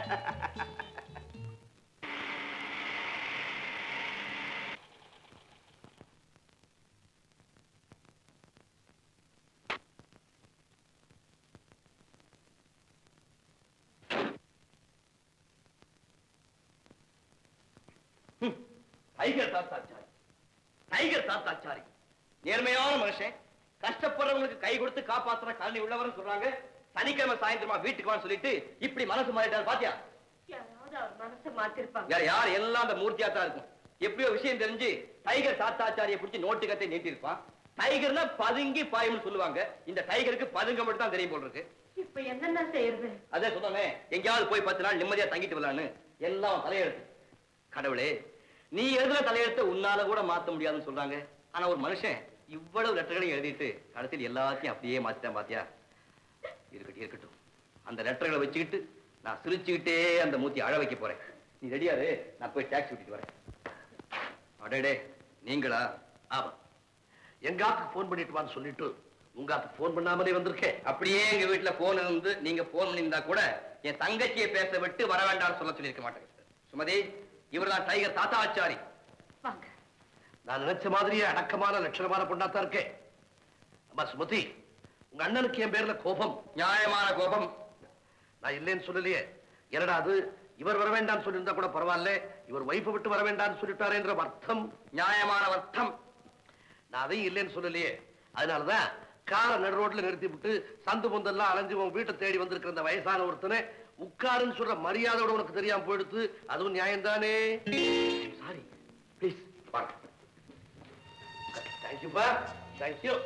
டைகர் தாத்தாச்சாரி, டைகர் தாத்தாச்சாரி நேர்மையான மனுஷன். கஷ்டப்படுறவங்களுக்கு கை கொடுத்து காப்பாத்துற கருணை உள்ளவர்னு சொல்றாங்க. சனிக்கிழமை சாயந்தரமா வீட்டுக்கு வான்னு சொல்லிட்டு இப்படி மனசு மாறிட்டாரு பாத்தியா? யாராவது அவர் மனசை மாத்திருப்பாங்க. வேற யார்? எல்லாம் அந்த மூர்த்தியா தான் இருக்கும். எப்படியோ விஷயம் தெரிஞ்சு டைகர் தாத்தாச்சாரியை பிடிச்சி நோட்டு கத்தை நீட்டி இருப்பான். டைகர்னா பதுங்கி பாயும்னு சொல்லுவாங்க. இந்த டைகருக்கு பதுங்க மட்டும் தான் தெரியும் போல் இருக்கு. இப்ப என்னென்ன செய்யறது? அதே சொன்னே, எங்கேயாவது போய் 10 நாள் நிம்மதியா தங்கிட்டு வரலான்னு. எல்லாம் தலையெழுத்து. கடவுளே, நீ எழுதுல தலையெழுத்த உன்னால கூட மாத்த முடியாதுன்னு சொல்றாங்க. ஆனா ஒரு மனுஷன் இவ்வளவு லெட்டர்களையும் எழுதிட்டு கடைசியில் எல்லாத்தையும் அப்படியே மாத்திட்டான் பாத்தியா? இருக்கட்டும் இருக்கட்டும், அந்த லெட்டர்களை வச்சுக்கிட்டு நான் சிரிச்சுக்கிட்டே அந்த மூர்த்தி அழ வைக்க போறேன். நீ ரெடியாரு, நான் போய் டாக்ஸி விட்டுட்டு வரேன். அடடே, நீங்களா? ஆமா, எங்க ஆத்துக்கு போன் பண்ணிட்டு வான்னு சொல்லிட்டு உங்க போன் பண்ணாமலே வந்திருக்கேன். அப்படியே எங்க வீட்டுல போன் இருந்து நீங்க போன் பண்ணியிருந்தா கூட என் தங்கச்சியை பேச விட்டு வர வேண்டாம்னு சொல்ல சொல்லியிருக்க மாட்டேங்க. சுமதி, இவர்தான் டைகர் தாத்தாச்சாரி. வாங்க. நான் நினைச்ச மாதிரியே அடக்கமான லட்சணமான பொண்ணாத்தான் இருக்கேன். அம்மா சுமதி, உங்க அண்ணனுக்கு என் பேர்ல கோபம். நியாயமான கோபம். நான் இல்லைன்னு சொல்லலையே. என்னடா அது, இவர் வர வேண்டாம்னு சொல்லியிருந்தா கூட பரவாயில்ல, இவர் வைஃபை விட்டு வர வேண்டாம்னு சொல்லிட்டாரு என்ற அர்த்தம். நியாயமான அர்த்தம். நான் அதையும் இல்லைன்னு சொல்லலையே. அதனாலதான் காரை நடு ரோட்ல நிறுத்தி விட்டு சந்து பொந்தெல்லாம் அலைஞ்சு உன் வீட்டை தேடி வந்திருக்கிற அந்த வயசான ஒருத்தனை உட்காருன்னு சொல்ற மரியாதையோட உனக்கு தெரியாம போயிடுத்து. அதுவும் நியாயம் தானே? சாரி, ப்ளீஸ் வாங்க. தேங்க்யூப்பா, தேங்க்யூ.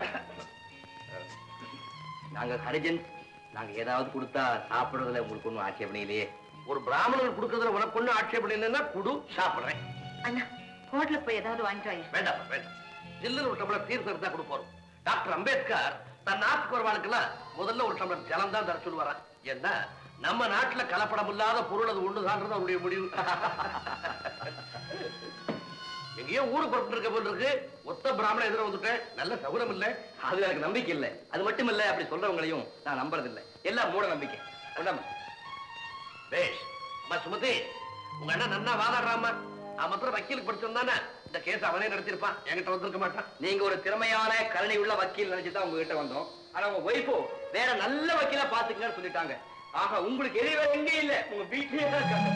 நாங்க ஹரிஜன்ஸ், நாங்க ஏதாவது கொடுத்தா சாப்பிடுறதுல உங்களுக்கு ஒன்றும் ஆட்சேபனை இல்லையே. ஒரு பிராமணன் கொடுக்கறதுல உனக்கு ஒண்ணு ஆட்சேபனை இல்லைன்னா குடு, சாப்பிடுறேன். அண்ணா, ஹோட்டல்ல போய் ஏதாவது வாங்கிட்டு வாங்க. வேண்டாம் வேண்டாம், ஜில்லுன்னு ஒரு டம்ளர் தீர்த்தம் தான் கொடுப்போம். டாக்டர் அம்பேத்கர் தன் நாட்டுக்கு வருவானுக்கெல்லாம் முதல்ல ஒரு டம்ளர் ஜலம் தான் தர சொல்லுவாராம். ஏன்னா நம்ம நாட்டுல கலப்படம் இல்லாத பொருள் அது ஒண்ணுதான்றது அவருடைய முடிவு. எங்கேயோ ஊரு புறப்பட்டு இருக்க போல் இருக்கு. ஒத்த பிராமணன் எதிர வந்துட்டேன், நல்ல சகுனம் இல்ல. அது எனக்கு நம்பிக்கை இல்லை. அது மட்டும் இல்ல, அப்படி சொல்றவங்களையும் நான் நம்புறதில்லை. எல்லாம் மூட நம்பிக்கை. பேஷ். அம்மா சுமதி, உங்க அண்ணன் நன்னா வாதாடுறாமா. மாத்திரம் வக்கீலுக்கு படிச்சிருந்தானே இந்த கேஸ் அவனே நடத்திருப்பான், என்கிட்ட வந்திருக்க மாட்டான். நீங்க ஒரு திறமையான கருணை உள்ள வக்கீல் நினைச்சுதான் உங்ககிட்ட வந்தோம். ஆனா உங்க ஒய்ஃபோ வேற நல்ல வக்கீலா பாத்துக்கங்கன்னு சொல்லிட்டாங்க. ஆக உங்களுக்கு எதிர எங்க இல்ல, உங்க வீட்டிலேயே தான் இருக்காங்க.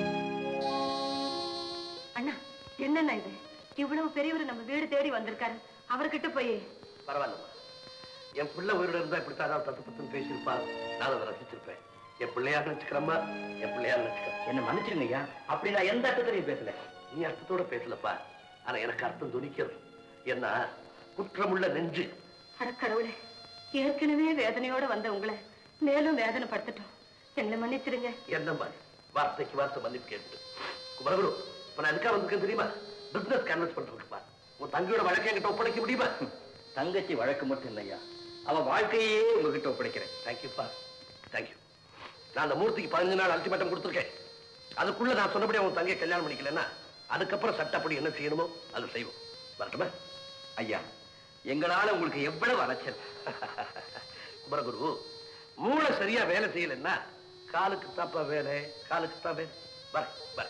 அண்ணா, என்னண்ணா இது? இவ்வளவு பெரியவர் நம்ம வீடு தேடி வந்திருக்காரு, அவர்கிட்ட போய். பரவாயில்லம்மா, என் பிள்ளை உயிரோட இருந்தா இப்படித்தான் ஏதாவது தத்து பத்துன்னு பேசியிருப்பா. நான் அதை ரசிச்சிருப்பேன். என் பிள்ளையா நினைச்சுக்கிறம்மா, என் பிள்ளையா நினைச்சுக்கிறேன். என்ன மன்னிச்சிருங்க ஐயா, அப்படி நான் எந்த அர்த்தத்தையும் பேசல. நீ அர்த்தத்தோட பேசலப்பா, ஆனா எனக்கு அர்த்தம் துணிக்கிறது. என்ன குற்றமுள்ள நெஞ்சு. அடக்கடவுளே, ஏற்கனவே வேதனையோட வந்த உங்களை மேலும் வேதனை படுத்துட்டோம். எங்களை மன்னிச்சிருங்க. என்னம்மா வார்த்தைக்கு வார்த்தை மன்னிப்பு கேட்டு. குமரகுரு, இப்ப நான் எதுக்காக வந்திருக்கேன் தெரியுமா? பிசினஸ் கேன்வஸ் பண்றதுக்குப்பா. உன் தங்கியோட வழக்கை என்கிட்ட ஒப்படைக்க முடியுமா? தங்கச்சி வழக்கு மட்டும் இல்லையா, அவ வாழ்க்கையே உங்ககிட்ட ஒப்படைக்கிறேன். தேங்க்யூப்பா, தேங்க்யூ. நான் அந்த மூர்த்திக்கு 15 நாள் அல்டிமேட்டம் கொடுத்துருக்கேன். அதுக்குள்ள நான் சொன்னபடி அவன் தங்கையை கல்யாணம் பண்ணிக்கலன்னா அதுக்கப்புறம் சட்டப்படி என்ன செய்யணுமோ அதை செய்வோம். வரட்டுமா? ஐயா, எங்களால உங்களுக்கு எவ்வளவு அலைச்சல். குமரகுரு, மூளை சரியா வேலை செய்யலன்னா காலுக்கு தாப்பா வேலை, காலுக்கு தான் வேலை. வர வர.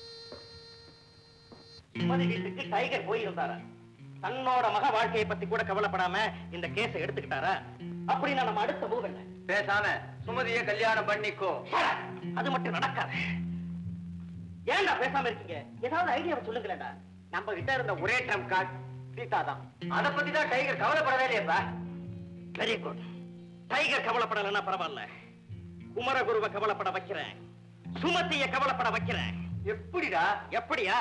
வீட்டுக்கு டைகர் போயிருந்தாரா? தன்னோட மக வாழ்க்கையை பத்தி கூட கவலைப்படாம இந்த கேஸை எடுத்துக்கிட்டாரா? அப்படின்னா நம்ம அடுத்த மூவ் என்ன? பேசாம சுமதியை கல்யாணம் பண்ணிக்கோ. அது மட்டும் நடக்காது. ஏன்டா பேசாம இருக்கீங்க? ஏதாவது ஐடியாவை சொல்லுங்களேன்டா. நம்ம கிட்ட இருந்த ஒரே ட்ரம்ப் கார்டு சீதா தான். அதை பத்தி தான் டைகர் கவலைப்படவே இல்லையப்பா. Very good. டைகர் கவலைப்படலன்னா பரவாயில்ல, குமரகுருவை கவலைப்பட வைக்கிறேன், சுமதிய கவலைப்பட வைக்கிறேன். எப்படிடா? எப்படியா?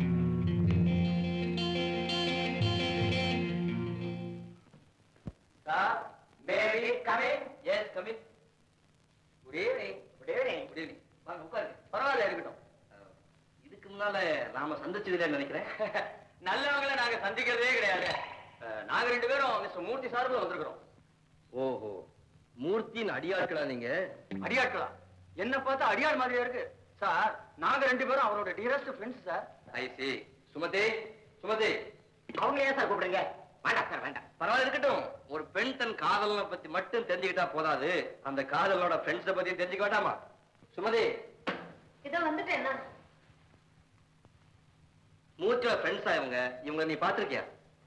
Baby, come in. Yes, come in. Good evening. Good evening. Good evening. வாங்க உட்காருங்க. பரவாயில்ல, இருக்கட்டும். இதுக்கு முன்னால நாம சந்திச்சதுல நினைக்கிறேன். நல்லவங்களை நாங்க சந்திக்கிறதே கிடையாது. நாங்க 2 பேரும் மிஸ்டர் மூர்த்தி சார்பில் வந்திருக்கிறோம். ஓஹோ, மூர்த்தியின் அடியாட்களா நீங்க? அடியாட்களா? என்ன பார்த்தா அடியாள் மாதிரியா இருக்கு சார். நாங்க 2 பேரும் அவரோட dearest friends sir. I see. Sumathi, Sumathi. அவங்க ஏன் சார் கூப்பிடுங்க? வேண்டாம் சார், வேண்டாம். பரவாயில்ல, இருக்கட்டும். ஒரு பெண் தன் காதலனை பத்தி மட்டும் தெரிஞ்சுக்கிட்டா போதாது, அந்த காதலனோட ஃப்ரெண்ட்ஸை பத்தி தெரிஞ்சுக்க வேண்டாமா? சுமதி, இதோ வந்துட்டேன். மூர்த்தியோட ஃப்ரெண்ட்ஸா இவங்க? இவங்க நீ பாத்திருக்கியா?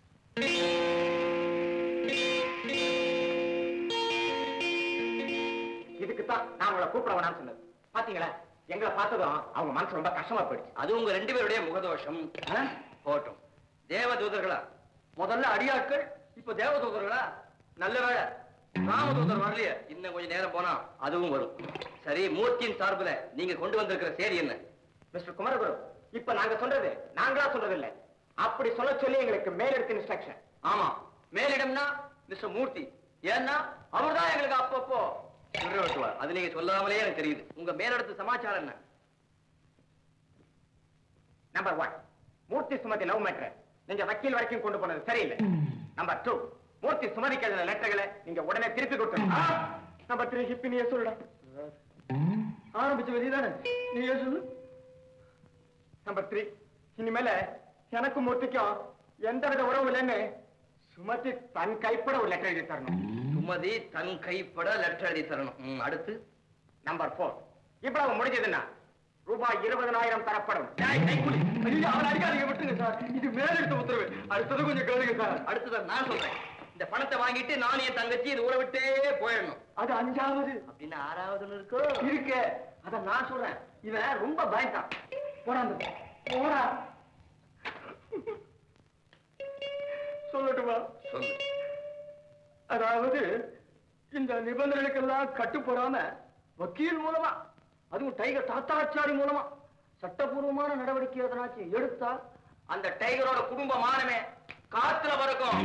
இதுக்குத்தான் நான் உங்களை கூப்பிட வேணாம்னு சொன்னது. பாத்தீங்களா, எங்களை பார்த்ததும் அவங்க மனசு ரொம்ப கஷ்டமா போயிடுச்சு. அது உங்க 2 பேருடைய முகதோஷம். போட்டும். தேவதூதர்களா? முதல்ல அடியாட்கள், இப்ப தேவதூதர்களா? நல்ல வேளை ராமதூதர் வரலையே. இன்னும் கொஞ்சம் நேரம் போனா அதுவும் வரும். சரி, மூர்த்தியின் சார்புல நீங்க கொண்டு வந்திருக்கிற செய்தி என்ன? மிஸ்டர் குமரகுரு, இப்ப நாங்க சொல்றது நாங்களா சொல்றது இல்ல, அப்படி சொல்ல சொல்லி எங்களுக்கு மேலிடத்து இன்ஸ்ட்ரக்ஷன். ஆமா, மேலிடம்னா மிஸ்டர் மூர்த்தி. ஏன்னா அவர்தான் எங்களுக்கு அப்பப்போ சொல்லுவார். அது நீங்க சொல்லாமலே எனக்கு தெரியுது. உங்க மேலிடத்து சமாச்சாரம் என்ன? Number 1, Murthy Sumathi love matter நீங்க வக்கீல் வரைக்கும் கொண்டு போனது சரியில்லை. நம்பர் 2, மூர்த்தி சுமதிக்கு எழுதின லெட்டர்களை நீங்க உடனே திருப்பி கொடுத்துருங்க. நம்பர் 3, இப்ப நீயே சொல்லுடா. ஆரம்பிச்ச வெளிதானே, நீயே சொல்லு. நம்பர் 3, இனிமேல எனக்கும் மூர்த்திக்கும் எந்த வித உறவு இல்லைன்னு சுமதி தன் கைப்பட ஒரு லெட்டர் எழுதி தரணும். சுமதி தன் கைப்பட லெட்டர் எழுதி தரணும். அடுத்து நம்பர் 4. இவ்வளவு முடிஞ்சதுன்னா ரூபாய் 20,000 தரப்படும். அவன் அடிக்காதீங்க விட்டுங்க சார், இது மேலெடுத்த உத்தரவு. அடுத்தது கொஞ்சம் கேளுங்க சார். அடுத்ததான் நான் சொல்றேன். இந்த பணத்தை வாங்கிட்டு நான் என் தங்கச்சி இது ஊரை விட்டே போயிடணும். அது 5வது. அப்படின்னு 6வது இருக்கோ இருக்கு. அத நான் சொல்றேன். இவன் ரொம்ப பயந்தான். போறான் போறா. சொல்லட்டுமா? சொல்லு. அதாவது இந்த நிபந்தனைகளுக்கெல்லாம் கட்டுப்படாம வக்கீல் மூலமா, அதுவும் டைகர் தாத்தாச்சாரி மூலமா சட்டபூர்வமான நடவடிக்கை எதனாச்சும் எடுத்தா அந்த டைகரோட குடும்ப மானமே காத்துல பறக்கும்.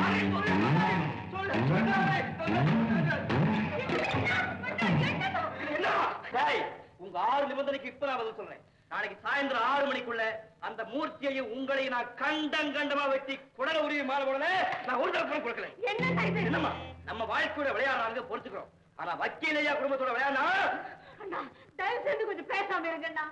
உங்க 6 நிபந்தனைக்கு இப்ப நான் பதில் சொல்றேன். நாளைக்கு சாயந்தரம் 6 மணிக்குள்ள அந்த மூர்த்தியையும் உங்களையும் நான் கண்டமா வெட்டி குடல உருவி மாற போடல. நான் ஒரு தரப்பும் கொடுக்கல. என்னம்மா நம்ம வாழ்க்கையோட விளையாடுறாங்க பொறுத்துக்கிறோம். ஆனா வக்கீலையா குடும்பத்தோட விளையாடா தயவு செஞ்சு கொஞ்சம் பேசாம இருங்கண்ணா.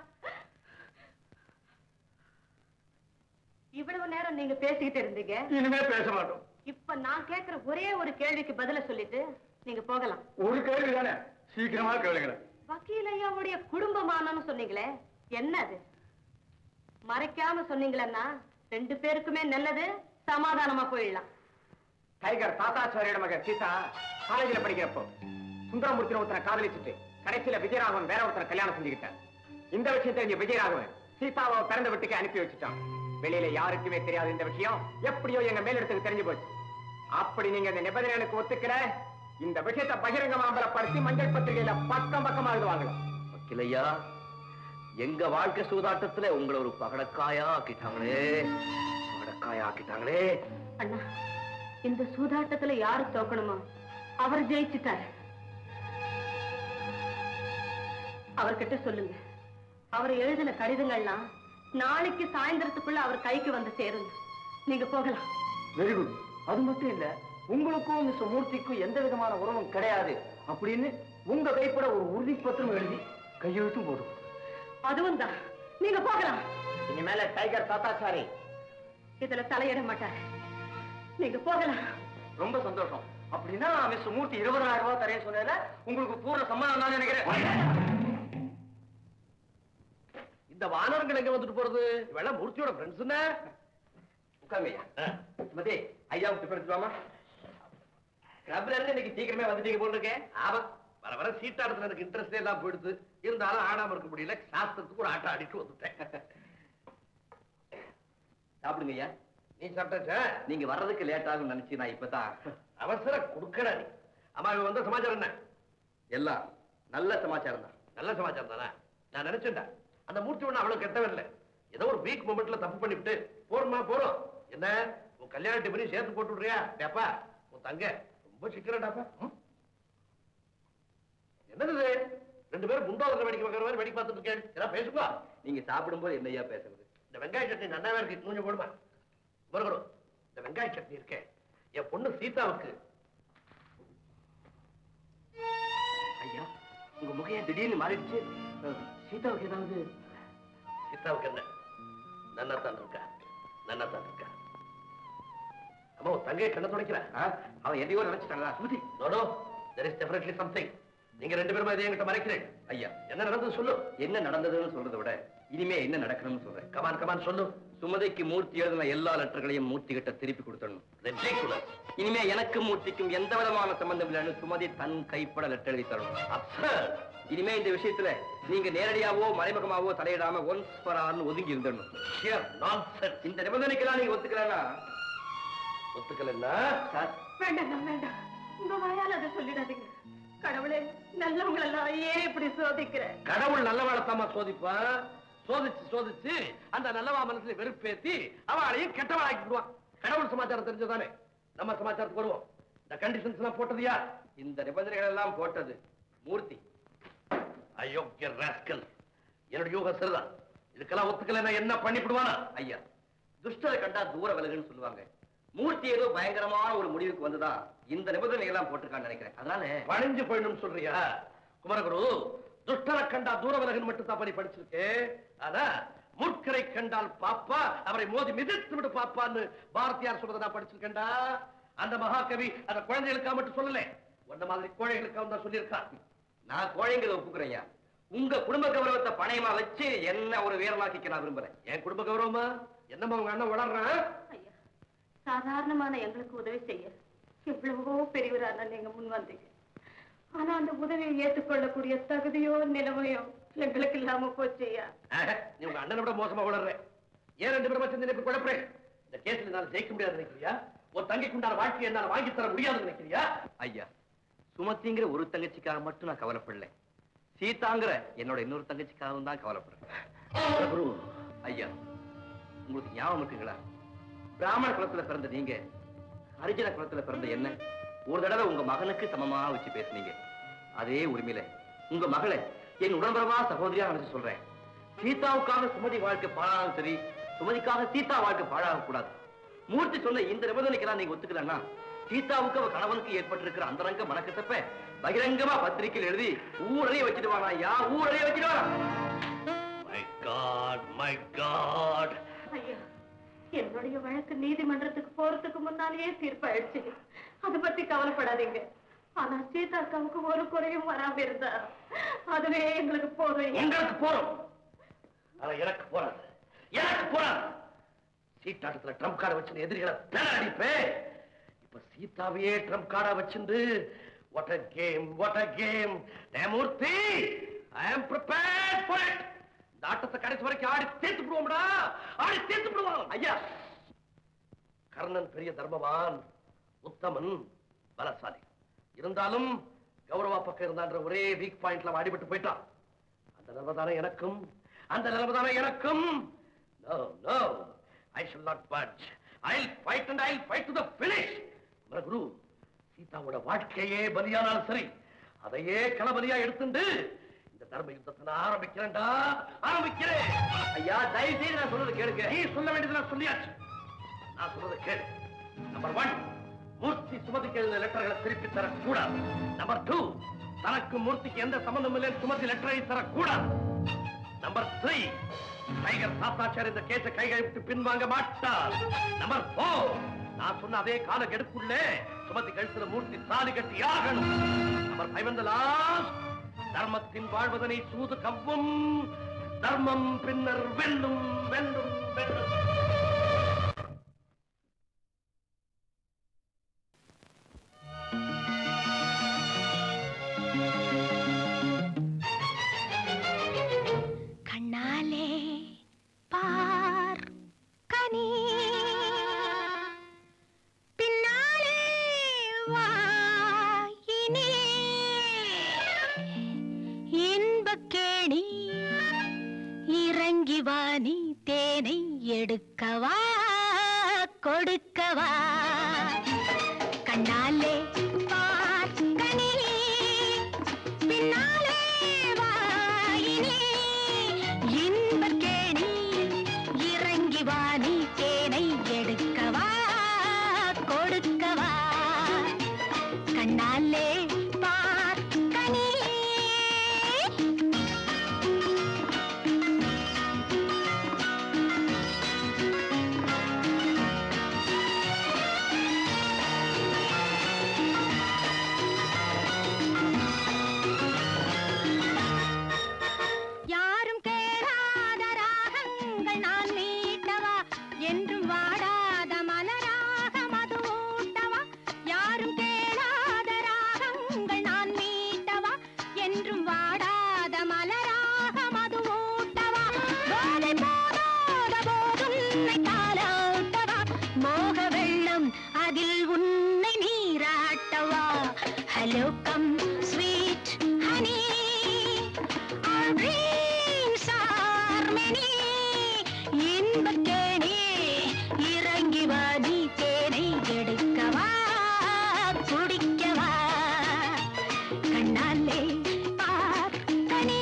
இவ்வளவு நேரம் நீங்க பேசிக்கிட்டு இருந்தீங்க. இனிமே பேச மாட்டோம். இப்ப நான் கேக்குற ஒரே ஒரு கேள்விக்கு பதில சொல்லிட்டு நீங்க போகலாம். ஒரு கேள்வி தானே, சீக்கிரமா கேளுங்க. வக்கீல் ஐயாவுடைய குடும்பமானன்னு சொன்னீங்களே, என்ன அது? மறைக்காம சொன்னீங்களன்னா 2 பேருக்குமே நல்லது, சமாதானமா போயிடலாம். டைகர் தாத்தாச்சாரியோட மகன் சீதா காலேஜ்ல படிக்கிறப்போ சுந்தரமூர்த்தி ஒருத்தனை காதலிச்சுட்டு கடைசியில விஜயராகவன் வேற ஒருத்தனை கல்யாணம் செஞ்சுக்கிட்டான். இந்த விஷயம் தெரிஞ்ச விஜயராகவன் சீதாவை பிறந்த வீட்டுக்கு அனுப்பி வச்சுட்டான். வெளியில யாருக்குமே தெரியாத இந்த விஷயம் எப்படியோ எங்க மேலிடத்துக்கு தெரிஞ்சு போச்சு. அப்படி நீங்க இந்த நிபந்தனைகளுக்கு ஒத்துக்கிற இந்த விஷயத்தை பகிரங்கமா அம்பலப்படுத்தி மஞ்சள் பத்திரிகையில பக்கம் பக்கமா எழுதுவாங்களா? வக்கீலையா, எங்க வாழ்க்கை சூதாட்டத்துல உங்களை ஒரு பகடக்காயா ஆக்கிட்டாங்களே. அண்ணா, இந்த சூதாட்டத்துல யாரு தோக்கணுமோ அவர் ஜெயிச்சுட்டாரு. அவர்கிட்ட சொல்லுங்க, அவர் எழுதின கடிதங்கள்லாம் நாளைக்கு சாயந்தரத்துக்குள்ள அவர் கைக்கு வந்து சேருங்க. நீங்க போகலாம். Very good. அது மட்டும் இல்ல, உங்களுக்கும் மிஸ் மூர்த்திக்கும் எந்த விதமான உறவும் கிடையாது அப்படின்னு உங்க கைப்பட ஒரு உறுதிப்பத்திரம் எழுதி கையெழுத்தும் போடும். அதுவும் தான். நீங்க போகலாம். இனிமேல டைகர் தாத்தாச்சாரி இதுல தலையிட மாட்டாரு. நீங்க போகலாம். ரொம்ப சந்தோஷம். அப்படின்னா மிஸ் மூர்த்தி 20,000 ரூபாய் தரேன்னு சொன்னதுல உங்களுக்கு பூர்ண சம்மதம் தான் நினைக்கிறேன். இந்த வானரங்கள் எங்க வந்துட்டு போறது? இவெல்லாம் மூர்த்தியோட ஃப்ரெண்ட்ஸ். உட்காருங்கய்யா. மதே ஐயாவுக்கு எடுத்துவாமா. கிளப்ல இருந்து இன்னைக்கு சீக்கிரமே வந்துட்டீங்க போல இருக்கேன். ஆமா, வர வர சீட்டாடத்துல எனக்கு இன்ட்ரெஸ்டே எல்லாம் போயிடுது. இருந்தாலும் ஆடாம இருக்க முடியல. சாஸ்திரத்துக்கு ஒரு ஆட்டம் ஆடிட்டு வந்துட்டேன். சாப்பிடுங்க ஐயா. நீ சாப்பிட்டாச்சா? நீங்க வர்றதுக்கு லேட் ஆகும் நினைச்சு நான் இப்பதான் அவசர கொடுக்கடா நீ. அம்மா இவன் வந்த சமாச்சாரம் என்ன? எல்லாம் நல்ல சமாச்சாரம் தான். நல்ல சமாச்சாரம் தானே? நான் நினைச்சேன்டா அந்த மூர்த்தி ஒண்ணு அவ்வளவு கெட்டவன் இல்ல. ஏதோ ஒரு வீக் மொமெண்ட்ல தப்பு பண்ணிவிட்டு போறோமா போறோம். என்ன உன் கல்யாண டிபனி சேர்த்து போட்டு விடுறியா? டேப்பா உன் தங்க ரொம்ப சிக்கிறடாப்பா. என்னது 2 பேரும் குண்டாவது வெடிக்க வைக்கிற மாதிரி வெடிக்க பார்த்துட்டு இருக்கேன். ஏதாவது பேசுவா? நீங்க சாப்பிடும்போது என்னையா பேசுறது? இந்த வெங்காய சட்னி நன்னாவே இருக்கு. கொஞ்சம் போடுமா முருகரும். இந்த வெங்காய சட்னி இருக்கேன் என் பொண்ணு சீதாவுக்கு. ஐயா, உங்க முகைய திடீர்னு மாறிடுச்சு. சீதாவுக்கு ஏதாவது? சீதாவுக்கு என்ன? நன்னாத்தான் இருக்கா, நன்னாத்தான் இருக்கா. அம்மா உன் தங்கையை கண்ண துடைக்கிறேன். அவன் எதையோ நினைச்சிட்டாங்களா? Sumathi, no there is definitely something. நீங்க 2 பேரும் இதை என்கிட்ட மறைக்கிறேன். ஐயா, என்ன நடந்தது சொல்லு. என்ன நடந்ததுன்னு சொல்றதை விட இனிமே என்ன நடக்கணும்னு சொல்றேன். கமான் கமான் சொல்லு. சுமதிக்கு மூர்த்தி எழுதின எல்லா லெட்டர்களையும் மூர்த்தி கிட்ட திருப்பி கொடுத்துடணும். Ridiculous. இனிமே எனக்கும் மூர்த்திக்கும் எந்த விதமான சம்பந்தம் இல்லைன்னு சுமதி தன் கைப்பட லெட்டர் எழுதி தரணும். Absurd. இனிமே இந்த விஷயத்துல நீங்க நேரடியாவோ மறைமுகமாவோ தலையிடாம ஒன்ஸ் ஃபார் ஆல்னு ஒதுங்கி இருந்துடணும். Sheer nonsense. இந்த நிபந்தனைக்கெல்லாம் நீங்க ஒத்துக்கலன்னா ஒத்துக்கலன்னா சார்? வேண்டாம் வேண்டாம், உங்க வாயால் அதை சொல்லிடாதீங்க. கடவுளே, நல்லவங்களெல்லாம் ஏன் இப்படி சோதிக்கிற? கடவுள் நல்லவாழத்தாமா சோதிப்பான். சோதிச்சு சோதிச்சு அந்த நல்லவா மனசுல வெறுப்பேத்தி அவளையும் கெட்டவளாக்கி விடுவான். கடவுள் சமாச்சாரம் தெரிஞ்சதானே. நம்ம சமாச்சாரத்துக்கு வருவோம். இந்த கண்டிஷன்ஸ் எல்லாம் போட்டது யார்? இந்த நிபந்தனைகள் எல்லாம் போட்டது மூர்த்தி. அயோக்கிய ராஸ்கல். என்னுடைய யோக சரிதான். இதுக்கெல்லாம் ஒத்துக்கலைன்னா என்ன பண்ணிவிடுவானா? ஐயா, துஷ்டரை கண்டா தூர விலகுன்னு சொல்லுவாங்க. மூர்த்தி ஏதோ பயங்கரமான ஒரு முடிவுக்கு வந்துதான் இந்த நிபந்தனை எல்லாம் போட்டிருக்கான்னு நினைக்கிறேன். அதனால வளைஞ்சு போயிடும் சொல்றியா? குமரகுரு, துஷ்டரை கண்டா தூர விலகுன்னு மட்டும் தான் பண்ணி படிச்சிருக்கு. ஆனா மூர்க்கரை கண்டால் பாப்பா, அவரை மோதி மிதித்து விடு பாப்பான்னு பாரதியார் சொல்றதை நான் படிச்சிருக்கேன்டா. அந்த மகாகவி அந்த குழந்தைகளுக்காக மட்டும் சொல்லல, உன்ன மாதிரி கோழைகளுக்காக தான் சொல்லியிருக்கான். நான் கோழைங்களை ஒப்புக்கிறேன். உங்க குடும்ப கௌரவத்தை பணையமா வச்சு என்ன ஒரு வீரமாக்கிக்க நான் விரும்புறேன். என் குடும்ப கௌரவமா? என்னமா உங்க அண்ணன் வளர்றான்? ஐயா, சாதாரணமான எங்களுக்கு உதவி செய்ய எவ்வளவோ பெரியவரான நீங்க முன் வந்தீங்க. ஆனா அந்த உதவியை ஏற்றுக்கொள்ளக்கூடிய தகுதியோ நிலைமையோ எங்களுக்கு இல்லாம போச்சு ஐயா. நீ உங்க அண்ணனை விட மோசமா வளர்ற. ஏன் 2 பேரும் சேர்ந்து இப்ப குழப்பறேன்? இந்த கேஸ்ல என்னால ஜெயிக்க முடியாது நினைக்கிறியா? ஒரு தங்கைக்கு உண்டான வாழ்க்கையை என்னால வாங்கி தர முடியாதுன்னு நினைக்கிறியா? ஐயா, சுமத்திங்கிற ஒரு தங்கச்சிக்காக மட்டும் நான் கவலைப்படல. சீதாங்கிற என்னோட இன்னொரு தங்கச்சிக்காகவும் தான் கவலைப்படுறேன். குரு ஐயா, உங்களுக்கு ஞாபகம் இருக்குங்களா? பிராமண குலத்துல பிறந்த நீங்க ஹரிஜன குலத்துல பிறந்த என்ன ஒரு தடவை உங்க மகனுக்கு சமமா வச்சு பேசுனீங்க. அதே உரிமையில உங்க மகளை என் உடன்பரவா சகோதரியா நினைச்சு சொல்றேன். சீதாவுக்காக சுமதி வாழ்க்கை பாழாகும் சரி, சுமதிக்காக சீதா வாழ்க்கை பாழாக கூடாது. மூர்த்தி சொன்ன இந்த நிபந்தனைக்கெல்லாம் நீங்க ஒத்துக்கலன்னா சீதாவுக்கு அவ கணவனுக்கு ஏற்பட்டிருக்கிற அந்தரங்க மனக்கசப்ப பகிரங்கமா பத்திரிகையில் எழுதி ஊரே வச்சிடுவானா ஐயா, ஊரே வச்சிடுவானா? My God. ஐயா, என்னுடைய வழக்கு நீதிமன்றத்துக்கு போறதுக்கு முன்னாலேயே தீர்ப்பாயிடுச்சு. அதை பத்தி கவலைப்படாதீங்க. ஆனா சீதாக்காவுக்கு ஒரு குறையும் வராம இருந்தா அதுவே எங்களுக்கு போதும். எங்களுக்கு போறோம். ஆனா எனக்கு போறாது, எனக்கு போறாது. சீட்டாட்டத்துல ட்ரம்ப் கார்டை வச்சு எதிரிகளை பேர அடிப்பேன். இப்ப சீதாவையே ட்ரம்ப் கார்டா வச்சிருந்து what a game, what a game. Murthy, I am prepared for it. இந்த ஆட்டத்தை கடைசி வரைக்கும் ஆடி தீர்த்து விடுவோம்டா, ஆடி தீர்த்து விடுவோம். ஐயா, கர்ணன் பெரிய தர்மவான், உத்தமன், பலசாலி. இருந்தாலும் கௌரவா பக்கம் இருந்தான்ற ஒரே வீக் பாயிண்ட்ல அடிபட்டு போயிட்டான். அந்த நிலைமைதானே எனக்கும், அந்த நிலைமைதானே எனக்கும். No, no, I shall not budge. I'll fight and I'll fight to the finish. குரு, சீதாவோட வாழ்க்கையே பலியானாலும் சரி, அதையே களபலியா எடுத்துண்டு இந்த தர்ம யுத்தத்தை நான் ஆரம்பிக்கிறேன்டா, ஆரம்பிக்கிறேன். ஐயா, தயவு செய்து நான் சொல்றது கேளுங்க. நீ சொல்ல வேண்டியது நான் சொல்லியாச்சு. நான் சொல்றது கேளு. நம்பர் 1, மூர்த்தி சுமதிக்கு எழுதின லெட்டர்களை திருப்பி தரக்கூடாது. நம்பர் 2, தனக்கு மூர்த்திக்கு எந்த சம்பந்தம் இல்லை சுமதி லெட்டரை தரக்கூடாது. நம்பர் 3, டைகர் சாத்தாச்சார் இந்த கேஸை கைகளை விட்டு பின்வாங்க மாட்டார். நம்பர் 4, நான் சொன்ன அதே கால கெடுக்குள்ளே சுமதி கழுத்துல மூர்த்தி தாலி கட்டி ஆகணும். நம்பர் 5 and the last, தர்மத்தின் வாழ்வதனை சூது கவ்வும், தர்மம் பின்னர் வெல்லும், வெல்லும், வெல்லும். கண்ணாலே பார் கனி, பின்னாலே வாயினே இன்பக்கேணி, இறங்கி வாணி தேனை எடுக்கவா கொடுக்கவா. கண்ணாலே பார் கனி, பின்னாலே வாயினே இன்பக்கேணி, இறங்கி வாணி தேனை எடுக்கவா கொடுக்கவா. கண்ணாலே பார் கனி. யாரும் கேளாத ராகங்கள் நான் மீட்டவா, என்றும் வாடாத மலராக மது ஊட்டவா. யாரும் கேளாத ராகங்கள் நான் மீட்டவா, என்றும் வாடாத மலராக மது ஊட்டவா. போதை போதாத போதுன்னை தாலாட்டவா, மோக வெள்ளம் அதில் உன்னை நீராட்டவா. Hello come sweet honey, our dreams are many. இன்பக்கேணி, இறங்கி வா நீ தேனை எடுக்கவா குடிக்கவா. கண்ணாலே பார் கனி.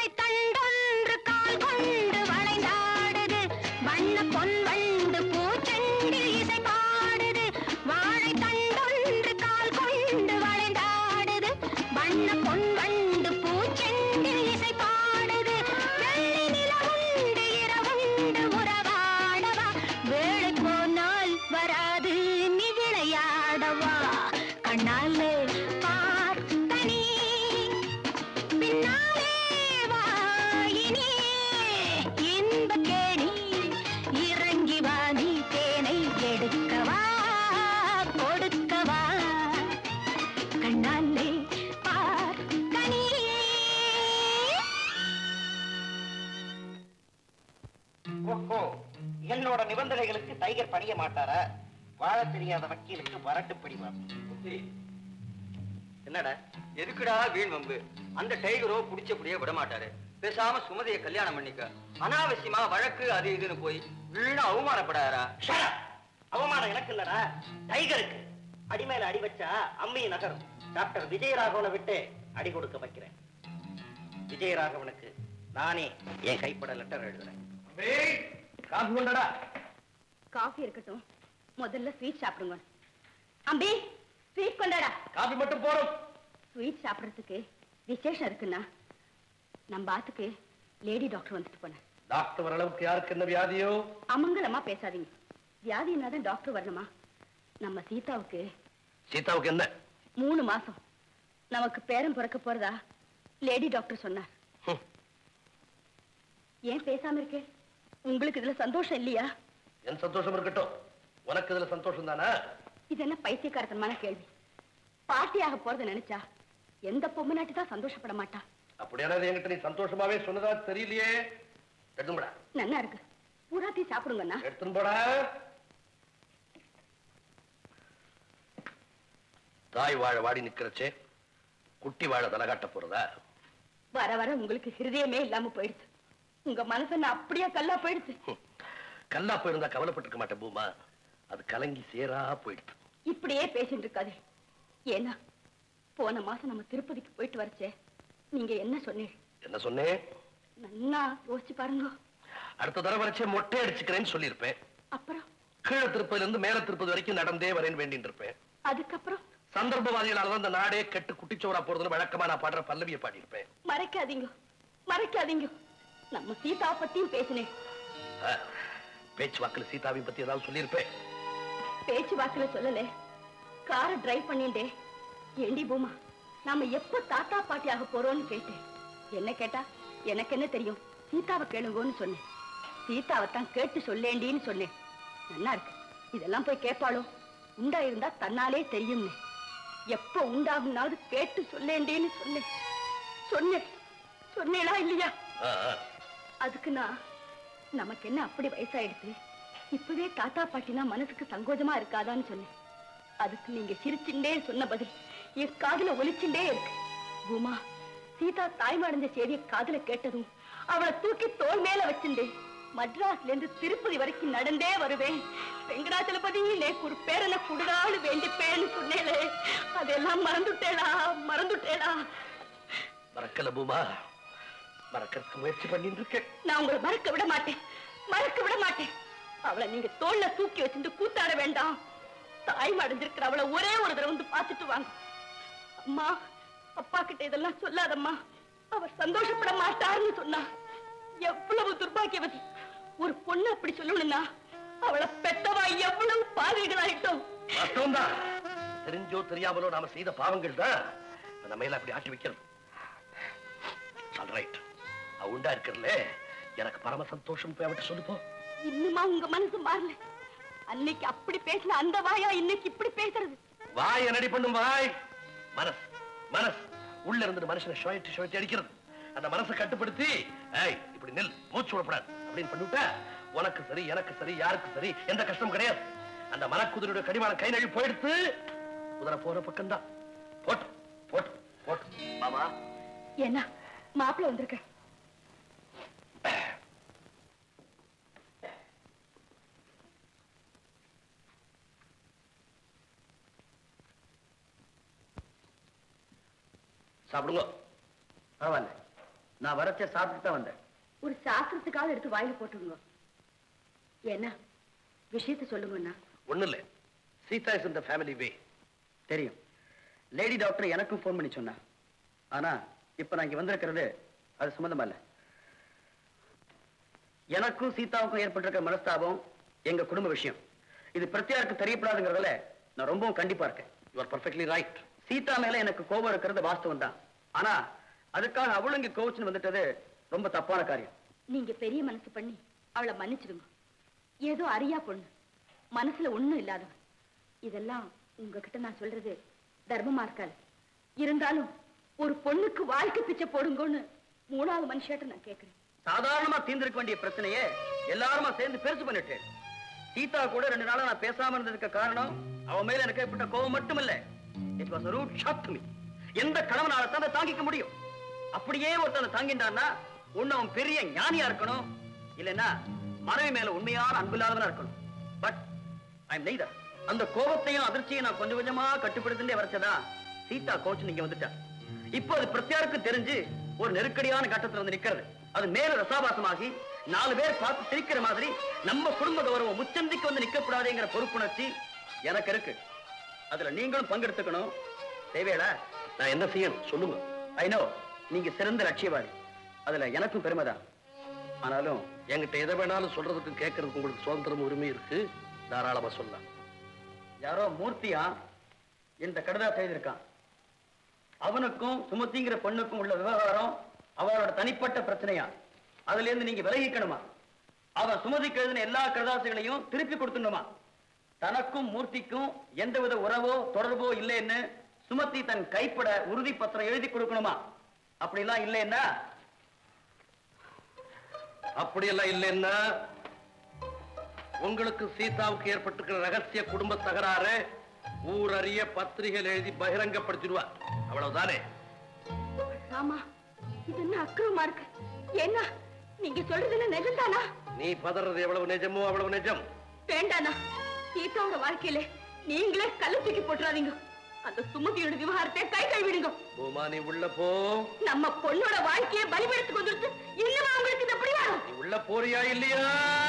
வாழைத்தண்டொன்று கால் கொண்டு வளைந்தாடுது வண்ண பொன் வண்டு பூச்செண்டில் இசை பாடுது வாழைத்தண்டொன்று கால் கொண்டு வளைந்தாடுது வண்ண பொன் வண்டு பூச்செண்டில் இசை பாடுது வெள்ளி நிலவுண்டு இரவுண்டு உறவாடவா வேளை போனால் வராது நீ விளையாடவா கண்ணாலே பார்த்தனி பின்னாலே வாயினே இன்ப கேணி இறங்கி வாதி தேனை எடுக்கவா கொடுக்கவா கண்ணாலே பார்த்தனி ஓஹோ, என்னோட நிபந்தனைகளுக்கு டைகர் பணிய மாட்டாரா? வாழ தெரியாத வக்கீலுக்கு வரட்டு பிடிவார். என்னடா எதுக்குடா வீண் வம்பு? அந்த டைகரோ புடிச்சபடியே விட மாட்டாரு. பேசாம சுமதியை கல்யாணம் பண்ணிக்க. அனாவசியமா வழக்கு அது இதுன்னு போய் வீணா அவமானப்படாரா? அவமானம் எனக்கு இல்லடா, டைகருக்கு. அடி மேல அடி வச்சா அம்மி நகரும். டாக்டர் விஜயராகவனை விட்டு அடி கொடுக்க வைக்கிறேன். விஜயராகவனுக்கு நானே என் கைப்பட லெட்டர் எழுதுறேன். காசு கொண்டடா. காஃபி இருக்கட்டும், முதல்ல ஸ்வீட் சாப்பிடுங்க. அம்பி ஸ்வீட் கொண்டாடா. காபி மட்டும் போடும். ஸ்வீட் சாப்பிடறதுக்கு விசேஷம் இருக்குன்னா நம்ம ஆத்துக்கு லேடி டாக்டர் வந்துட்டு போனேன். டாக்டர் வர அளவுக்கு யாருக்கு என்ன வியாதியோ? அமங்கலமா பேசாதீங்க. வியாதி என்னதான் டாக்டர் வரணுமா? நம்ம சீதாவுக்கு சீதாவுக்கு என்ன? 3 மாசம் நமக்கு பேரன் பிறக்க போறதா லேடி டாக்டர் சொன்னார். ஏன் பேசாம இருக்கே? உங்களுக்கு இதுல சந்தோஷம் இல்லையா? என் சந்தோஷம் இருக்கட்டும், உனக்கு இதுல சந்தோஷம் தானே? இது என்ன பைத்தியக்காரத்தனமான கேள்வி? பாட்டியாக போறத நினைச்சா எந்த பொம்மை நாட்டி தான் சந்தோஷப்பட மாட்டா? அப்படியான என்கிட்ட நீ சந்தோஷமாவே சொன்னதா தெரியலையே. எடுத்துன்னு போடா. நல்லா இருக்கு, பூராத்தி சாப்பிடுங்கண்ணா. எடுத்துன்னு போடா. தாய் வாழ வாடி நிக்கிறச்சே குட்டி வாழ தலகாட்ட போறதா? வர வர உங்களுக்கு ஹிருதயமே இல்லாம போயிடுச்சு. உங்க மனசு நான் அப்படியே கல்லா போயிடுச்சு. கல்லா போயிருந்தா கவலைப்பட்டிருக்க மாட்டேன் பூமா. அது கலங்கி சேரா போயிடுச்சு. இப்படியே பேசிட்டு இருக்காது. ஏன்னா போன மாசம் நம்ம திருப்பதிக்கு போயிட்டு வரச்சே நீங்க என்ன சொன்னீங்க? என்ன சொன்னேன்? நல்லா யோசிச்சு பாருங்க. அடுத்த தடவை வரைச்சே மொட்டை அடிச்சுக்கிறேன்னு சொல்லியிருப்பேன். அப்புறம் கீழே திருப்பதில இருந்து மேல திருப்பதி வரைக்கும் நடந்தே வரேன்னு வேண்டிட்டு இருப்பேன். அதுக்கப்புறம் சந்தர்ப்பவாதிகளால இந்த நாடே கெட்டு குட்டிச்சோரா போறதுன்னு வழக்கமா நான் பாடுற பல்லவியை பாடியிருப்பேன். மறைக்காதீங்க, மறைக்காதீங்க. நம்ம சீதா பத்தியும் பேசினேன். பேச்சு வாக்குல சீதாவை பத்தி ஏதாவது சொல்லியிருப்பேன். பேச்சு வாக்குல சொல்லல, காரை டிரைவ் பண்ணிட்டே ஏண்டி பூமா நாம எப்ப தாத்தா பாட்டி ஆக போறோம்னு கேட்டேன். என்ன கேட்டா எனக்கு என்ன தெரியும், சீதாவை கேளுங்கன்னு சொன்னேன். சீதாவை தான் கேட்டு சொல்லேண்டின்னு சொன்னேன். நல்லா இருக்கு, இதெல்லாம் போய் கேட்பாளோ? உண்டா இருந்தா தன்னாலே தெரியும்னு. எப்ப உண்டாகும்னாவது கேட்டு சொல்லேண்டின்னு சொன்னேன். சொன்னேன் சொன்னேனா இல்லையா? அதுக்கு நான் நமக்கு என்ன அப்படி வயசாயிடுச்சு, இப்பவே தாத்தா பாட்டினா மனசுக்கு சங்கோஜமா இருக்காதான்னு சொன்னேன். அதுக்கு நீங்க சிரிச்சுண்டே சொன்ன பதில் என் காதுல ஒலிச்சுண்டே இருக்கு. பூமா, சீதா தாய்மடைஞ்ச செய்தியை காதுல கேட்டதும் அவளை தூக்கி தோல் மேல வச்சுண்டே மட்ராஸ்ல இருந்து திருப்பதி வரைக்கும் நடந்தே வருவேன். வெங்கடாச்சலபதி நேக்கு ஒரு பேரனை குடுதாಳು வேண்டிப்பேன்னு சொன்னேளே, அதெல்லாம் மறந்துட்டேடா மறந்துட்டேடா. மறக்கல பூமா, மறக்கிறதுக்கு முயற்சி பண்ணிட்டு இருக்கேன். நான் உங்களை மறக்க விட மாட்டேன், மறக்க விட மாட்டேன். அவளை நீங்க தோல்ல தூக்கி வச்சுட்டு கூத்தாட வேண்டாம். தாய் அடைஞ்சிருக்கிற அவளை ஒரே ஒரு தடவை வந்து பார்த்துட்டு வாங்க. அம்மா, அப்பா கிட்ட இதெல்லாம் சொல்லாதம்மா, அவர் சந்தோஷப்பட மாட்டாருன்னு சொன்னா. எவ்வளவு துர்பாக்கியவதி! ஒரு பொண்ணு அப்படி சொல்லணும்னா அவளை பெத்தவா எவ்வளவு பாவிகளாயிட்டோம். தெரிஞ்சோ தெரியாமலோ நாம செய்த பாவங்கள் தான் நம்ம எல்லாம் அப்படி ஆட்டி வைக்கிறது. உண்டா இருக்கிறதுல எனக்கு பரம சந்தோஷம். போய் அவட்ட சொல்லுப்போ. இன்னுமா உங்க மனசு மாறல? அன்னைக்கு அப்படி பேசின அந்த வாயா இன்னைக்கு இப்படி பேசுறது? வாய் என்னடி பண்ணும் வாய்? மனசு மனசு உள்ள இருந்து மனுஷனை ஷோயிட்டு ஷோயிட்டு அடிக்கிறது. அந்த மனசை கட்டுப்படுத்தி இப்படி நெல் மூச்சு விடப்படாது அப்படின்னு பண்ணிவிட்டா உனக்கு சரி எனக்கு சரி யாருக்கு சரி எந்த கஷ்டம் கிடையாது. அந்த மனக்குதிரையோட கடிவாளம் கை நழுவி போயிடுத்து குதிரை போற பக்கம் தான். போட்டு போட்டு போட்டு மாமா. என்ன மாப்பிள்ள வந்திருக்க? சாப்பிடுங்க. ஆமாண்ண, நான் வரச்ச சாப்பிட்டு தான் வந்தேன். ஒரு சாஸ்திரத்துக்காக எடுத்து வாயில போட்டுருங்க. என்ன விஷயத்தை சொல்லுங்கண்ணா. ஒண்ணு இல்ல, Sita is in the family way. தெரியும். லேடி டாக்டர் எனக்கும் போன் பண்ணி சொன்னா. ஆனா இப்ப நான் இங்க வந்திருக்கிறது அது சம்பந்தமா இல்ல. எனக்கும் சீதாவுக்கும் ஏற்பட்டிருக்க மனஸ்தாபம் எங்க குடும்ப விஷயம். இது பிரத்யாருக்கு தெரியப்படாதுங்கிறதுல நான் ரொம்பவும் கண்டிப்பா இருக்கேன். You are perfectly right. Sita மேல எனக்கு கோபம் இருக்கிறது வாஸ்தவம் தான். ஆனா அதுக்காக அவளும் இங்க கோவிச்சுன்னு வந்துட்டது ரொம்ப தப்பான காரியம். நீங்க பெரிய மனசு பண்ணி அவளை மன்னிச்சிடுங்க. ஏதோ அறியா பொண்ணு, மனசுல ஒண்ணும் இல்லாதவன். இதெல்லாம் உங்ககிட்ட நான் சொல்றது தர்மமா இருக்காது. இருந்தாலும் ஒரு பொண்ணுக்கு வாழ்க்கை பிச்சை போடுங்கன்னு 3வது மனுஷாட்ட நான் கேட்கிறேன். சாதாரணமா தீர்ந்திருக்க வேண்டிய பிரச்சனையே எல்லாருமா சேர்ந்து பெருசு பண்ணிட்டேன். சீதா கூட 2 நாளா நான் பேசாம இருந்ததுக்கு காரணம் அவன் மேல எனக்கு ஏற்பட்ட கோபம் மட்டுமில்ல. It was a rude shock to me. எந்த கணவனால தான் அதை தாங்கிக்க முடியும்? அப்படியே ஒருத்தனை தாங்கிட்டான்னா ஒண்ணு அவன் பெரிய ஞானியா இருக்கணும், இல்லைன்னா மனைவி மேல உண்மையான அன்பில்லாதவனா இருக்கணும். But I am neither. அந்த கோபத்தையும் அதிர்ச்சியும் நான் கொஞ்சம் கொஞ்சமா கட்டுப்படுத்திட்டே வரச்சதான் சீதா கோச்சு நீங்க வந்துட்டா. இப்போ அது பிரத்யாருக்கு தெரிஞ்சு ஒரு நெருக்கடியான கட்டத்துல வந்து நிக்கிறது. அது மேல ரசாபாசமாகி 4 பேர் பார்த்து சிரிக்கிற மாதிரி நம்ம குடும்ப கௌரவம் முச்சந்திக்கு வந்து நிக்கப்படாதுங்கிற பொறுப்புணர்ச்சி எனக்கு இருக்கு. அதுல நீங்களும் பங்கெடுத்துக்கணும். தேவையில்ல நான் என்ன செய்யணும் சொல்லுங்க. ஐ நோ நீங்க சிறந்த லட்சியவாதி, அதுல எனக்கும் பெருமைதான். ஆனாலும் என்கிட்ட எதை வேணாலும் சொல்றதுக்கு கேட்கறதுக்கு உங்களுக்கு சுதந்திரம் உரிமை இருக்கு, தாராளமா சொல்லலாம். யாரோ மூர்த்தியா இந்த கடிதம் செய்திருக்கான். அவனுக்கும் சுமதிங்கிற பொண்ணுக்கும் உள்ள விவகாரம் அவளோட தனிப்பட்ட பிரச்சனையா, அதுல இருந்து நீங்க விலகிக்கணுமா? அவன் சுமதிக்கு எழுதின எல்லா கடிதாசுகளையும் திருப்பி கொடுத்துடணுமா? தனக்கும் மூர்த்திக்கும் எந்தவித உறவோ தொடர்போ இல்லைன்னு சுமதி தன் கைப்பட உறுதி பத்திரம் எழுதி கொடுக்கணுமா? அப்படிலாம் இல்லைன்னா அப்படியெல்லாம் இல்லைன்னா உங்களுக்கு சீதாவுக்கு ஏற்பட்டிருக்கிற ரகசிய குடும்ப தகராறு ஊரறிய பத்திரிகையில் எழுதி பகிரங்கப்படுத்திடுவா. அவ்வளவுதானே? ஆமா, இது என்ன அக்கிரமா இருக்கு? என்ன நீங்க சொல்றதுல நிஜம்தானா? நீ பதறது எவ்வளவு நிஜமோ அவ்வளவு நிஜம். வேண்டாண்ணா, சீதாவோட வாழ்க்கையில நீங்களே கல்ல தூக்கி போட்டுறாதீங்க. அந்த சுமதியோட விவகாரத்தை கை கழுவிடுங்க. பூமா நீ உள்ள போ. நம்ம பொண்ணோட வாழ்க்கையை பலிபடுத்து கொண்டு இன்னும் அவங்களுக்கு இது எப்படி வரும்? நீ உள்ள போறியா இல்லையா?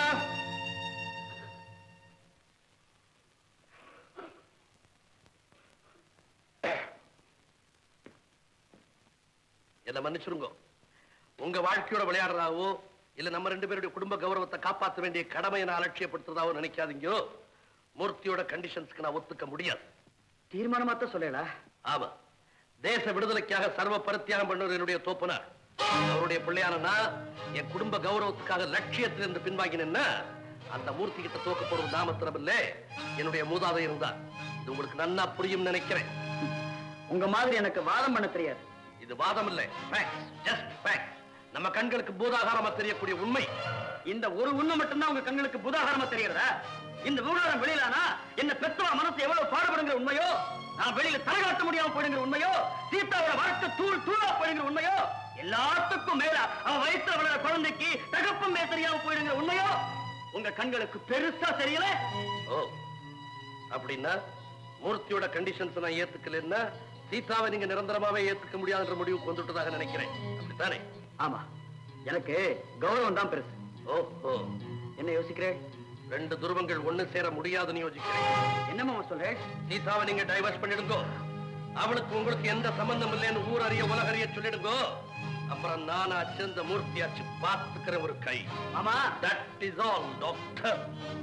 என்ன மன்னிச்சிருங்க. உங்க வாழ்க்கையோட விளையாடுறாவோ இல்ல நம்ம 2 பேருடைய குடும்ப கௌரவத்தை காப்பாற்ற வேண்டிய கடமையை நான் அலட்சியப்படுத்துறதாவோ நினைக்காதீங்க. மூர்த்தியோட கண்டிஷன்ஸ்க்கு நான் ஒத்துக்க முடியாது. தீர்மானமா தான் சொல்லல. ஆமா, தேச விடுதலைக்காக சர்வ பரித்தியாகம் பண்ணவர் என்னுடைய தோப்பனார். அவருடைய பிள்ளையானா என் குடும்ப கௌரவத்துக்காக லட்சியத்திலிருந்து பின்வாங்கினா அந்த மூர்த்தி கிட்ட தோக்க போறது நாமத்திரம் இல்ல, என்னுடைய மூதாதை இருந்தார். இது உங்களுக்கு நன்னா புரியும் நினைக்கிறேன். உங்க மாதிரி எனக்கு வாதம் பண்ண தெரியாது. இது வாதம் இல்ல, ஃபேக்ட்ஸ், ஜஸ்ட் ஃபேக்ட்ஸ். நம்ம கண்களுக்கு பூதாகாரமா தெரியக்கூடிய உண்மை. இந்த ஒரு உண்மை மட்டும்தான் உங்க கண்களுக்கு பூதாகாரமா தெரியறதா? இந்த விவகாரம் வெளியிலானா என்ன பெத்தவ மனசு எவ்வளவு பாடுபடுங்கிற உண்மையோ, நான் வெளியில தலைகாட்ட முடியாம போயிடுங்கிற உண்மையோ, சீதாவோட வாழ்க்கை தூள் தூளா போயிடுங்கிற உண்மையோ, எல்லாத்துக்கும் மேல அவன் வயிற்றுல வளர குழந்தைக்கு தகப்பமே தெரியாம போயிடுங்கிற உண்மையோ உங்க கண்களுக்கு பெருசா தெரியல. ஓ, அப்படின்னா மூர்த்தியோட கண்டிஷன்ஸ் நான் ஏத்துக்கலன்னா சீதாவை நீங்க நிரந்தரமாவே ஏத்துக்க முடியாதுன்ற முடிவுக்கு வந்துட்டதாக நினைக்கிறேன். அப்படித்தானே? ஆமா, எனக்கு கௌரவம் தான் பெருசு. ஓஹோ, என்ன யோசிக்கிறேன்? 2 துருவங்கள் ஒண்ணு சேர முடியாதுன்னு யோசிக்கிறேன். என்னமா சொல்றேன்? சீதாவை நீங்க டைவர்ஸ் பண்ணிடுங்க. அவளுக்கு உங்களுக்கு எந்த சம்பந்தம் இல்லைன்னு ஊர் அறிய உலகறிய சொல்லிடுங்க. அப்புறம் நானா சேர்ந்த மூர்த்தியாச்சு பார்த்துக்கிற ஒரு கை. ஆமா, தட் இஸ் ஆல் டாக்டர்.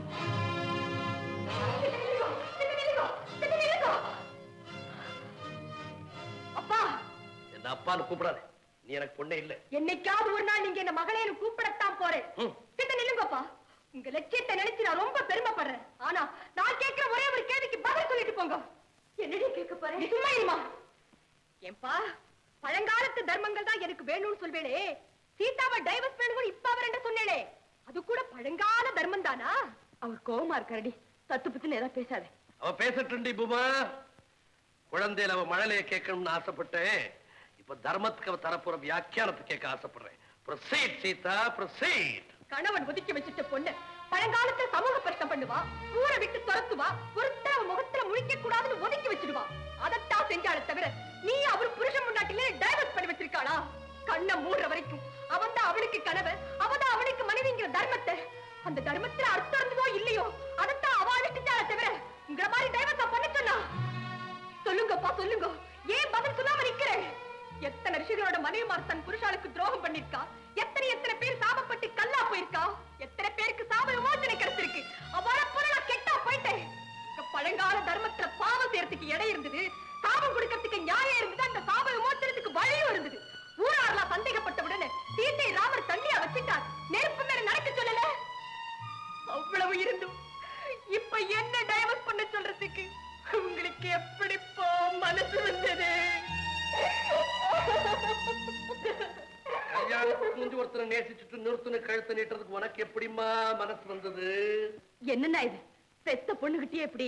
அப்பா, என்ன அப்பான்னு கூப்பிடாதே. நீ எனக்கு பொண்ணே இல்ல. என்னைக்காவது ஒரு நாள் நீங்க என்ன மகளேன்னு கூப்பிடத்தான் போறேன். கிட்ட நில்லுங்கப்பா. உங்க லட்சியத்தை நினைச்சு நான் ரொம்ப பெருமைப்படுறேன். ஆனா நான் கேட்கிற ஒரே ஒரு கேள்விக்கு பதில் சொல்லிட்டு போங்க. என்னடி கேட்க போறேன்? சும்மா இருமா. ஏன்பா, பழங்காலத்து தர்மங்கள் தான் எனக்கு வேணும்னு சொல்வேளே, சீதாவை டைவர்ஸ் வேணும்னு இப்ப அவர் என்ன சொன்னேளே, அது கூட பழங்கால தர்மம் தானா? அவர் கோவமா இருக்காரடி. தத்து பத்தி நேரா பேசாத. அவ பேசட்டுண்டி பூமா. குழந்தையில அவ மழலைய கேட்கணும்னு ஆசைப்பட்டேன். இப்ப தர்மத்துக்கு அவ தரப்போற வியாக்கியானத்தை கேட்க ஆசைப்படுறேன். Proceed, Sita, proceed. கணவன் ஒதுக்கி வச்சிட்ட பொண்ணு பழங்காலத்துல சமூக பிரச்சனை பண்ணுவா, ஊரை விட்டு துரத்துவா, ஒருத்தர் அவன் முகத்துல முழிக்க கூடாதுன்னு ஒதுக்கி வச்சிடுவா. அதத்தான் செஞ்சாலே தவிர நீ அவர் புருஷன் முன்னாட்டிலே டைவர்ஸ் பண்ணி வச்சிருக்காளா? கண்ணை மூடுற வரைக்கும் அவன் தான் அவளுக்கு கணவன், அவன் தான் அவனுக்கு மனைவிங்கிற தர்மத்தை, அந்த தர்மத்துல அர்த்தம் இருந்ததோ இல்லையோ அதைத்தான் அவ அனுஷ்டிச்சால தவிர உங்களை மாதிரி டைவர்ஸா பண்ண சொன்னா. சொல்லுங்கப்பா சொல்லுங்க, ஏன் பதில் சொல்லாம நிக்கிறேன்? எத்தனை ரிஷிகளோட மனைவிமார் தன் புருஷாளுக்கு துரோகம் பண்ணிருக்கா, எத்தனை பேர் சாபப்பட்டு கல்லா போயிருக்கா, எத்தனை பேருக்கு சாப விமோசனை கிடைச்சிருக்கு. அவளை பொருளா கெட்டா போயிட்டேன். பழங்கால தர்மத்துல பாவம் செய்யறதுக்கு இடம் இருந்தது, சாபம் கொடுக்கறதுக்கு நியாயம் இருந்தது, அந்த சாப விமோசனத்துக்கு வழியும் இருந்தது. ஊராரெல்லாம் சந்தேகப்பட்ட உடனே சீத்தை ராமர் தண்ணியா வச்சிட்டார், நெருப்பு மேல நடக்க சொல்லல. அவ்வளவு இருந்தும் இப்ப என்ன டைவர்ஸ் பண்ண சொல்றதுக்கு உங்களுக்கு எப்படிப்போ மனசு வந்தது? கல்யாணத்துக்கு ஒருத்தரை நேசிச்சுட்டு நிறுத்தின கழுத்தை நீட்டுறதுக்கு உனக்கு எப்படிமா மனசு வந்தது? என்னன்னா இது, பெத்த பொண்ணுகிட்டே எப்படி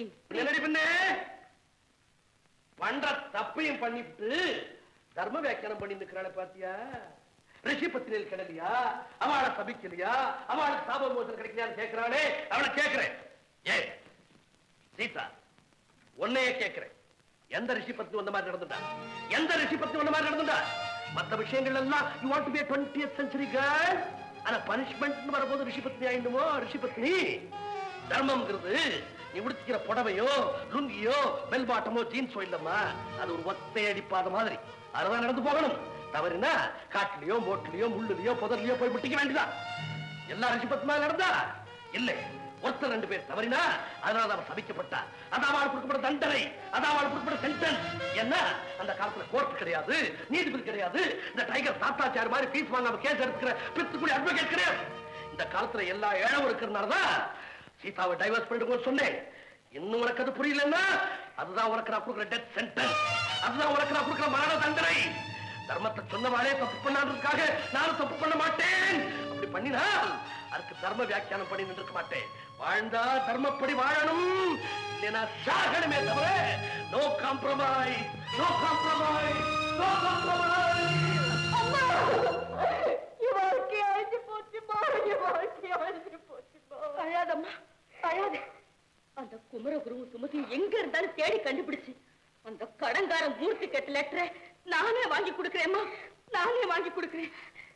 பண்ற தப்பையும் பண்ணிவிட்டு தர்ம வியாக்கியானம் பண்ணி நிற்கிறாள பாத்தியா? ரிஷி பத்தினில் கிடலையா, அவளை சபிக்கலையா, அவளுக்கு சாப மோசம் கிடைக்கலையான்னு கேட்கிறாளே, அவளை கேட்கிறேன். ஏ சீதா, உன்னையே கேட்கிறேன், எந்த ரிஷி பத்தி வந்த மாதிரி நடந்துட்டா? எந்த ரிஷி பத்தி வந்த மாதிரி நடந்துட்டா? மற்ற விஷயங்கள் எல்லாம் you want to be a 20th century girl, ஆனா பனிஷ்மெண்ட் வரும்போது ரிஷி பத்னி ஆயிடுமோ? ரிஷி பத்னி தர்மம்ங்கிறது நீ உடுத்திக்கிற புடவையோ லுங்கியோ பெல் பாட்டமோ ஜீன்ஸோ இல்லம்மா, அது ஒரு ஒத்தை அடிப்பாத மாதிரி அதுதான் நடந்து போகணும். தவறுனா காட்டுலயோ மோட்லயோ முள்ளுலயோ புதர்லயோ போய் முட்டிக்க வேண்டியதான். எல்லா ரிஷி பத்மா நடந்தா இல்லை, ஒருத்தர் 2 பேர் தவறினா அதனால அவன் சபிக்கப்பட்டா. அதான் அவள் கொடுக்கப்பட்ட தண்டனை, அதான் அவள் கொடுக்கப்பட்ட சென்டென்ஸ். என்ன அந்த காலத்துல கோர்ட் கிடையாது, நீதிபதி கிடையாது, இந்த டைகர் தாத்தாச்சார் மாதிரி ஃபீஸ் வாங்காம கேஸ் எடுத்துக்கிற பித்துக்குடி அட்வொகேட் கிடையாது. இந்த காலத்துல எல்லா இழவும் இருக்கிறதுனாலதான் சீதாவை டைவர்ஸ் பண்ணிட்டு சொன்னேன். இன்னும் உனக்கு அது புரியலன்னா அதுதான் உனக்கு நான் கொடுக்குற டெத் சென்டென்ஸ், அதுதான் உனக்கு நான் கொடுக்குற மரண தண்டனை. தர்மத்தை சொன்னவாளே தப்பு பண்ணான்றதுக்காக நானும் தப்பு பண்ண மாட்டேன். அப்படி பண்ணினால் அதுக்கு தர்ம வியாக்கியானம் பண்ணி நின்றுக்க மாட்டேன். வாழ்ந்தா தர்மப்படி வாழணும், இல்லைன்னா சாகணுமே தவிர no compromise, no compromise, no compromise. அம்மா, என் வாழ்க்கை அழிஞ்சு போச்சுமா, என் வாழ்க்கை அழிஞ்சு போச்சுமா. அழாதம்மா, அழாத. அந்த குமரகுருவும் சுமதியும் எங்க இருந்தாலும் தேடி கண்டுபிடிச்சு அந்த கடங்காரன் மூர்த்தி கட்ட லெட்டரை நானே வாங்கி கொடுக்கிறேம்மா, நானே வாங்கி கொடுக்கிறேன்.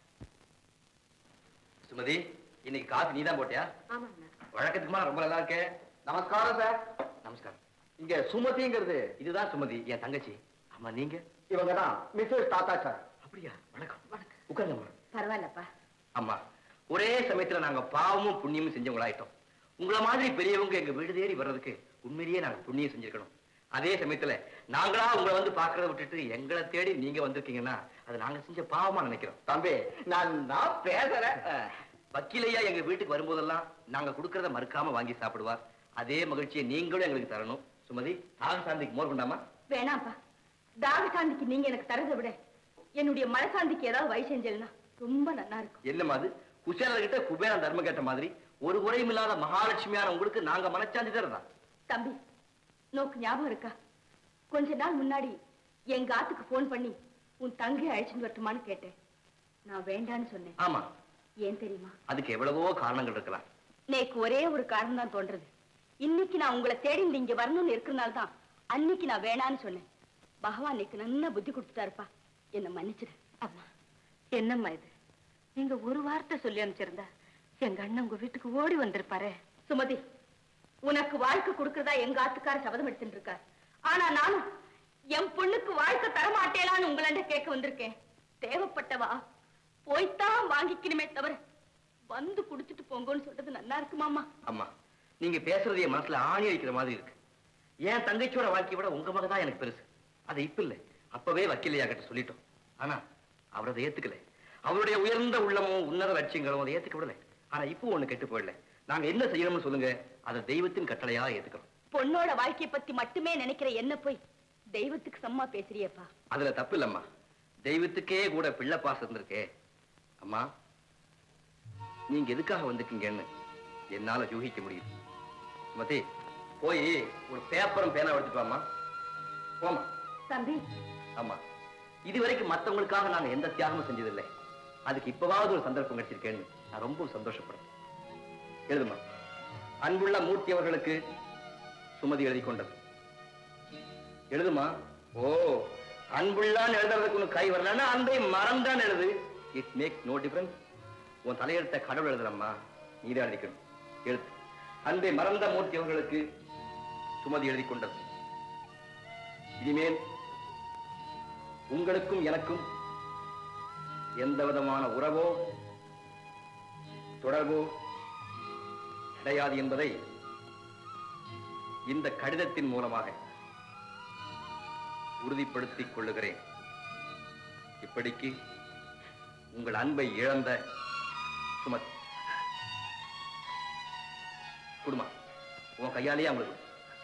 சுமதி, இன்னைக்கு காஃபி நீதான் போட்டியா? ஆமாண்ணா. வழக்கத்துக்குமா ரொம்ப நல்லா இருக்கே. நமஸ்காரம் சார். நமஸ்காரம். இங்க சுமதிங்கிறது இதுதான் சுமதி, என் தங்கச்சி. ஆமா, நீங்க? இவங்கதான் மிஸ்ஸஸ் தாத்தாச்சார். அப்படியா? வணக்கம். வணக்கம். உட்காருங்க. பரவாயில்லப்பா. அம்மா, ஒரே சமயத்துல நாங்க பாவமும் புண்ணியமும் செஞ்சவங்களாயிட்டோம். உங்களை மாதிரி பெரியவங்க எங்க வீடு தேடி வர்றதுக்கு உண்மையிலேயே நாங்க புண்ணியம் செஞ்சிருக்கணும். அதே சமயத்துல நாங்களா உங்களை வந்து பாக்குறத விட்டுட்டு எங்களை தேடி நீங்க வந்திருக்கீங்கன்னா அது நாங்க செஞ்ச பாவமா நினைக்கிறோம். தம்பி, நான் பேசுறேன். வக்கீலையா எங்க வீட்டுக்கு வரும்போதெல்லாம் நாங்க கொடுக்கறத மறுக்காம வாங்கி சாப்பிடுவார். அதே மகிழ்ச்சியை நீங்களும் எங்களுக்கு தரணும். சுமதி, தாக சாந்திக்கு மோர் கொண்டாமா? வேணாம்ப்பா, தாக சாந்திக்கு நீங்க எனக்கு தரதை விட என்னுடைய மனசாந்திக்கு ஏதாவது வழி செஞ்சேன்னா ரொம்ப நல்லா இருக்கும். என்னமா அது, குசேலர்கிட்ட குபேரன் தர்மம் கேட்ட மாதிரி ஒரு குறையும் இல்லாத மகாலட்சுமியான உங்களுக்கு நாங்க மனச்சாந்தி தரதா? தம்பி, நோக்கு ஞாபகம் இருக்கா? கொஞ்ச நாள் முன்னாடி எங்க ஆத்துக்கு போன் பண்ணி உன் தங்கையை அழைச்சிட்டு வரட்டுமான்னு கேட்டேன். நான் வேண்டான்னு சொன்னேன். ஆமா. ஏன் தெரியுமா? அதுக்கு எவ்வளவோ காரணங்கள் இருக்கலாம். நேக்கு ஒரே ஒரு காரணம் தான் தோன்றது. இன்னைக்கு நான் உங்களை தேடி இங்க வரணும்னு இருக்கிறனால தான் அன்னைக்கு நான் வேணான்னு சொன்னேன். பகவான் எனக்கு நல்லா புத்தி கொடுத்துட்டாருப்பா, என்ன மன்னிச்சிடு. அம்மா, என்னம்மா இது? நீங்க ஒரு வார்த்தை சொல்லி அனுப்பிச்சிருந்தா எங்க அண்ணன் உங்க வீட்டுக்கு ஓடி வந்திருப்பாரு. சுமதி, உனக்கு வாழ்க்கை கொடுக்கறதா எங்க ஆத்துக்கார சபதம் எடுத்துட்டு இருக்கார். ஆனா நானும் என் பொண்ணுக்கு வாழ்க்கை தரமாட்டேலான்னு உங்களாண்ட கேட்க வந்திருக்கேன். தேவைப்பட்டவா போய்த்தான் வாங்கிக்கணுமே தவிர வந்து குடுத்துட்டு போங்கன்னு சொல்றது நல்லா இருக்குமாமா? அம்மா, நீங்க பேசுறது என் மனசுல ஆணி அடிக்கிற மாதிரி இருக்கு. என் தங்கச்சியோட வாழ்க்கையை விட உங்க மகதான் எனக்கு பெருசு. அது இப்ப இல்ல, அப்பவே வக்கீலையா கிட்ட சொல்லிட்டோம். ஆனா அவர் அதை ஏத்துக்கல. அவருடைய உயர்ந்த உள்ளமும் உன்னத லட்சியங்களும் அதை ஏத்துக்க விடல. ஆனா இப்போ ஒண்ணு கெட்டு போயிடல. நாங்க என்ன செய்யணும்னு சொல்லுங்க, அதை தெய்வத்தின் கட்டளையா ஏத்துக்கிறோம். பொண்ணோட வாழ்க்கையை பத்தி மட்டுமே நினைக்கிற என்ன போய் தெய்வத்துக்கு சம்மா பேசுறியப்பா? அதுல தப்பு இல்லம்மா, தெய்வத்துக்கே கூட பிள்ளை பாசம் இருந்திருக்கே. அம்மா, நீங்க எதுக்காக வந்திருக்கீங்கன்னு என்னால யூகிக்க முடியுது. சுமதி, போய் ஒரு பேப்பரும் பேனா எடுத்துட்டு வாமா. போமா. தம்பி. ஆமா, இதுவரைக்கும் மத்தவங்களுக்காக நாங்க எந்த தியாகமும் செஞ்சதில்லை. அதுக்கு இப்பவாவது ஒரு சந்தர்ப்பம் கிடைச்சிருக்கேன்னு நான் ரொம்ப சந்தோஷப்படுறேன். எழுதுமா. அன்புள்ள மூர்த்தி அவர்களுக்கு சுமதி எழுதி கொண்டது. எழுதுமா. ஓ, அன்புள்ளான்னு எழுதுறதுக்கு உனக்கு கை வரலன்னா அன்பை மறந்தான் எழுது. It makes no difference. உன் தலையெழுத்த கடவுள் எழுதுறம்மா, நீதான் எழுதிக்கணும். எழுத்து அன்பை மறந்த மூர்த்தி அவர்களுக்கு சுமதி எழுதி கொண்டது. இனிமேல் உங்களுக்கும் எனக்கும் எந்த விதமான உறவோ தொடர்போ கிடையாது என்பதை இந்த கடிதத்தின் மூலமாக உறுதிப்படுத்திக் கொள்ளுகிறேன். இப்படிக்கு உங்கள் அன்பை இழந்த சுமதி. குடும்பம் உன் கையாலேயே அவங்களுக்கு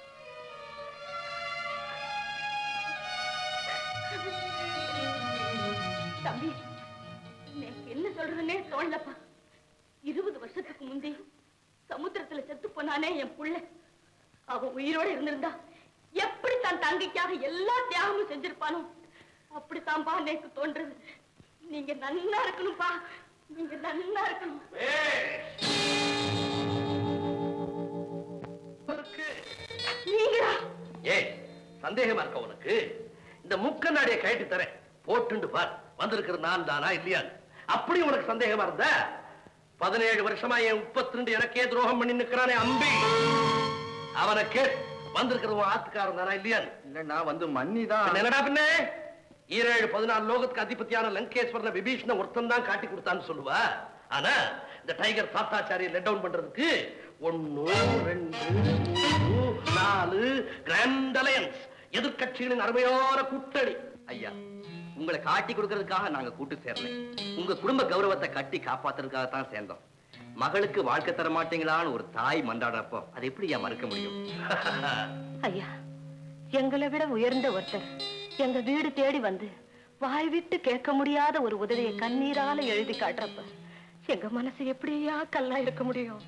தம்பி, எனக்கு என்ன சொல்றதுன்னே தோணலப்பா. 20 வருஷத்துக்கு முந்தி சமுத்திரத்துல செத்து போனானே என் புள்ள, அவன் உயிரோட இருந்திருந்தா எப்படி தான் தங்கைக்காக எல்லா தியாகமும் செஞ்சிருப்பானோ அப்படித்தான்பா எனக்கு தோன்றது. நீங்க நன்னா இருக்கணும்பா, நீங்க நன்னா இருக்கணும். நீங்களா? ஏய், சந்தேகமா இருக்க உனக்கு? இந்த முக்கண்ணாடியை கழட்டி தரேன், போட்டுண்டு பார் வந்திருக்கிறது நான் தானா இல்லையா. அப்படி உனக்கு சந்தேகமா இருந்த 17 வருஷமா என் 32 எனக்கே துரோகம் பண்ணி நிற்கிறானே அம்பி, அவனை கேட் வந்திருக்கிறது ஆத்துக்காரன் தானா இல்லையா. இல்ல நான் வந்து மன்னிதான். என்னடா பின்ன 17-14 லோகத்துக்கு அதிபதியான லங்கேஸ்வரனை விபீஷண ஒருத்தன் தான் காட்டி கொடுத்தான்னு சொல்லுவா. ஆனா இந்த டைகர் தாத்தாச்சாரியை லெட் டவுன் பண்றதுக்கு 1 2 3 4 கிராண்ட் அலையன்ஸ், எதிர்கட்சிகளின் அருமையான கூட்டணி. ஐயா, உங்களை காட்டி கொடுக்கறதுக்காக நாங்க கூட்டு சேரல, உங்க குடும்ப கௌரவத்தை கட்டி காப்பாத்துறதுக்காக தான் சேர்ந்தோம். மகளுக்கு வாழ்க்கை தர மாட்டீங்களான்னு ஒரு தாய் மன்றாடுறப்போ அது எப்படி மறுக்க முடியும்? ஐயா, எங்களை விட உயர்ந்த ஒருத்தர் எங்க வீடு தேடி வந்து வாய் விட்டு கேட்க முடியாத ஒரு உதவியை கண்ணீரால எழுதி காட்டுறப்ப எங்க மனசு எப்படியா கல்லா இருக்க முடியும்?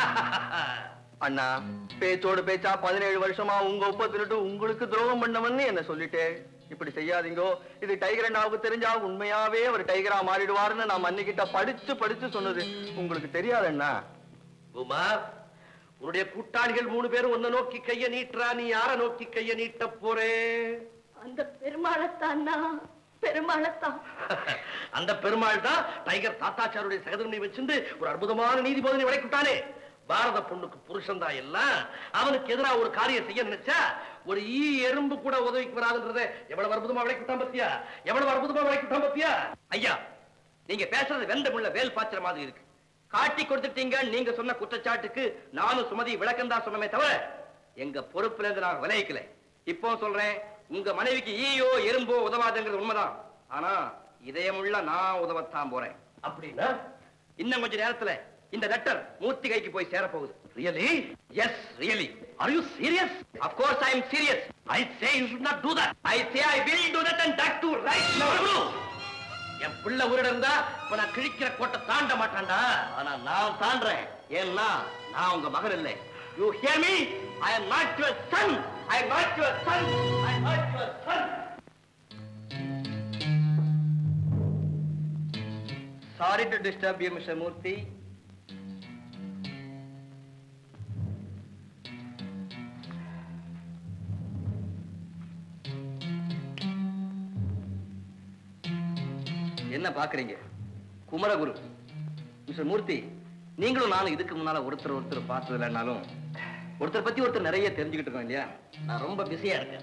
அண்ணா, பேச்சோடு பேச்சா 17 வருஷமா உங்க ஒப்ப திருட்டு உங்களுக்கு துரோகம் பண்ணவன்னு என்ன சொல்லிட்டே. இப்படி செய்யாதீங்கோ, இது டைகர் அண்ணாவுக்கு தெரிஞ்சா உண்மையாவே அவர் டைகரா மாறிடுவாருன்னு நான் மன்னிக்கிட்ட படிச்சு படிச்சு சொன்னது உங்களுக்கு தெரியாது அண்ணா. உமா, உன்னுடைய கூட்டாளிகள் 3 பேரும் உன்னை நோக்கி கைய நீட்டுறா, நீ யார நோக்கி கைய நீட்ட போறே? அந்த பெருமாளைத்தான், பெருமாளைத்தான். அந்த பெருமாள் தான் டைகர் தாத்தாச்சாருடைய சகதரனை வச்சிருந்து ஒரு அற்புதமான நீதிபதி விளைக்குட்டானே. பாரத பொண்ணுக்கு புருஷன் தான் எல்லாம். அவனுக்கு எதிராக ஒரு காரியம் செய்ய நினைச்சா ஒரு எறும்பு கூட உதவிக்கு வராதுன்றத எவ்வளவு அற்புதமா விளைக்குட்டான் பத்தியா, எவ்வளவு அற்புதமா விளைக்குட்டான் பத்தியா. ஐயா, நீங்க பேசுறது வெந்த முள்ள வேல் பாய்ச்சற மாதிரி இருக்கு. காட்டி கொடுத்துட்டீங்க நீங்க சொன்ன குற்றச்சாட்டுக்கு நானும் சுமதி விளக்கம் தான் சொன்னமே தவிர எங்க பொறுப்புல இருந்து நான் விளைவிக்கல. இப்போ சொல்றேன், உங்க மனைவிக்கு ஈயோ எறும்போ உதவாதுங்கிறது உண்மைதான். ஆனா இதயமுள்ள நான் உதவத்தான் போறேன். அப்படின்னா இன்னும் கொஞ்ச நேரத்துல இந்த லெட்டர் மூர்த்தி கைக்கு போய் சேர போகுது. Really? Yes, really. Are you serious? Of course I am serious. I say you should not do that. I say I will do that and that too right now. என் பிள்ளை உயிரோட இருந்தா இப்ப நான் கிழிக்கிற கோட்டை தாண்ட மாட்டான்டா. ஆனா நான் தாண்டறேன். ஏன்னா நான் உங்க மகன் இல்லை. You hear me? I am not your son. I am not your son. I am not your son. Sorry to disturb you, Mr. Murthy. என்ன பாக்குறீங்க? குமரகுரு மிஸ்டர் மூர்த்தி, நீங்களும் நானும் இதுக்கு முன்னால ஒருத்தர் பார்த்தது இல்லைன்னாலும் ஒருத்தர் பத்தி ஒருத்தர் நிறைய தெரிஞ்சுக்கிட்டு இருக்கோம் இல்லையா? நான் ரொம்ப பிஸியா இருக்கேன்.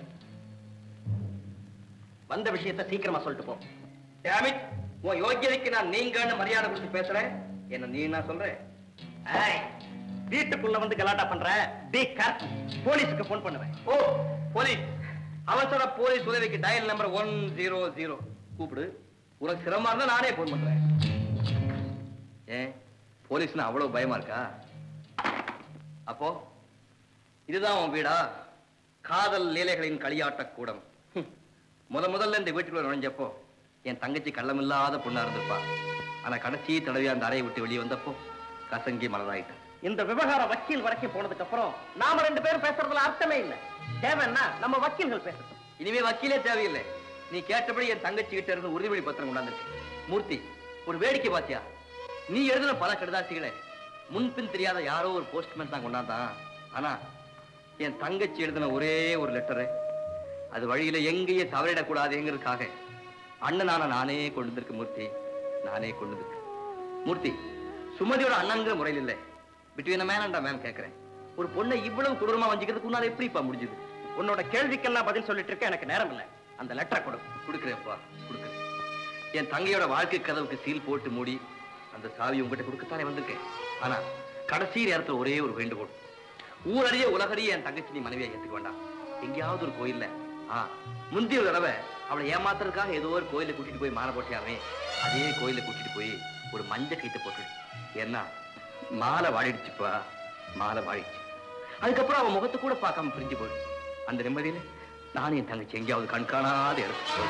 வந்த விஷயத்தை சீக்கிரமா சொல்லிட்டு போ. Damn it, உன் யோகியதைக்கு நான் நீங்கன்னு மரியாதை கொடுத்து பேசுறேன். என்ன நீ நான் சொல்றேன்? வீட்டுக்குள்ள வந்து கலாட்டா பண்ற, பி கேர்ஃபுல். போலீஸுக்கு போன் பண்ணுவேன். Oh, police. அவசர போலீஸ் உதவிக்கு டயல் நம்பர் 100 கூப்பிடு. உனக்கு சிரமமா இருந்தா நானே போன் பண்றேன். ஏன் போலீஸ்னா அவ்வளவு பயமா இருக்கா? அப்போ இதுதான் உன் வீடா? காதல் லீலைகளின் களியாட்ட கூடம். முதல்ல இந்த வீட்டுக்குள்ள நுழைஞ்சப்போ என் தங்கச்சி கள்ளமில்லாத பொண்ணா இருந்திருப்பா. ஆனா கடைசி தடவை அந்த அறையை விட்டு வெளியே வந்தப்போ கசங்கி மலராயிட்டு. இந்த விவகாரம் வக்கீல் வரைக்கும் போனதுக்கு அப்புறம் நாம 2 பேரும் பேசுறதுல அர்த்தமே இல்லை. தேவைன்னா நம்ம வக்கீல்கள் பேசணும். இனிமே வக்கீலே தேவையில்லை. நீ கேட்டபடி என் தங்கச்சி கிட்ட இருந்து உறுதிமொழி பத்திரம் கொண்டாந்துருக்கு. மூர்த்தி, ஒரு வேடிக்கை பாத்தியா? நீ எழுதின பல கடிதாசிகளை முன்பின் தெரியாத யாரோ ஒரு போஸ்ட்மேன் தான் கொண்டாந்தான். ஆனா என் தங்கச்சி எழுதின ஒரே ஒரு லெட்டரு அது வழியில எங்கேயே தவறிடக்கூடாதுங்கிறதுக்காக அண்ணனான நானே கொண்டு வந்திருக்க மூர்த்தி, நானே கொண்டு வந்திருக்கேன். மூர்த்தி, சுமதியோட அண்ணன்கிற முறையில் இல்லை, பிட்வீன் மேன் அண்ட் மேன் கேட்கிறேன். ஒரு பொண்ணை இவ்வளவு கொடூரமா வஞ்சிக்கிறதுக்கு உன்னால எப்படிப்பா முடிஞ்சது? உன்னோட கேள்விக்கெல்லாம் பதில் சொல்லிட்டு இருக்க எனக்கு நேரம் இல்லை. அந்த லெட்டரை கொடுக்குறேன்ப்பா, கொடுக்குறேன். என் தங்கையோட வாழ்க்கை கதவுக்கு சீல் போட்டு மூடி அந்த சாவி உங்ககிட்ட கொடுக்கத்தானே வந்திருக்கேன். ஆனா கடைசி நேரத்தில் ஒரே ஒரு வேண்டுகோள். ஊரறிய உலகறிய என் தங்கச்சி நீ மனைவியை ஏத்துக்க வேண்டாம். எங்கேயாவது ஒரு கோயில்ல முந்தைய ஒரு தடவை அவளை ஏமாத்துறதுக்காக ஏதோ ஒரு கோயில கூட்டிட்டு போய் மாலை போட்டியாமே, அதே கோயில கூட்டிட்டு போய் ஒரு மஞ்ச கைத்தை போட்டு. ஏன்னா மாலை வாடிடுச்சுப்பா, மாலை வாடிடுச்சு. அதுக்கப்புறம் அவன் முகத்தை கூட பார்க்காம பிரிஞ்சு போயிடு. அந்த நிம்மதியில நானும் என் தங்கச்சி எங்கேயாவது கண்காணாத இடத்துக்கு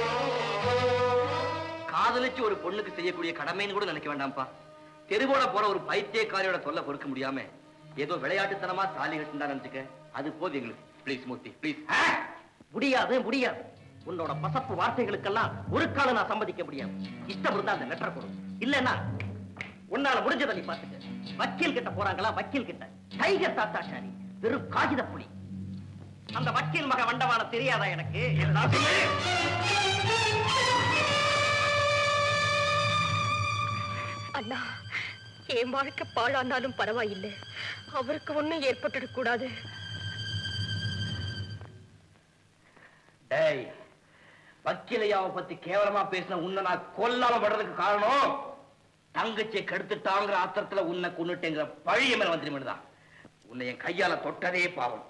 காதலிச்சு ஒரு பொண்ணுக்கு செய்யக்கூடிய கடமைன்னு கூட நினைக்க வேண்டாம்ப்பா. தெருவோட போற ஒரு பைத்தியக்காரியோட தொல்லை பொறுக்க முடியாம ஏதோ விளையாட்டுத்தனமா தாலி கட்டுதான் நினைச்சுக்க. அது போது எங்களுக்கு. Please Murthy, please. முடியாது, முடியாது. உன்னோட பசப்பு வார்த்தைகளுக்கெல்லாம் ஒரு காலம் நான் சம்மதிக்க முடியாது. இஷ்டம் இருந்தா அந்த லெட்டர் கொடு, இல்லன்னா உன்னால முடிஞ்சதை நீ பாத்துக்க. வக்கீல் கிட்ட போறாங்களா? வக்கீல் கிட்ட டைகர் தாத்தாச்சாரி, வெறும் காகித புலி. அந்த வக்கீல் மக வண்டவான தெரியாதா எனக்கு? அண்ணா, என் வாழ்க்கை பாழானாலும் பரவாயில்லை, அவருக்கு ஒண்ணும் ஏற்பட்டுடக் கூடாது. டேய், வக்கீலையாவை பத்தி கேவலமா பேசின உன்னை நான் கொல்லாம படுறதுக்கு காரணம் தங்கச்சியை கெடுத்துட்டாங்கிற ஆத்திரத்துல உன்னை கொன்னுட்டேங்கிற பழிய மேல வந்துருமேதான். உன்னை என் கையால தொட்டதே பாவம்.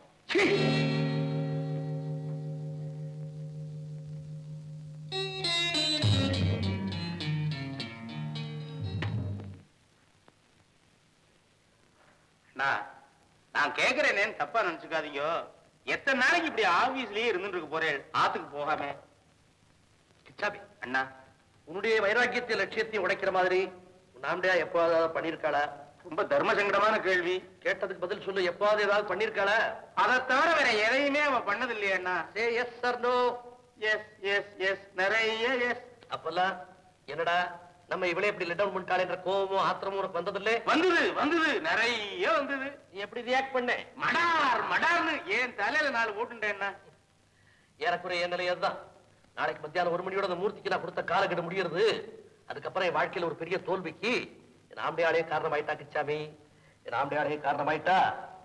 நான் கேக்குறேனே, தப்பா நினைச்சுக்காதீங்க. எத்தனை நாளைக்கு இப்படி ஆபீஸ்லயே இருந்துட்டு போறேன், ஆத்துக்கு போகாம? அண்ணா, உன்னுடைய வைராக்கியத்தை லட்சியத்தையும் உடைக்கிற மாதிரி நாமடியா எப்போதாவது பண்ணிருக்காளா? ரொம்ப தர்ம சங்கடமான கேள்வி. கேட்டதுக்கு பதில் சொல்லு. எப்பாவது ஏதாவது பண்ணிருக்காளா? அதை தவிர வேற எதையுமே அவ பண்ணது இல்லையா அண்ணா? Say yes sir no. Yes yes yes, நிறைய எஸ். அப்பெல்லாம் என்னடா நம்ம இவளே இப்படி லெட் டவுன் பண்ணிட்டாளேன்ற கோபமும் ஆத்திரமும் உனக்கு வந்ததில்லை? வந்தது நிறைய வந்தது. நீ எப்படி ரியாக்ட் பண்ண? மடார் மடார்னு என் தலையில 4 போட்டுட்டேன்னா. ஏறக்குறைய என் நிலை அதுதான். நாளைக்கு மத்தியானம் 1 மணியோட அந்த மூர்த்திக்கு நான் கொடுத்த காலக்கெடு முடியறது. அதுக்கப்புறம் என் வாழ்க்கையில ஒரு பெரிய தோல்விக்கு என் ஆம்படையாளே காரணமாயிட்டா. கிச்சாமி, என் ஆம்படையாளே காரணமாயிட்டா.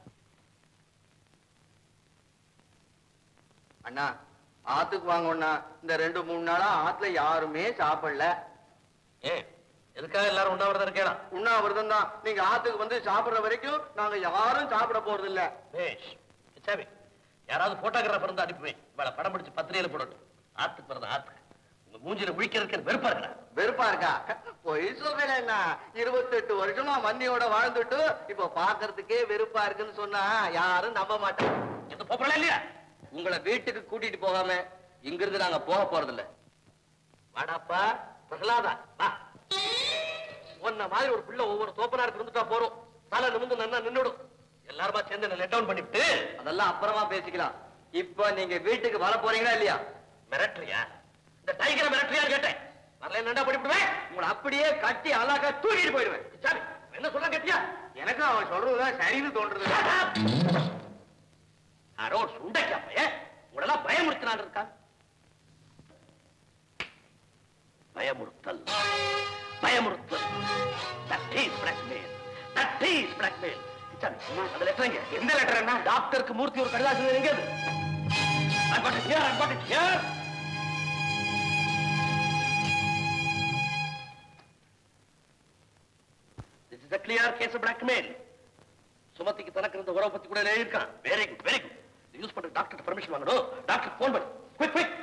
அண்ணா, ஆத்துக்கு வாங்கண்ணா. இந்த 2-3 நாளா ஆத்துல யாருமே சாப்பிடல. எதுக்காக எல்லாரும் உண்ணாவிரதம் இருக்கேன்? உண்ணாவிரதம் தான். நீங்க ஆத்துக்கு வந்து சாப்பிடுற வரைக்கும் நாங்க யாரும் சாப்பிட போறது இல்ல. கிச்சாமி, யாராவது போட்டோகிராஃபர் இருந்து அனுப்புவேன். இவளை படம் பிடிச்சு பத்திரிகையில போடட்டும். ஆத்துக்கு பிறந்த ஆத்துக்கு உங்க மூஞ்சில முழிக்கிறதுக்கு வெறுப்பா இருக்கா? வெறுப்பா இருக்கா? பொய் சொல்றேன். 28 வருஷமா மண்ணியோட வாழ்ந்துட்டு இப்ப பாக்குறதுக்கே வெறுப்பா இருக்குன்னு சொன்னா யாரும் நம்ப மாட்டாங்க. போறா இல்லையா? உங்களை வீட்டுக்கு கூட்டிட்டு போகாம இங்கிருந்து நாங்க போக போறதில்ல. வாடாப்பா பிரகலாதா, வா. உன்ன மாதிரி ஒரு பிள்ளை ஒவ்வொரு தோப்பனாருக்கு இருந்துட்டா போறோம். தலை நிமிந்து நன்னா நின்னுடும். எல்லாருமா சேர்ந்து என்ன லெட் டவுன் பண்ணிவிட்டு அதெல்லாம் அப்புறமா பேசிக்கலாம். இப்ப நீங்க வீட்டுக்கு வர போறீங்களா இல்லையா? மிரட்டுறியா? இந்த டைகரை மிரட்டுறியான்னு கேட்டேன். வரல என்னடா பண்ணிவிடுவேன்? உங்களை அப்படியே கட்டி அழகா தூக்கிட்டு போயிடுவேன். என்ன சொல்ற கேட்டியா? எனக்கு அவன் சொல்றதுதான் சரின்னு தோன்றது. யாரோ சுண்டைக்கா பையன் உங்களெல்லாம் பயமுறுத்தினான் இருக்கா? பயமுறுத்தல், பயமுறுத்தல். That is blackmail. That is blackmail. அந்த லெட்டர் எங்க? எந்த லெட்டர் என்ன? டாக்டருக்கு மூர்த்தி ஒரு கடிதாசம் எங்க? I got it here, I got it here. This is a clear case of blackmail. சுமதிக்கு தனக்கு இருந்த உறவை பத்தி கூட எழுதியிருக்கான். Very good, very good. Use பண்ற டாக்டர் பர்மிஷன் வாங்கணும். டாக்டர் போன் பண்ணு. Quick quick.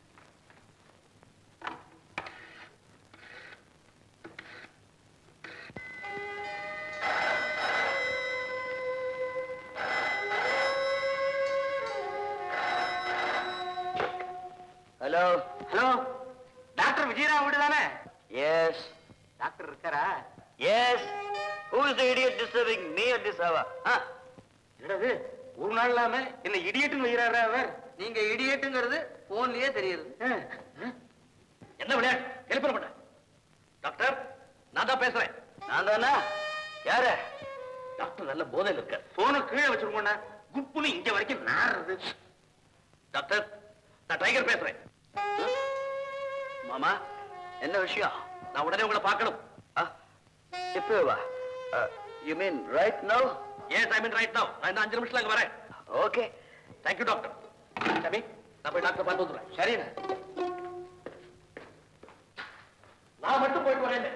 Hello hello, doctor Vijayarao வீடு தானே? எஸ். டாக்டர் இருக்காரா? Yes. Who is the idiot disturbing me at this hour? என்னது ஒரு நாள் இல்லாம என்ன இடியட்னு வைக்கிறாரா அவர்? நீங்க இடியட்டுங்கிறது போன்லயே தெரியுது. என்ன விளையாட்டு? எழுப்ப மாட்டேன். டாக்டர், நான் தான் பேசுறேன். நான் தானா? யாரு? டாக்டர் நல்ல போதையில் இருக்க. போன கீழே வச்சிருக்கோண்ணா. குப்புன்னு இங்க வரைக்கும் நாடுறது. டாக்டர், நான் டைகர் பேசுறேன். மாமா என்ன விஷயம்? நான் உடனே உங்களை பார்க்கணும். இப்போ வா. You mean right now? Yes, I mean right now. நான் இந்த 5 நிமிஷத்துல அங்க வரேன். ஓகே. Thank you doctor. சாமி, நான் போய் டாக்டர் பார்த்து வந்துடுறேன். சரிண்ணா. நான் மட்டும் போயிட்டு வரேன்.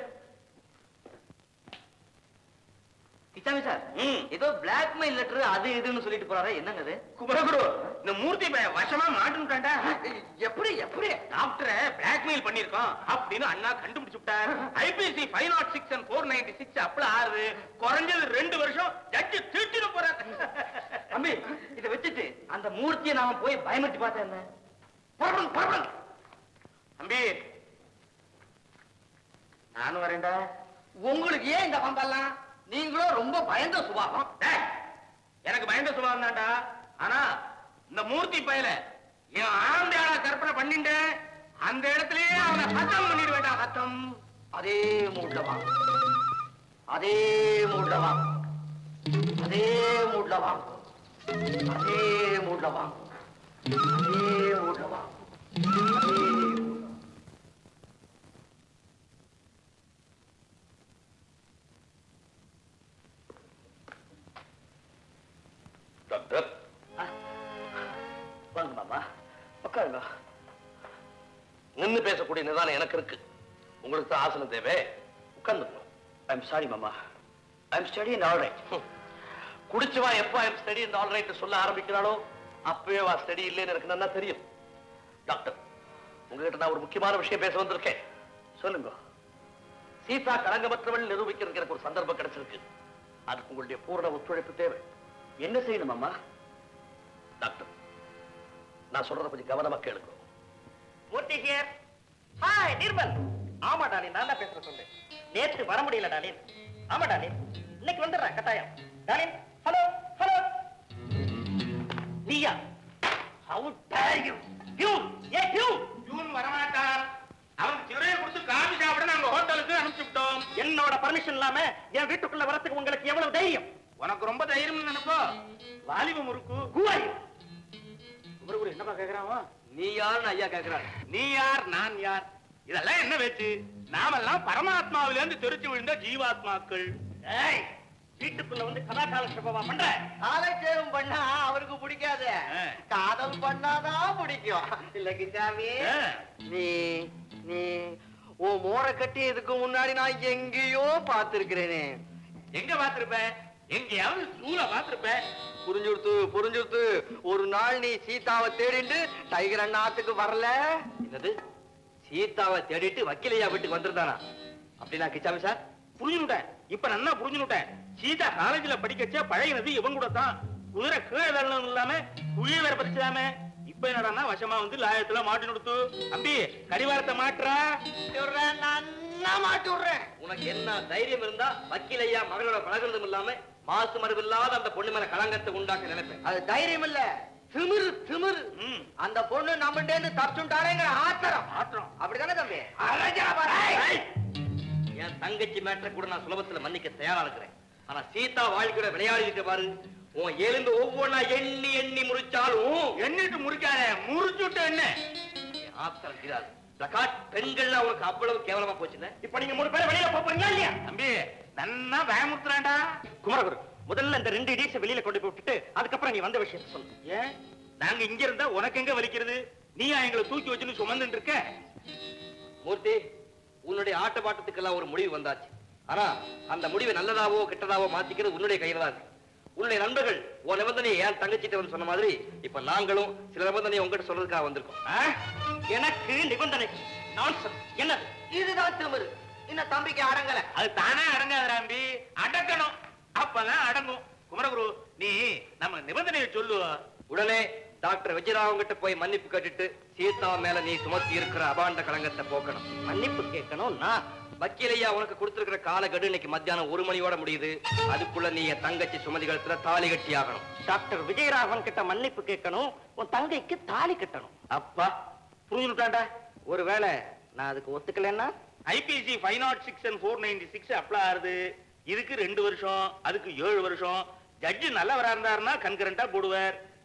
கிச்சாமி சார், ஏதோ பிளாக்மெயில் லெட்டர் அது இதுன்னு சொல்லிட்டு போறாரு, என்னங்க அது? குமரகுரு, இந்த மூர்த்தி வசமா மாட்டுட்டாண்டா. எப்படி எப்படி டாக்டரை பிளாக்மெயில் பண்ணிருக்கோம் அப்படின்னு அண்ணா கண்டுபிடிச்சு விட்டார். ஐபிசி 506 and 496 அப்ளை ஆறுது. குறைஞ்சது 2 வருஷம் ஜட்ஜு தீட்டிட போறாரு. தம்பி, இதை வச்சுட்டு அந்த மூர்த்தியை நாம போய் பயமுறுத்தி பார்த்தேன் என்ன? புறப்படுங்க. தம்பி, நானும் வரேன்டா. உங்களுக்கு ஏன் இந்த பம்பெல்லாம்? நீங்களும் ரொம்ப பயந்த சுபாவம். எனக்கு பயந்த சுபாவம் தான்டா. ஆனா இந்த மூர்த்தி பயல என் ஆந்தையாளா கற்பனை பண்ணிட்டேன். அந்த இடத்துலயே அவனை ஹத்தம் பண்ணிட வேண்டாம். ஹத்தம். அதே மூட்லவா, அதே மூட்லவா, அதே மூட்லவா, அதே மூட்லவா, அதே மூட்லவா. டாக்டர், வாங்க மாமா, உட்காருங்க. நின்னு பேசக்கூடிய நிதானம் எனக்கு இருக்கு. உங்களுக்கு தான் ஆசனம் தேவை. உட்கார்ந்துக்கணும். ஐம் சாரி மாமா, I'm steady and all right. குடிச்சுவா எப்போ I'm steady and all right சொல்ல ஆரம்பிக்கிறானோ அப்பவே வா ஸ்டடி இல்லைன்னு எனக்கு நல்லா தெரியும். டாக்டர், உங்ககிட்ட நான் ஒரு முக்கியமான விஷயம் பேச வந்திருக்கேன். சொல்லுங்க. சீதா களங்கமற்றவள் நிரூபிக்கிறதுக்கு எனக்கு ஒரு சந்தர்ப்பம் கிடைச்சிருக்கு. அதுக்கு உங்களுடைய பூர்ண ஒத்துழைப்பு தேவை. என்ன செய்யணும் மாமா? டாக்டர், நான் சொல்றத கொஞ்சம் கவனமா கேளுங்க. மூர்த்தி ஹியர். ஹாய் நிர்மல். ஆமா டாலின், நான் தான் பேசுறேன். சொல்லு. நேற்று வர முடியல டாலின். ஆமா டாலின், இன்னைக்கு வந்துடுறேன் கட்டாயம். Darling, hello hello. நீயா? How dare you? You, yeah you. ஜூன் வரமாட்டார். அவனுக்கு சிறையை கொடுத்து காபி சாப்பிட நாங்க ஹோட்டலுக்கு அனுப்பிச்சு விட்டோம். என்னோட பர்மிஷன் இல்லாம என் வீட்டுக்குள்ள வரதுக்கு உங்களுக்கு எவ்வளவு தைரியம்? உனக்கு ரொம்ப தைரியம் நினைப்போ. வாலிப முறுக்கு. Who are you? குமரகுரு என்னப்பா கேக்குறான்? நீ யாருன்னு ஐயா கேக்குறாரு. நீ யார், நான் யார், இதெல்லாம் என்ன பேச்சு? நாமெல்லாம் பரமாத்மாவிலிருந்து தெரிச்சு விழுந்த ஜீவாத்மாக்கள். ஏய், வீட்டுக்குள்ள வந்து கதாகாலட்சேபமா பண்ற? காலட்சேபம் பண்ணா அவருக்கு பிடிக்காது, காதல் பண்ணாதான் பிடிக்கும். இல்ல கிச்சாமி, நீ நீ உன் மோர கட்டி இதுக்கு முன்னாடி நான் எங்கேயோ பார்த்திருக்கிறேனே. எங்க பாத்திருப்ப? எங்கேயாவது ஸ்கூல பாத்திருப்ப. புரிஞ்சுடுத்து. ஒரு நாள் நீ சீதாவை தேடிட்டு டைகர் அண்ணாத்துக்கு வரல. என்னது? சீதாவை தேடிட்டு வக்கீலையா வீட்டுக்கு வந்திருந்தானா? அப்படின்னா கிச்சாமி சார் புரிஞ்சுட்டேன். இப்ப நல்லா புரிஞ்சுட்டேன். சீதா காலேஜ்ல படிக்கச்ச பழகினது இவன் கூட தான். குதிரை கீழே தள்ளணும் இல்லாம குழிய வேற பறிச்சாம. இப்ப என்னடா வசமா வந்து லாயத்துல மாட்டி கொடுத்து தம்பி கடிவாரத்தை மாட்டுறா. நான் மாட்டி விடுறேன். உனக்கு என்ன தைரியம் இருந்தா வக்கீலையா மகளோட பழகிறதும் இல்லாம மாசு மரபில்லாத அந்த பொண்ணு மேல களங்கத்தை உண்டாக்க நினைப்பேன். அது தைரியம் இல்ல, திமிரு. அந்த பொண்ணு நம்மகிட்ட இருந்து தப்பிச்சுட்டாரேங்கிற ஆத்திரம். அப்படிதானே தம்பி? என் தங்கச்சி மேட்டரை கூட நான் சுலபத்துல மன்னிக்க தயாரா இருக்கிறேன். ஆனா சீதா வாழ்க்கையோட விளையாடி இருக்க பாரு. உன் எலும்பு ஒவ்வொன்னா எண்ணி முறிச்சாலும் எண்ணிட்டு முறிக்காத, முறிச்சுட்டு என்ன ஆத்திரம் தீராது. பெண்கள்லாம் உனக்கு அவ்வளவு கேவலமா போச்சுல. இப்ப நீங்க 3 பேர் வெளியில போறீங்களா இல்லையா? தம்பி நன்னா பயமுறுத்துறாண்டா. குமரகுரு, முதல்ல இந்த 2 இடியட்ஸ் வெளியில கொண்டு போய் விட்டுட்டு அதுக்கப்புறம் நீ வந்த விஷயத்தை சொல்லு. ஏன் நாங்க இங்க இருந்தா உனக்கு எங்க வலிக்கிறது? நீயா எங்களை தூக்கி வச்சுன்னு சுமந்துட்டு இருக்க? மூர்த்தி, உன்னுடைய ஆட்ட பாட்டத்துக்கெல்லாம் ஒரு முடிவு வந்தாச்சு. ஆனா அந்த முடிவை நல்லதாவோ கெட்டதாவோ மாத்திக்கிறது உன்னுடைய கையில தான். உன்னுடைய நண்பர்கள் உன் நிபந்தனை ஏன் தங்கச்சிட்ட வந்து சொன்ன மாதிரி இப்ப நாங்களும் சில நிபந்தனை உங்ககிட்ட சொல்றதுக்காக வந்திருக்கோம். எனக்கு நிபந்தனை என்னது? இதுதான் திமிரு. இன்னும் தம்பிக்கு அடங்கல. அது தானே அடங்காத தம்பி, அடக்கணும். அப்பதான் அடங்கும். குமரகுரு, நீ நம்ம நிபந்தனையை சொல்லு. உடனே டாக்டர் விஜயராவன் கிட்ட போய் மன்னிப்பு கேட்டுட்டு சீதா மேல நீ சுமத்தி இருக்கிற அபாண்ட களங்கத்தை போக்கணும். மன்னிப்பு கேட்கணும். நான் வக்கீலையா உனக்கு கொடுத்திருக்கிற காலக்கெடு இன்னைக்கு மத்தியானம் 1 மணியோட முடியுது. அதுக்குள்ள நீ என் தங்கச்சி சுமதி கழுத்துல தாலி கட்டி ஆகணும். டாக்டர் விஜயராகவன் கிட்ட மன்னிப்பு கேட்கணும், உன் தங்கைக்கு தாலி கட்டணும். அப்பா புரிஞ்சுட்டாண்டா. ஒருவேளை நான் அதுக்கு ஒத்துக்கலன்னா ஐபிசி 506 and 496 அப்ளை ஆறுது. இதுக்கு 2 வருஷம், அதுக்கு 7 வருஷம். ஜட்ஜு நல்லவரா இருந்தாருன்னா கன்கரண்டா போடுவார்.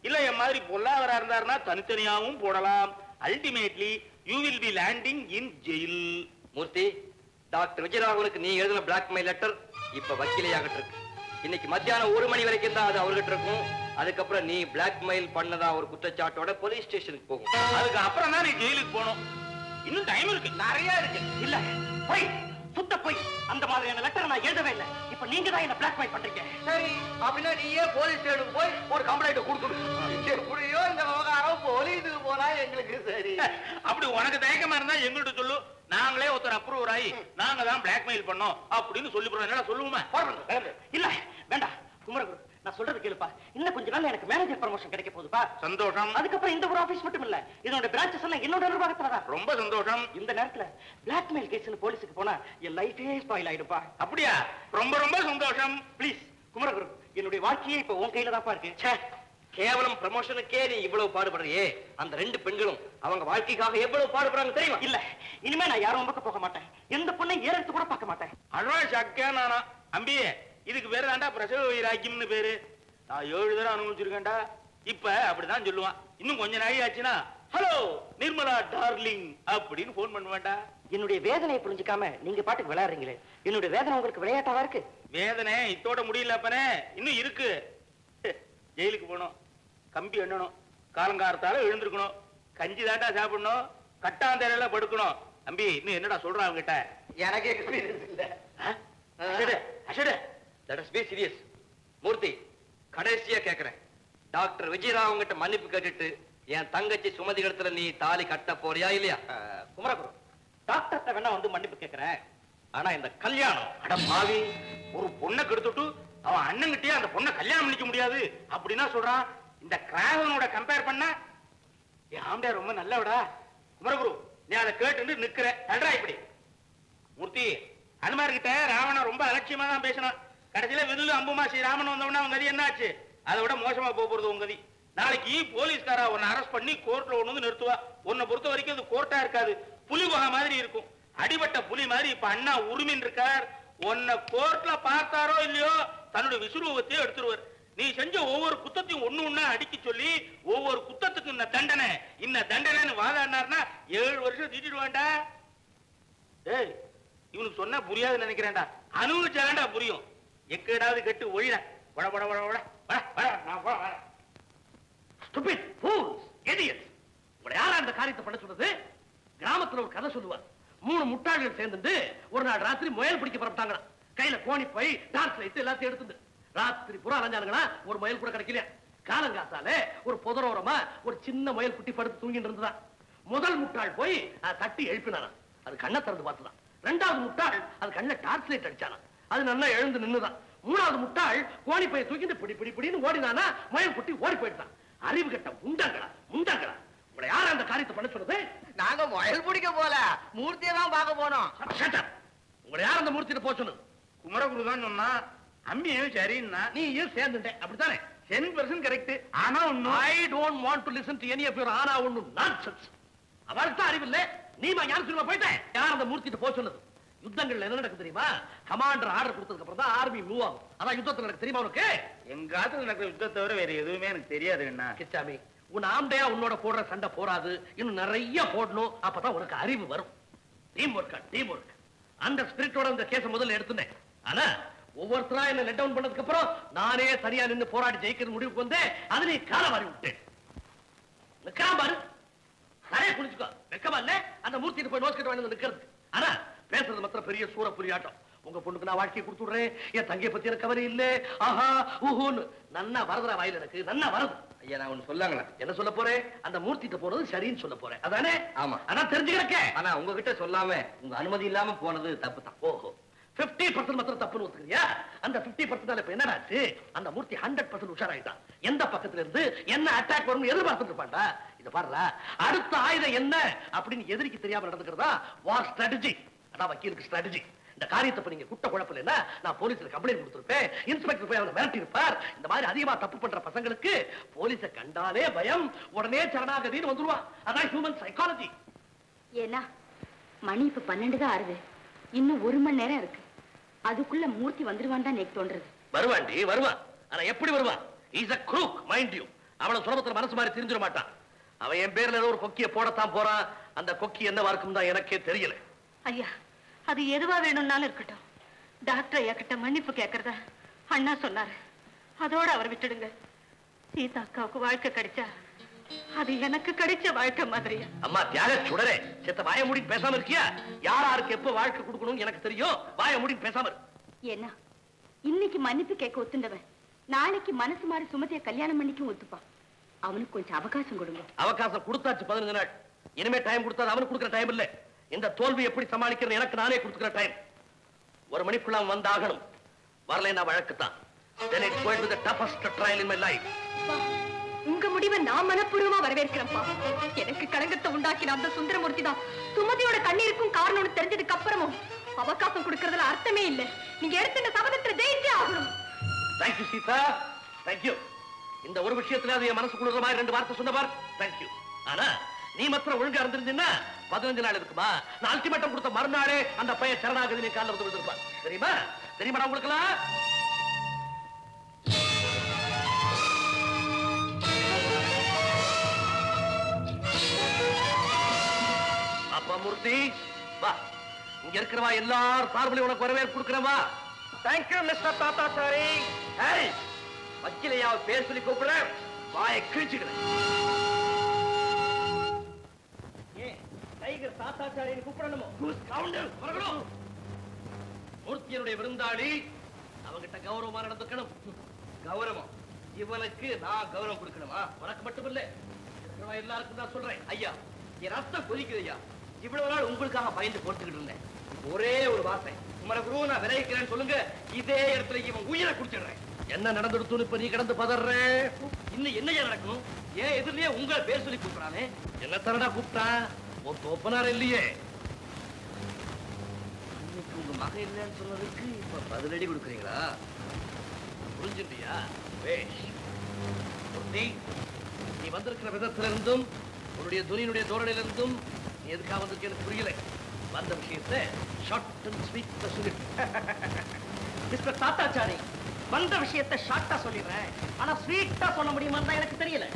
இல்ல என் மாதிரி பொல்லாதவரா இருந்தாருன்னா தனித்தனியாவும் போடலாம். Ultimately you will be landing in jail. Murthy, doctor விஜயராகவனுக்கு நீ எழுதின பிளாக்மெயில் லெட்டர் இப்ப வக்கீலையாகிட்டு இருக்கு. இன்னைக்கு மத்தியானம் 1 மணி வரைக்கும் தான் அது அவர்கிட்ட இருக்கும். அதுக்கப்புறம் நீ பிளாக்மெயில் பண்ணதா ஒரு குற்றச்சாட்டோட போலீஸ் ஸ்டேஷனுக்கு போகும். அதுக்கு அப்புறம் தான் நீ ஜெயிலுக்கு போகணும். இன்னும் டைம் இருக்கு, நிறைய இருக்கு. இல்ல போய் சுத்த போய் அந்த மாதிரியான லெட்டர் நான் எழுதவே இல்லை. இப்ப நீங்க தான் என்ன பிளாக்மெயில் பண்றீங்க. சரி, அப்படின்னா நீயே போலீஸ் ஸ்டேஷனுக்கு போய் ஒரு கம்ப்ளைண்ட் கொடுத்துடு. எப்படியோ இந்த விவகாரம் போலீஸுக்கு போனா எங்களுக்கு சரி. அப்படி உனக்கு தயக்கமா இருந்தா எங்கள்கிட்ட சொல்லு. நாங்களே ஒருத்தர் அப்ரூவர் ஆகி நாங்க தான் பிளாக்மெயில் பண்ணோம் அப்படின்னு சொல்லி போறோம். என்ன சொல்லுவோமா? இல்ல வேண்டாம் குமரகுரு, நான் சொல்றது கேளுப்பா. இன்னும் கொஞ்ச நாள் எனக்கு மேனேஜர் ப்ரமோஷன் கிடைக்க போகுதுப்பா. சந்தோஷம். அதுக்கப்புறம் இந்த ஒரு ஆபீஸ் மட்டும் இல்ல, இதோட பிரான்ச்சஸ் எல்லாம் என்னோட நிர்வாகத்துல தான். ரொம்ப சந்தோஷம். இந்த நேரத்துல பிளாக்மெயில் கேஸ்ல போலீஸுக்கு போனா என் லைஃபே ஸ்பாயில் ஆயிடுப்பா. அப்படியா? ரொம்ப ரொம்ப சந்தோஷம். ப்ளீஸ் குமரகுரு, என்னுடைய வாழ்க்கையே இப்ப உன் கையில தான்ப்பா இருக்கு. கேவலம் ப்ரமோஷனுக்கே நீ இவ்வளவு பாடுபடுறியே, அந்த 2 பெண்களும் அவங்க வாழ்க்கைக்காக எவ்வளவு பாடுபடுறாங்க தெரியுமா? இல்ல, இனிமே நான் யாரும் பக்கம் போக மாட்டேன். எந்த பொண்ணை ஏறெடுத்து கூட பார்க்க மாட்டேன். அழகா சக்கே நானா அம்பியே, இதுக்கு பேரு தாண்டா பிரசவ வைராக்கியம்னு பேரு. நான் 7 தடவை அனுபவிச்சிருக்கேன்டா. இப்ப அப்படிதான் சொல்லுவான். இன்னும் கொஞ்ச நாள் ஆச்சுன்னா ஹலோ நிர்மலா டார்லிங் அப்படின்னு போன் பண்ணுவேன்டா. என்னுடைய வேதனையை புரிஞ்சுக்காம நீங்க பாட்டுக்கு விளையாடுறீங்களே, என்னுடைய வேதனை உங்களுக்கு விளையாட்டாவா இருக்கு? வேதனை இத்தோட முடியல அப்பனே, இன்னும் இருக்கு. ஜெயிலுக்கு போகணும், கம்பி எண்ணணும், காலங்காரத்தால எழுந்திருக்கணும், கஞ்சி தாண்டா சாப்பிடணும், கட்டாந்தரையில படுக்கணும். தம்பி இன்னும் என்னடா சொல்றான் அவங்கிட்ட? எனக்கு எக்ஸ்பீரியன்ஸ் இல்ல. Let us be serious. மூர்த்தி, கடைசியா கேக்குறேன், டாக்டர் விஜயராவ் கிட்ட மன்னிப்பு கேட்டுட்டு என் தங்கச்சி சுமதி இடத்துல நீ தாலி கட்ட போறியா இல்லையா? குமரகுரு, டாக்டர்ட்ட வேணா வந்து மன்னிப்பு கேட்கிறேன். ஆனா இந்த கல்யாணம், அட பாவி, ஒரு பொண்ணை கெடுத்துட்டு அவன் அண்ணங்கிட்டே அந்த பொண்ணை கல்யாணம் பண்ணிக்க முடியாது அப்படின்னா சொல்றான். இந்த கிராகனோட கம்பேர் பண்ண என் ஆம்பியார் ரொம்ப நல்லவடா. குமரகுரு, நீ அதை கேட்டு நிக்கிற தல்றா இப்படி. மூர்த்தி, அனுமார்கிட்ட ராவணன் ரொம்ப அலட்சியமா தான் பேசினான். கடைசியில விதுல அம்புமா ஸ்ரீராமன் வந்தவனா உங்க கதி என்ன ஆச்சு? அதை விட மோசமா போறது உங்க கதி. நாளைக்கு போலீஸ்காரா உன்னை அரெஸ்ட் பண்ணி கோர்ட்ல ஒண்ணு நிறுத்துவா. உன்னை பொறுத்த வரைக்கும் அது கோர்ட்டா இருக்காது, புலி குகை மாதிரி இருக்கும். அடிபட்ட புலி மாதிரி இப்ப அண்ணா உரிமின் இருக்கார். உன்னை கோர்ட்ல பார்த்தாரோ இல்லையோ தன்னுடைய விசுரூபத்தையே எடுத்துருவார். நீ செஞ்ச ஒவ்வொரு குத்தத்தையும் ஒண்ணு அடிக்க சொல்லி ஒவ்வொரு குத்தத்துக்கு இந்த தண்டனை வாதாடினார்னா 7 வருஷம் தீட்டிடுவான்டா. ஏய், இவனுக்கு சொன்னா புரியாது நினைக்கிறேன்டா. அனுபவிச்சாண்டா புரியும். எக்கேடாவது கெட்டு ஒழிட வட வட வட வட வட. Stupid fools, idiots. உங்களை யாரா அந்த காரியத்தை பண்ண சொல்றது? கிராமத்துல ஒரு கதை சொல்லுவார். 3 முட்டாள்கள் சேர்ந்து ஒரு நாள் ராத்திரி முயல் பிடிக்க புறப்பட்டாங்க. கையில கோணி போய் டார்ச் லைட் எல்லாத்தையும் எடுத்துட்டு ராத்திரி பூரா அலைஞ்சானுங்களா, ஒரு முயல் கூட கிடைக்கல. காலங்காத்தால ஒரு புதரோரமா ஒரு சின்ன முயல் குட்டி படுத்து தூங்கிட்டு இருந்ததான். முதல் முட்டாள் போய் தட்டி எழுப்பினானா, அது கண்ணை திறந்து பார்த்துதான். 2வது முட்டாள் அது கண்ண டார்ச் லைட் அடிச்சானா, அது நல்லா எழுந்து நின்னுதான். 3வது முட்டாள் கோணி பைய தூக்கிட்டு பிடி பிடி பிடின்னு ஓடினானா, முயல் குட்டி ஓடி போயிட்டான். அறிவு கட்ட முண்டங்களா. உங்களை யார அந்த காரியத்தை பண்ண சொல்றது? நாங்க முயல் பிடிக்க போல, மூர்த்தியை தான் பார்க்க போனோம். உங்களை யார் அந்த மூர்த்தியில போக சொன்னது? குமரகுரு தான் சொன்னா. அம்பியும் சரின்னா நீ ஏன் சேர்ந்துட்ட அப்படித்தானே? 10% கரெக்ட். ஆனா ஒண்ணு, I don't want to listen to any of your ஆனா ஒண்ணு nonsense. அவருக்கு தான் அறிவு இல்ல. நீமா ஞானசுரமா போயிட்ட. யார் அந்த மூர்த்திட்ட போக சொன்னது? யுத்தங்கள்ல என்ன நடக்கும் தெரியுமா? கமாண்டர் ஆர்டர் கொடுத்ததுக்கு அப்புறம் தான் ஆர்மி மூவ் ஆகும். அதான் யுத்தத்துல நடக்கு தெரியுமா உனக்கு? எங்க ஆத்துல நடக்கிற யுத்தத்தை தவிர வேற எதுவுமே எனக்கு தெரியாது. என்ன கிச்சாமி, உன் ஆம்டையா உன்னோட போடுற சண்டை போராது, இன்னும் நிறைய போடணும். அப்பதான் உனக்கு அறிவு வரும். Team work. அந்த ஸ்பிரிட்டோட இந்த கேஸ முதல்ல எடுத்துனேன். ஆனா ஒவ்வொருத்தரா என்ன லெட் டவுன் பண்ணதுக்கு அப்புறம் நானே சரியா நின்னு போராடி ஜெயிக்கிற முடிவுக்கு வந்து அதை நீ கால மாறி விட்டேன். பாரு, நிறைய குளிச்சுக்கோ. வெக்கமா இல்ல அந்த மூர்த்திட்டு போய் நோஸ் கட்ட வாங்கி நிக்கிறது. ஆனா பேசுறது மாத்திரம் பெரிய சூற புரியாட்டம். உங்க பொண்ணுக்கு நான் வாழ்க்கையை கொடுத்து விடுறேன், என் தங்கையை பத்தி எனக்கு கவலை இல்ல, ஆஹா ஊஹூன்னு நன்னா வரதுரா வாயில எனக்கு நன்னா வருது. ஐயா, நான் ஒண்ணு சொல்லாங்களா? என்ன சொல்ல போறேன்? அந்த மூர்த்திட்ட போறது சரின்னு சொல்ல போறேன், அதானே? ஆமா. அதான் தெரிஞ்சுக்கிறக்க. ஆனா உங்ககிட்ட சொல்லாம உங்க அனுமதி இல்லாம போனது தப்பு தான். ஓஹோ, 50% மாத்திரம் தப்புன்னு ஒத்துக்கிறியா? அந்த 50% இப்ப என்னடாச்சு? அந்த மூர்த்தி 100% உஷாராயிட்டான். எந்த பக்கத்துல இருந்து என்ன அட்டாக் வரும்னு எதிர்பார்த்துட்டு இருப்பான்டா. இத பாருடா, அடுத்த ஆயுதம் என்ன அப்படின்னு எதிரிக்கு தெரியாம நடந்துக்கிறதா வார் ஸ்ட்ராட்டஜி. அதான் வக்கீலுக்கு ஸ்ட்ராட்டஜி. இந்த காரியத்தை நீங்க குட்ட குழப்பல, நான் போலீஸ்ல கம்ப்ளைண்ட் கொடுத்திருப்பேன். இன்ஸ்பெக்டர் போய் அவனை மிரட்டி இருப்பார். இந்த மாதிரி அதிகமா தப்பு பண்ற பசங்களுக்கு போலீஸை கண்டாலே பயம், உடனே சரணாகதின்னு வந்துருவான். அதான் ஹியூமன் சைக்காலஜி. ஏன்னா மணி இப்ப 12 தான் ஆறுது. இன்னும் 1 மணி நேரம் இருக்கு. அதுக்குள்ள மூர்த்தி வந்துருவான் தான் எனக்கு தோன்றது. வருவாண்டி, வருவான். ஆனா எப்படி வருவான்? Is a crook, mind you. அவளை சுலபத்துல மனசு மாதிரி தெரிஞ்சிட மாட்டான். அவன் என் பேர்ல ஏதோ ஒரு கொக்கிய போடத்தான் போறான். அந்த கொக்கி என்னவா இருக்கும் தான் எனக்கே தெரியல. ஐயா, அது எதுவா வேணும்னாலும் இருக்கட்டும். டாக்டர் ஐயா கிட்ட மன்னிப்பு கேட்கறதா அண்ணா சொன்னாரு. அதோட அவர் விட்டுடுங்க. சீதா அக்காவுக்கு வாழ்க்கை கிடைச்சா அது எனக்கு கிடைச்ச வாழ்க்கை மாதிரியா? அம்மா தியாக சுடரே, செத்த வாய மூடி பேசாம இருக்கியா? யாருக்கு எப்ப வாழ்க்கை கொடுக்கணும் எனக்கு தெரியும். வாய மூடி பேசாம இரு. என்ன இன்னைக்கு மன்னிப்பு கேட்க ஒத்துண்டவன் நாளைக்கு மனசு மாறி சுமதியை கல்யாணம் பண்ணிக்கும் ஒத்துப்பான். அவனுக்கு கொஞ்சம் அவகாசம் கொடுங்க. அவகாசம் கொடுத்தாச்சு 15 நாள். இனிமே டைம் கொடுத்தா அவனுக்கு கொடுக்குற டைம் இல்ல. இந்த தோல்வி எப்படி சமாளிக்கிறது எனக்கு நானே கொடுக்குற டைம். ஒரு மணிக்குள்ள வந்தாகணும். வரலைன்னா வழக்குத்தான். Then it's going to be the toughest trial in my life. உங்க முடிவை நான் மனப்பூர்வமா வரவேற்கிறேன்ப்பா. எனக்கு களங்கத்தை உண்டாக்கின அந்த சுந்தரமூர்த்தி தான் சுமதியோட கண்ணீருக்கும் காரணம்னு தெரிஞ்சதுக்கு அப்புறமும் அவகாசம் கொடுக்கறதுல அர்த்தமே இல்ல. நீங்க எடுத்த சபதத்தை ஜெயிச்சே ஆகணும். Thank you Sita. Thank you. இந்த ஒரு விஷயத்துல அது என் மனசு குளிர்ற மாதிரி 2 வார்த்தை சொன்ன பார். Thank you. ஆனா நீ மாத்திரம் ஒழுங்கா இருந்திருந்தீன்னா 15 நாள் இருக்குமா? நான் அல்டிமேட்டம் கொடுத்த மறுநாளே அந்த பையன் சரணாகதி நீ காலில் வந்து விழுந்திருப்பான். தெரியுமா? தெரியுமா உங்களுக்குலாம்? மூர்த்தி வா, இங்க இருக்கிறவா எல்லாரும் சார்பில் உனக்கு வரவேற்பு கொடுக்கிறவா. Thank you mister தாத்தாச்சாரி. ஏய், வக்கீலையா பேர் சொல்லி கூப்பிடுறேன், வாயை கிழிச்சுக்கிறேன். ஏன் டைகர் தாத்தாச்சாரின்னு கூப்பிடணுமோ? மூர்த்தியனுடைய விருந்தாளி, அவங்கிட்ட கௌரவமா நடந்துக்கணும். கௌரவம் இவனுக்கு நான் கௌரவம் கொடுக்கணுமா? உனக்கு மட்டும் இல்ல, எல்லாருக்கும் தான் சொல்றேன். ஐயா, என் ரத்தம் கொதிக்குது ஐயா. இவ்வளவு நாள் உங்களுக்காக பயந்து போட்டுக்கிட்டு இருந்தேன். ஒரே ஒரு வார்த்தை, உங்களை குரு நான் விளைவிக்கிறேன்னு சொல்லுங்க, இதே இடத்துல இவன் உயிரை குடிச்சிடுறேன். என்ன நடந்துடுத்து இப்ப நீ கிடந்து பதற? இன்னும் என்னையா நடக்கணும்? ஏன் எதிரிலேயே உங்களை பேர் சொல்லி கூப்பிடுறானே? என்ன தரடா கூப்பிட்டான்? உன் தோப்பனார் இல்லையே. அன்னைக்கு உங்க மகன் இல்லைன்னு சொன்னதுக்கு இப்ப பதிலடி கொடுக்குறீங்களா? புரிஞ்சுட்டியா? நீ வந்திருக்கிற விதத்துல இருந்தும் உன்னுடைய துணியினுடைய தோரணையிலிருந்தும் நீ எதுக்காக வந்திருக்க எனக்கு புரியல. வந்த விஷயத்தை ஷார்ட் அண்ட் ஸ்வீட்டா சொல்லிட்டு மிஸ்டர் தாத்தாச்சாரி, வந்த விஷயத்தை ஷார்ட்டா சொல்லிடுறேன். ஆனா ஸ்வீட்டா சொல்ல முடியுமான்னு தான் எனக்கு தெரியல.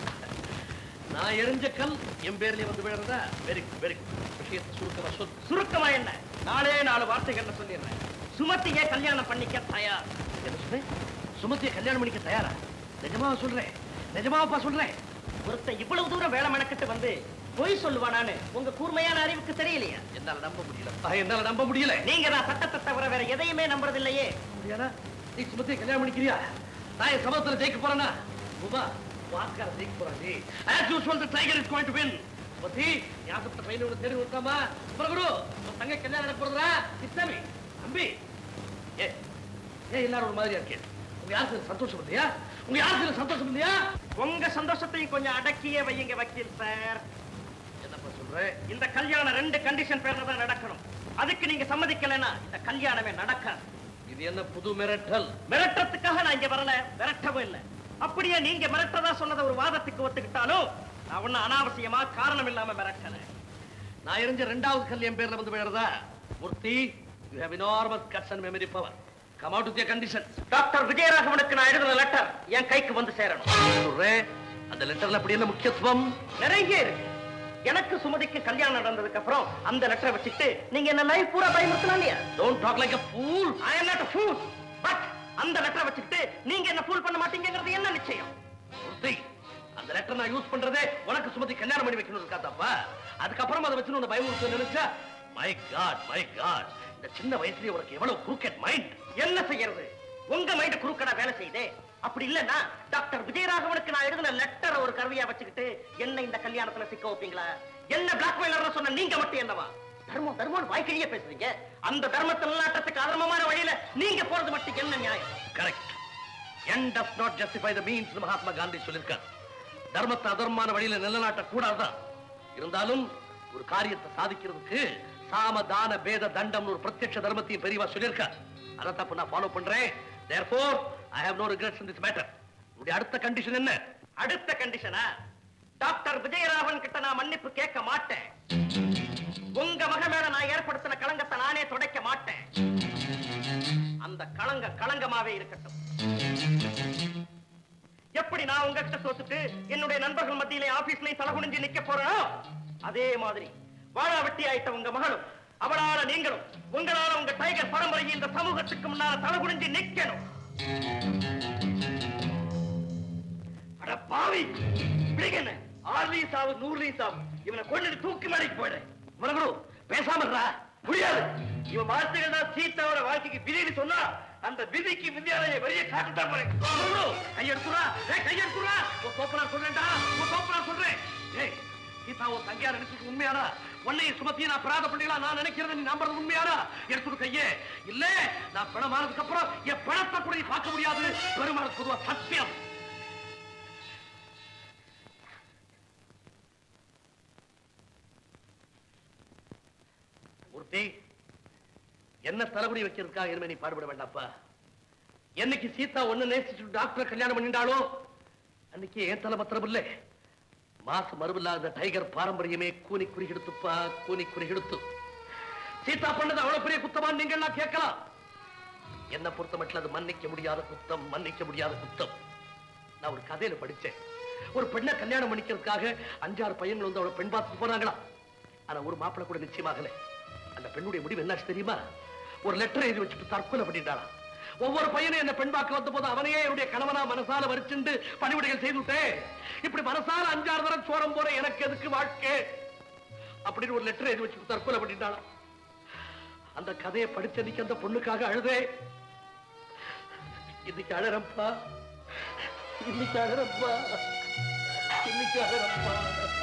நான் எரிஞ்ச கல் என் பேர்லயே வந்து விழுறதா? Very good, very good. விஷயத்தை சுருக்கமா சொல். சுருக்கமா என்ன? 4 வார்த்தைகள்ல சொல்லிடுறேன். சுமதியை கல்யாணம் பண்ணிக்க தயார். என்ன சொன்னேன்? சுமதியை கல்யாணம் பண்ணிக்க தயாரா? நிஜமாவா சொல்றேன்? நிஜமாவா சொல்றேன்? ஒருத்தன் இவ்வளவு தூரம் வேலை மெனக்கிட்டு வந்து பொய் சொல்லுவானான்னு உங்க கூர்மையான அறிவுக்கு தெரியலையா? என்னால நம்ப முடியல. என்னால நம்ப முடியல. நீங்க நான் சட்டத்தை தவிர வேற எதையுமே நம்புறதில்லையே. நீ சுமதியை கல்யாணம் பண்ணிக்கிறியா? நான் என் சபதத்துல ஜெயிக்க போறேன்னா வாக்கார ஜெயிக்க போறாங்க. As usual, the tiger is going to win. Sumathi, யாசப்ட பையன் உனக்கு தெரியும் இருக்காமா? பிரகுரு, உன் தங்கை கல்யாணம் நடக்க போறதா? இஸ்லாமி தம்பி, எல்லாரும் ஒரு மாதிரியா இருக்கேன். உங்க யாருக்கு சந்தோஷம் இல்லையா? உங்க யாருக்கு சந்தோஷம் இல்லையா? உங்க சந்தோஷத்தையும் கொஞ்சம் அடக்கியே வையுங்க வக்கீல் சார். என்னப்பா சொல்ற? இந்த கல்யாணம் 2 கண்டிஷன் பேர்ல தான் நடக்கணும். அதுக்கு நீங்க சம்மதிக்கலைன்னா இந்த கல்யாணமே நடக்காது. இது என்ன புது மிரட்டல்? மிரட்டத்துக்காக நான் இங்க வரல, மிரட்டவும் இல்லை. அப்படியே நீங்க மிரட்டதா சொன்னதை ஒரு வாதத்துக்கு ஒத்துக்கிட்டாலும் நான் ஒண்ணு அனாவசியமா காரணம் இல்லாம மிரட்டல. நான் எரிஞ்ச 2வது கல் என் பேர்ல வந்து விழுறதா? Murthy, you have enormous guts and memory power. Come out with your conditions. Doctor விஜயராகவனுக்கு நான் எழுதின லெட்டர் என் கைக்கு வந்து சேரணும். அந்த லெட்டர்ல அப்படி என்ன முக்கியத்துவம்? நிறைய இருக்கு. எனக்கு சுமதிக்கு கல்யாணம் நடந்ததுக்கு அப்புறம் அந்த லெட்டரை வச்சுட்டு நீங்க என்ன லைஃப் பூரா பயமுறுத்தலாம் இல்லையா? Don't talk like a fool. I am not a fool. But அந்த லெட்டரை வச்சுட்டு நீங்க என்ன ஃபூல் பண்ண மாட்டீங்கிறது என்ன நிச்சயம்? மூர்த்தி, அந்த லெட்டர் நான் யூஸ் பண்றதே உனக்கு சுமதி கல்யாணம் பண்ணி வைக்கணும் இருக்காதாப்பா? அதுக்கப்புறம் அதை வச்சு உன்னை பயமுறுத்த நினைச்சா மை காட், இந்த சின்ன வயசுலயே உனக்கு எவ்வளவு குரூக்கெட் மைண்ட். என்ன செய்யறது? உங்க மைண்ட் குரூக்கடா வேலை செய்யுதே. அப்படி இல்லன்னா டாக்டர் விஜயராகவனுக்கு நான் எழுதின லெட்டரை ஒரு கருவியா வச்சுக்கிட்டு என்ன இந்த கல்யாணத்துல சிக்க வைப்பீங்களா? என்ன பிளாக்மெயிலர் சொன்ன நீங்க மட்டும் என்னவா? தர்மம் வாய்க்கிழியே பேசுறீங்க. அந்த தர்மத்தை நிலைநாட்டத்துக்கு அதர்மமான வழியில நீங்க போறது மட்டும் என்ன நியாயம்? Correct. End does not justify the means. Mahatma Gandhi சொல்லிருக்கார். தர்மத்தை அதர்மமான வழியில நிலைநாட்ட கூடாதுதான். இருந்தாலும் ஒரு காரியத்தை சாதிக்கிறதுக்கு சாம தான பேத தண்டம் ஒரு பிரத்யட்ச தர்மத்தையும் பெரியவா சொல்லியிருக்கார். அதை தப்பு நான் ஃபாலோ பண்றேன். Therefore, I have no regrets in this matter. உடைய அடுத்த கண்டிஷன் என்ன? அடுத்த கண்டிஷனா? டாக்டர் விஜயராகவன் கிட்ட நான் மன்னிப்பு கேட்க மாட்டேன். உங்க மக மேல நான் ஏற்படுத்தின களங்கத்தை நானே துடைக்க மாட்டேன். அந்த களங்கமாவே இருக்கட்டும். எப்படி நான் உங்ககிட்ட தோத்துட்டு என்னுடைய நண்பர்கள் மத்தியிலே ஆபீஸ்லயும் தலகுனிஞ்சு நிக்க போறேனோ அதே மாதிரி வாழா வெட்டி ஆயிட்ட உங்க மகளும் அவளால நீங்களும் உங்களால உங்க டைகர் பரம்பரையை இந்த சமூகத்துக்கு முன்னால தலகுனிஞ்சு நிக்கணும். அட பாவி, பிடிக்கன 6 லீசாவு 100 லீசாவு இவனை கொண்டு தூக்கி மறைக்கு போயிடு. மனகுரு பேசாம முடியாது. இவன் வார்த்தைகள் தான் சீதாவோட வாழ்க்கைக்கு விதின்னு சொன்னா அந்த விதிக்கு வித்யாலய வெளிய காட்டுதான் போறேன். கையெடுத்துறா, கையெடுத்துறா. உன் தோப்பனா சொல்றேன்டா, உன் தோப்பனா சொல்றேன். ஏய் சீதா உன் தங்கையா நினைச்சது உண்மையானா? உன்னைய சுமத்தி நான் பிராத பண்ணிடலாம் நான் நினைக்கிறத நீ நம்புறது உண்மையானா? எடுத்துடு கையே. இல்ல நான் பணமானதுக்கு அப்புறம் என் பணத்தை கூட நீ பார்க்க முடியாது. பெருமாள் பொதுவா சத்தியம். மூர்த்தி, என்ன தலைமுடி வைக்கிறதுக்காக இனிமே நீ பாடுபட வேண்டாப்பா. என்னைக்கு சீதா ஒண்ணு நேசிச்சு டாக்டர் கல்யாணம் பண்ணிட்டாலோ அன்னைக்கு ஏன் தலை பத்திரம் இல்லை. மாசு மறுபில்லாத டைகர் பாரம்பரியமே கூனி குறிகெடுத்துப்பா, கூனி குறிகெடுத்து. சீதா பண்ணது அவ்வளவு பெரிய குத்தமா நீங்க எல்லாம் கேட்கலாம். என்ன பொறுத்த மட்டும் அது மன்னிக்க முடியாத குத்தம், மன்னிக்க முடியாத குத்தம். நான் ஒரு கதையில படிச்சேன். ஒரு பெண்ணை கல்யாணம் பண்ணிக்கிறதுக்காக 5-6 பையன்கள் வந்து அவளை பெண் பார்த்து போனாங்களா. ஆனா ஒரு மாப்பிள்ளை கூட நிச்சயமாகல. அந்த பெண்ணுடைய முடிவு என்னாச்சு தெரியுமா? ஒரு லெட்டர் எழுதி வச்சுட்டு தற்கொலை பண்ணிட்டாளா. ஒவ்வொரு பையனும் என்ன பெண் பார்க்க வந்த போது அவனையே என்னுடைய கணவனா மனசால வரிச்சுண்டு பணிவிடைகள் செய்துட்டேன். இப்படி மனசால 5-6 தரம் சோரம் போற எனக்கு எதுக்கு வாழ்க்கை அப்படின்னு ஒரு லெட்டர் எழுதி வச்சுட்டு தற்கொலை பண்ணிட்டாளா. அந்த கதையை படிச்சதுக்கு அந்த பொண்ணுக்காக அழுதே. இன்னைக்கு அழறப்பா, இன்னைக்கு அழறப்பா, இன்னைக்கு அழறப்பா.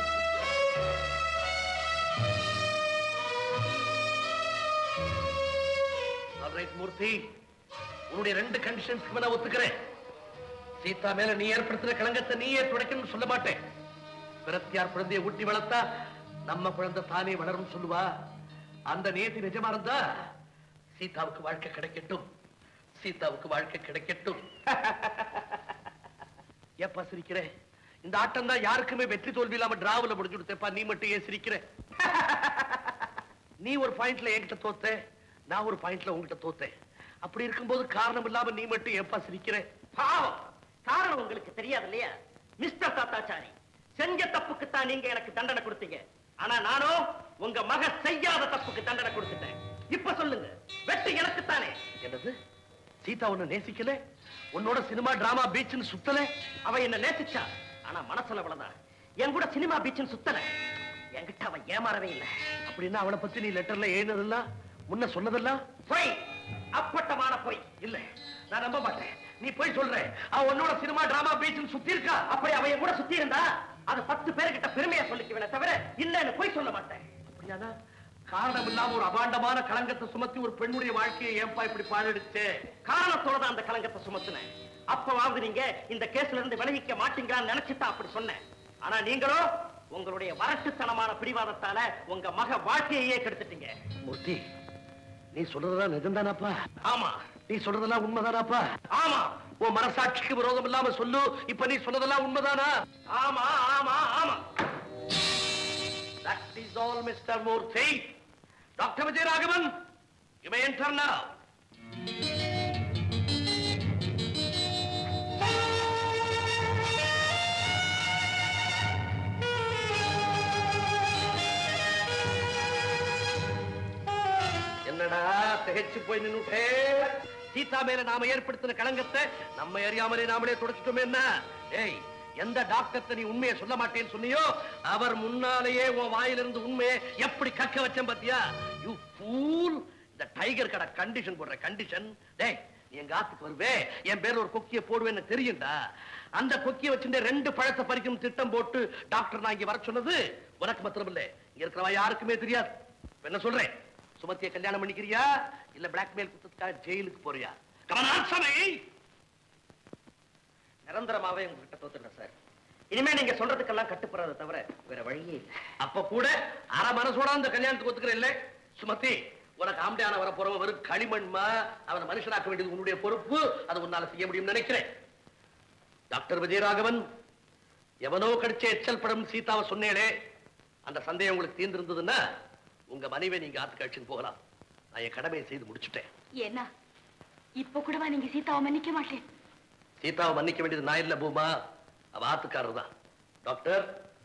மூர்த்தி, உன்னுடைய 2 கண்டிஷன்ஸ்க்கு நான் ஒத்துக்கிறேன். சீதா மேல நீ ஏற்படுத்தின களங்கத்தை நீயே துடைக்கணும்னு சொல்ல மாட்டேன். பிரத்தியார் குழந்தையை ஊட்டி வளர்த்தா நம்ம குழந்தை தானே வளரும் சொல்லுவா. அந்த நேர்த்தி நிஜமா இருந்தா சீதாவுக்கு வாழ்க்கை கிடைக்கட்டும், சீதாவுக்கு வாழ்க்கை கிடைக்கட்டும். ஏப்பா சிரிக்கிற? இந்த ஆட்டம் தான் யாருக்குமே வெற்றி தோல்வி இல்லாம டிராவல முடிஞ்சு கொடுத்தேப்பா. நீ மட்டும் ஏன் சிரிக்கிற? நீ ஒரு பாயிண்ட்ல என்கிட்ட தோத்த, நான் ஒரு பாயிண்ட்ல உங்ககிட்ட தோத்தேன். அப்படி இருக்கும்போது காரணம் இல்லாம நீ மட்டும் ஏப்பா சிரிக்கிற? பாவம், காரணம் உங்களுக்கு தெரியாது இல்லையா மிஸ்டர் தாத்தாச்சாரி? செஞ்ச தப்புக்கு தான் நீங்க எனக்கு தண்டனை கொடுத்தீங்க. ஆனா நானும் உங்க மக செய்யாத தப்புக்கு தண்டனை கொடுத்துட்டேன். இப்ப சொல்லுங்க, வெற்றி எனக்கு தானே. என்னது? சீதா உன்னை நேசிக்கல, உன்னோட சினிமா டிராமா பீச்னு சுத்தல. அவ என்ன நேசிச்சா, ஆனா மனசுல அவ்வளவுதான். என் கூட சினிமா பீச்னு சுத்தல. என்கிட்ட அவ ஏமாறவே இல்லை. அப்படின்னா அவளை பத்தி நீ லெட்டர்ல எழுதினதெல்லாம், முன்ன சொன்னதெல்லாம் பொய், அப்பட்டமான பொய். இல்ல, நான் நம்ப மாட்டேன். நீ போய் சொல்ற. அவ உன்னோட சினிமா டிராமா பீச் சுத்தி இருக்கா. அப்படி அவ கூட சுத்தி இருந்தா அது 10 பேர்கிட்ட பெருமையா சொல்லிக்குவேனே தவிர இல்லன்னு போய் சொல்ல மாட்டேன். அப்படியானா காரணம் இல்லாம ஒரு அபாண்டமான களங்கத்தை சுமத்தி ஒரு பெண்ணுடைய வாழ்க்கையை ஏன்பா இப்படி பாழடிச்சு? காரணத்தோட தான் அந்த களங்கத்தை சுமத்துனேன். அப்பவாவது நீங்க இந்த கேஸ்ல இருந்து விலகிக்க மாட்டீங்களான்னு நினைச்சுதான் அப்படி சொன்னேன். ஆனா நீங்களும் உங்களுடைய வரட்டுத்தனமான பிடிவாதத்தால உங்க மக வாழ்க்கையே கெடுத்துட்டீங்க. மூர்த்தி, நீ சொல்றதெல்லாம் நிஜம்தானாப்பா? ஆமா. நீ சொல்றதெல்லாம் உண்மைதானாப்பா? ஆமா. உன் மனசாட்சிக்கு விரோதம் இல்லாம சொல்லு, இப்ப நீ சொன்னதெல்லாம் உண்மைதானா? ஆமா ஆமா ஆமா. That is all, Mr. Murthy. Dr. Vijayaraghavan, you may enter now. என்னடா திகைச்சு போய் நின்னுட்டே? சீதா மேல நாம ஏற்படுத்தின களங்கத்தை நம்ம அறியாமலே நாமளே துடைச்சிட்டோமே. என்ன? ஏய், எந்த டாக்டர் நீ உண்மையை சொல்ல மாட்டேன்னு சொன்னியோ அவர் முன்னாலேயே உன் வாயிலிருந்து உண்மையை எப்படி கக்க வச்சேன் பாத்தியா? You fool. இந்த டைகர் கடை கண்டிஷன் போடுற கண்டிஷன். டேய், நீ எங்க ஆத்துக்கு வருவே, என் பேர்ல ஒரு கொக்கியை போடுவேன்னு தெரியும்டா. அந்த கொக்கியை வச்சுட்டு 2 பழத்தை பறிக்கும் திட்டம் போட்டு டாக்டர் நான் இங்க வர சொன்னது உனக்கு மாத்திரம் இல்ல, இங்க இருக்கிறவா யாருக்குமே தெரியாது. என்ன சொல்றேன்? சுமத்திய கல்யாணம் பண்ணிக்கிறியா இல்ல பிளாக்மெயில் குத்தத்துக்காக ஜெயிலுக்கு போறியா? நிரந்தரமாவே உங்ககிட்ட தோத்துட்டேன் சார். இனிமே நீங்க சொல்றதுக்கெல்லாம் கட்டுப்படுறத தவிர வேற வழியே இல்லை. அப்ப கூட அரை மனசோட அந்த கல்யாணத்துக்கு ஒத்துக்கிற இல்ல? சுமத்தி, உனக்கு ஆம்படியான வர போறவன் வெறும் களிமண்மா. அவனை மனுஷனாக்க வேண்டியது உன்னுடைய பொறுப்பு. அது உன்னால செய்ய முடியும்னு நினைக்கிறேன். டாக்டர் விஜயராகவன், எவனோ கடிச்ச எச்சல் படம் சீதாவை சொன்னேனே, அந்த சந்தேகம் உங்களுக்கு தீர்ந்திருந்ததுன்னா உங்க மனைவி நீங்க ஆத்துக்கு அழைச்சுன்னு போகலாம். நான் என் கடமையை செய்து முடிச்சுட்டேன். ஏன்னா இப்ப கூடவா நீங்க சீதாவை மன்னிக்க மாட்டேன்? சீதாவை மன்னிக்க வேண்டியது நான் இல்ல பூமா, அவ ஆத்துக்காரர் தான். டாக்டர்,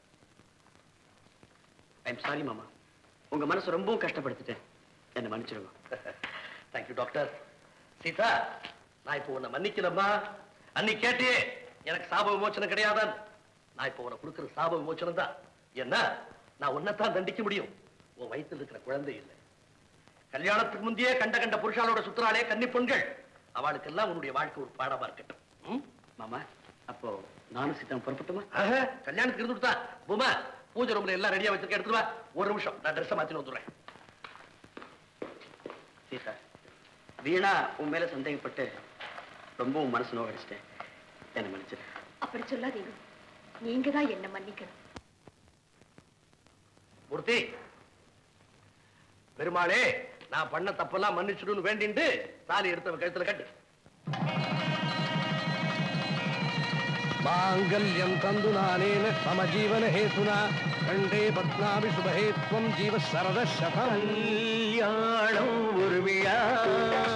ஐம் சாரி மாமா, உங்க மனசு ரொம்பவும் கஷ்டப்படுத்திட்டேன், என்ன மன்னிச்சிருங்க. Thank you doctor. சீதா, நான் இப்போ உன்னை மன்னிக்கலம்மா. அன்னைக்கு கேட்டியே எனக்கு சாப விமோச்சனம் கிடையாதான். நான் இப்போ உனக்கு கொடுக்கிற சாப விமோச்சனம் தான். என்ன, நான் உன்னைத்தான் தண்டிக்க முடியும். உன் வயிற்றில் இருக்கிற குழந்தை இல்லை. கல்யாணத்துக்கு முந்தையே கண்ட கண்ட புருஷாலோட சுத்துறாளே கன்னி பெண்கள், அவளுக்கு எல்லாம் உன்னுடைய வாழ்க்கை ஒரு பாடமா இருக்கட்டும். மாமா, அப்போ நானும் சீதா புறப்பட்டுமா? கல்யாணத்துக்கு இருந்துட்டு தான். பூமா, பூஜை ரூம்ல எல்லாம் ரெடியா வச்சிருக்க, எடுத்துட்டு வா. ஒரு நிமிஷம், நான் ட்ரெஸ் மாத்தின்னு வந்துடுறேன். சீதா, வீணா உன் மேல சந்தேகப்பட்டு ரொம்பவும் மனசு நோகடிச்சிட்டேன், என்ன மன்னிச்சிரு. அப்படி சொல்லாதீங்க, நீங்க தான் என்ன மன்னிக்கணும். மூர்த்தி, பெருமாளே, நான் பண்ண தப்பெல்லாம் மன்னிச்சுடுன்னு வேண்டிட்டு தாலி எடுத்தவன் கழுத்துல கட்டு. மாங்கல்யம் தந்து நானேன மம ஜீவன ஹேதுனா கண்டே பத்னாபி சுபஹேத்வம் ஜீவ சரத சதம். கல்யாணம் ஒரு விழா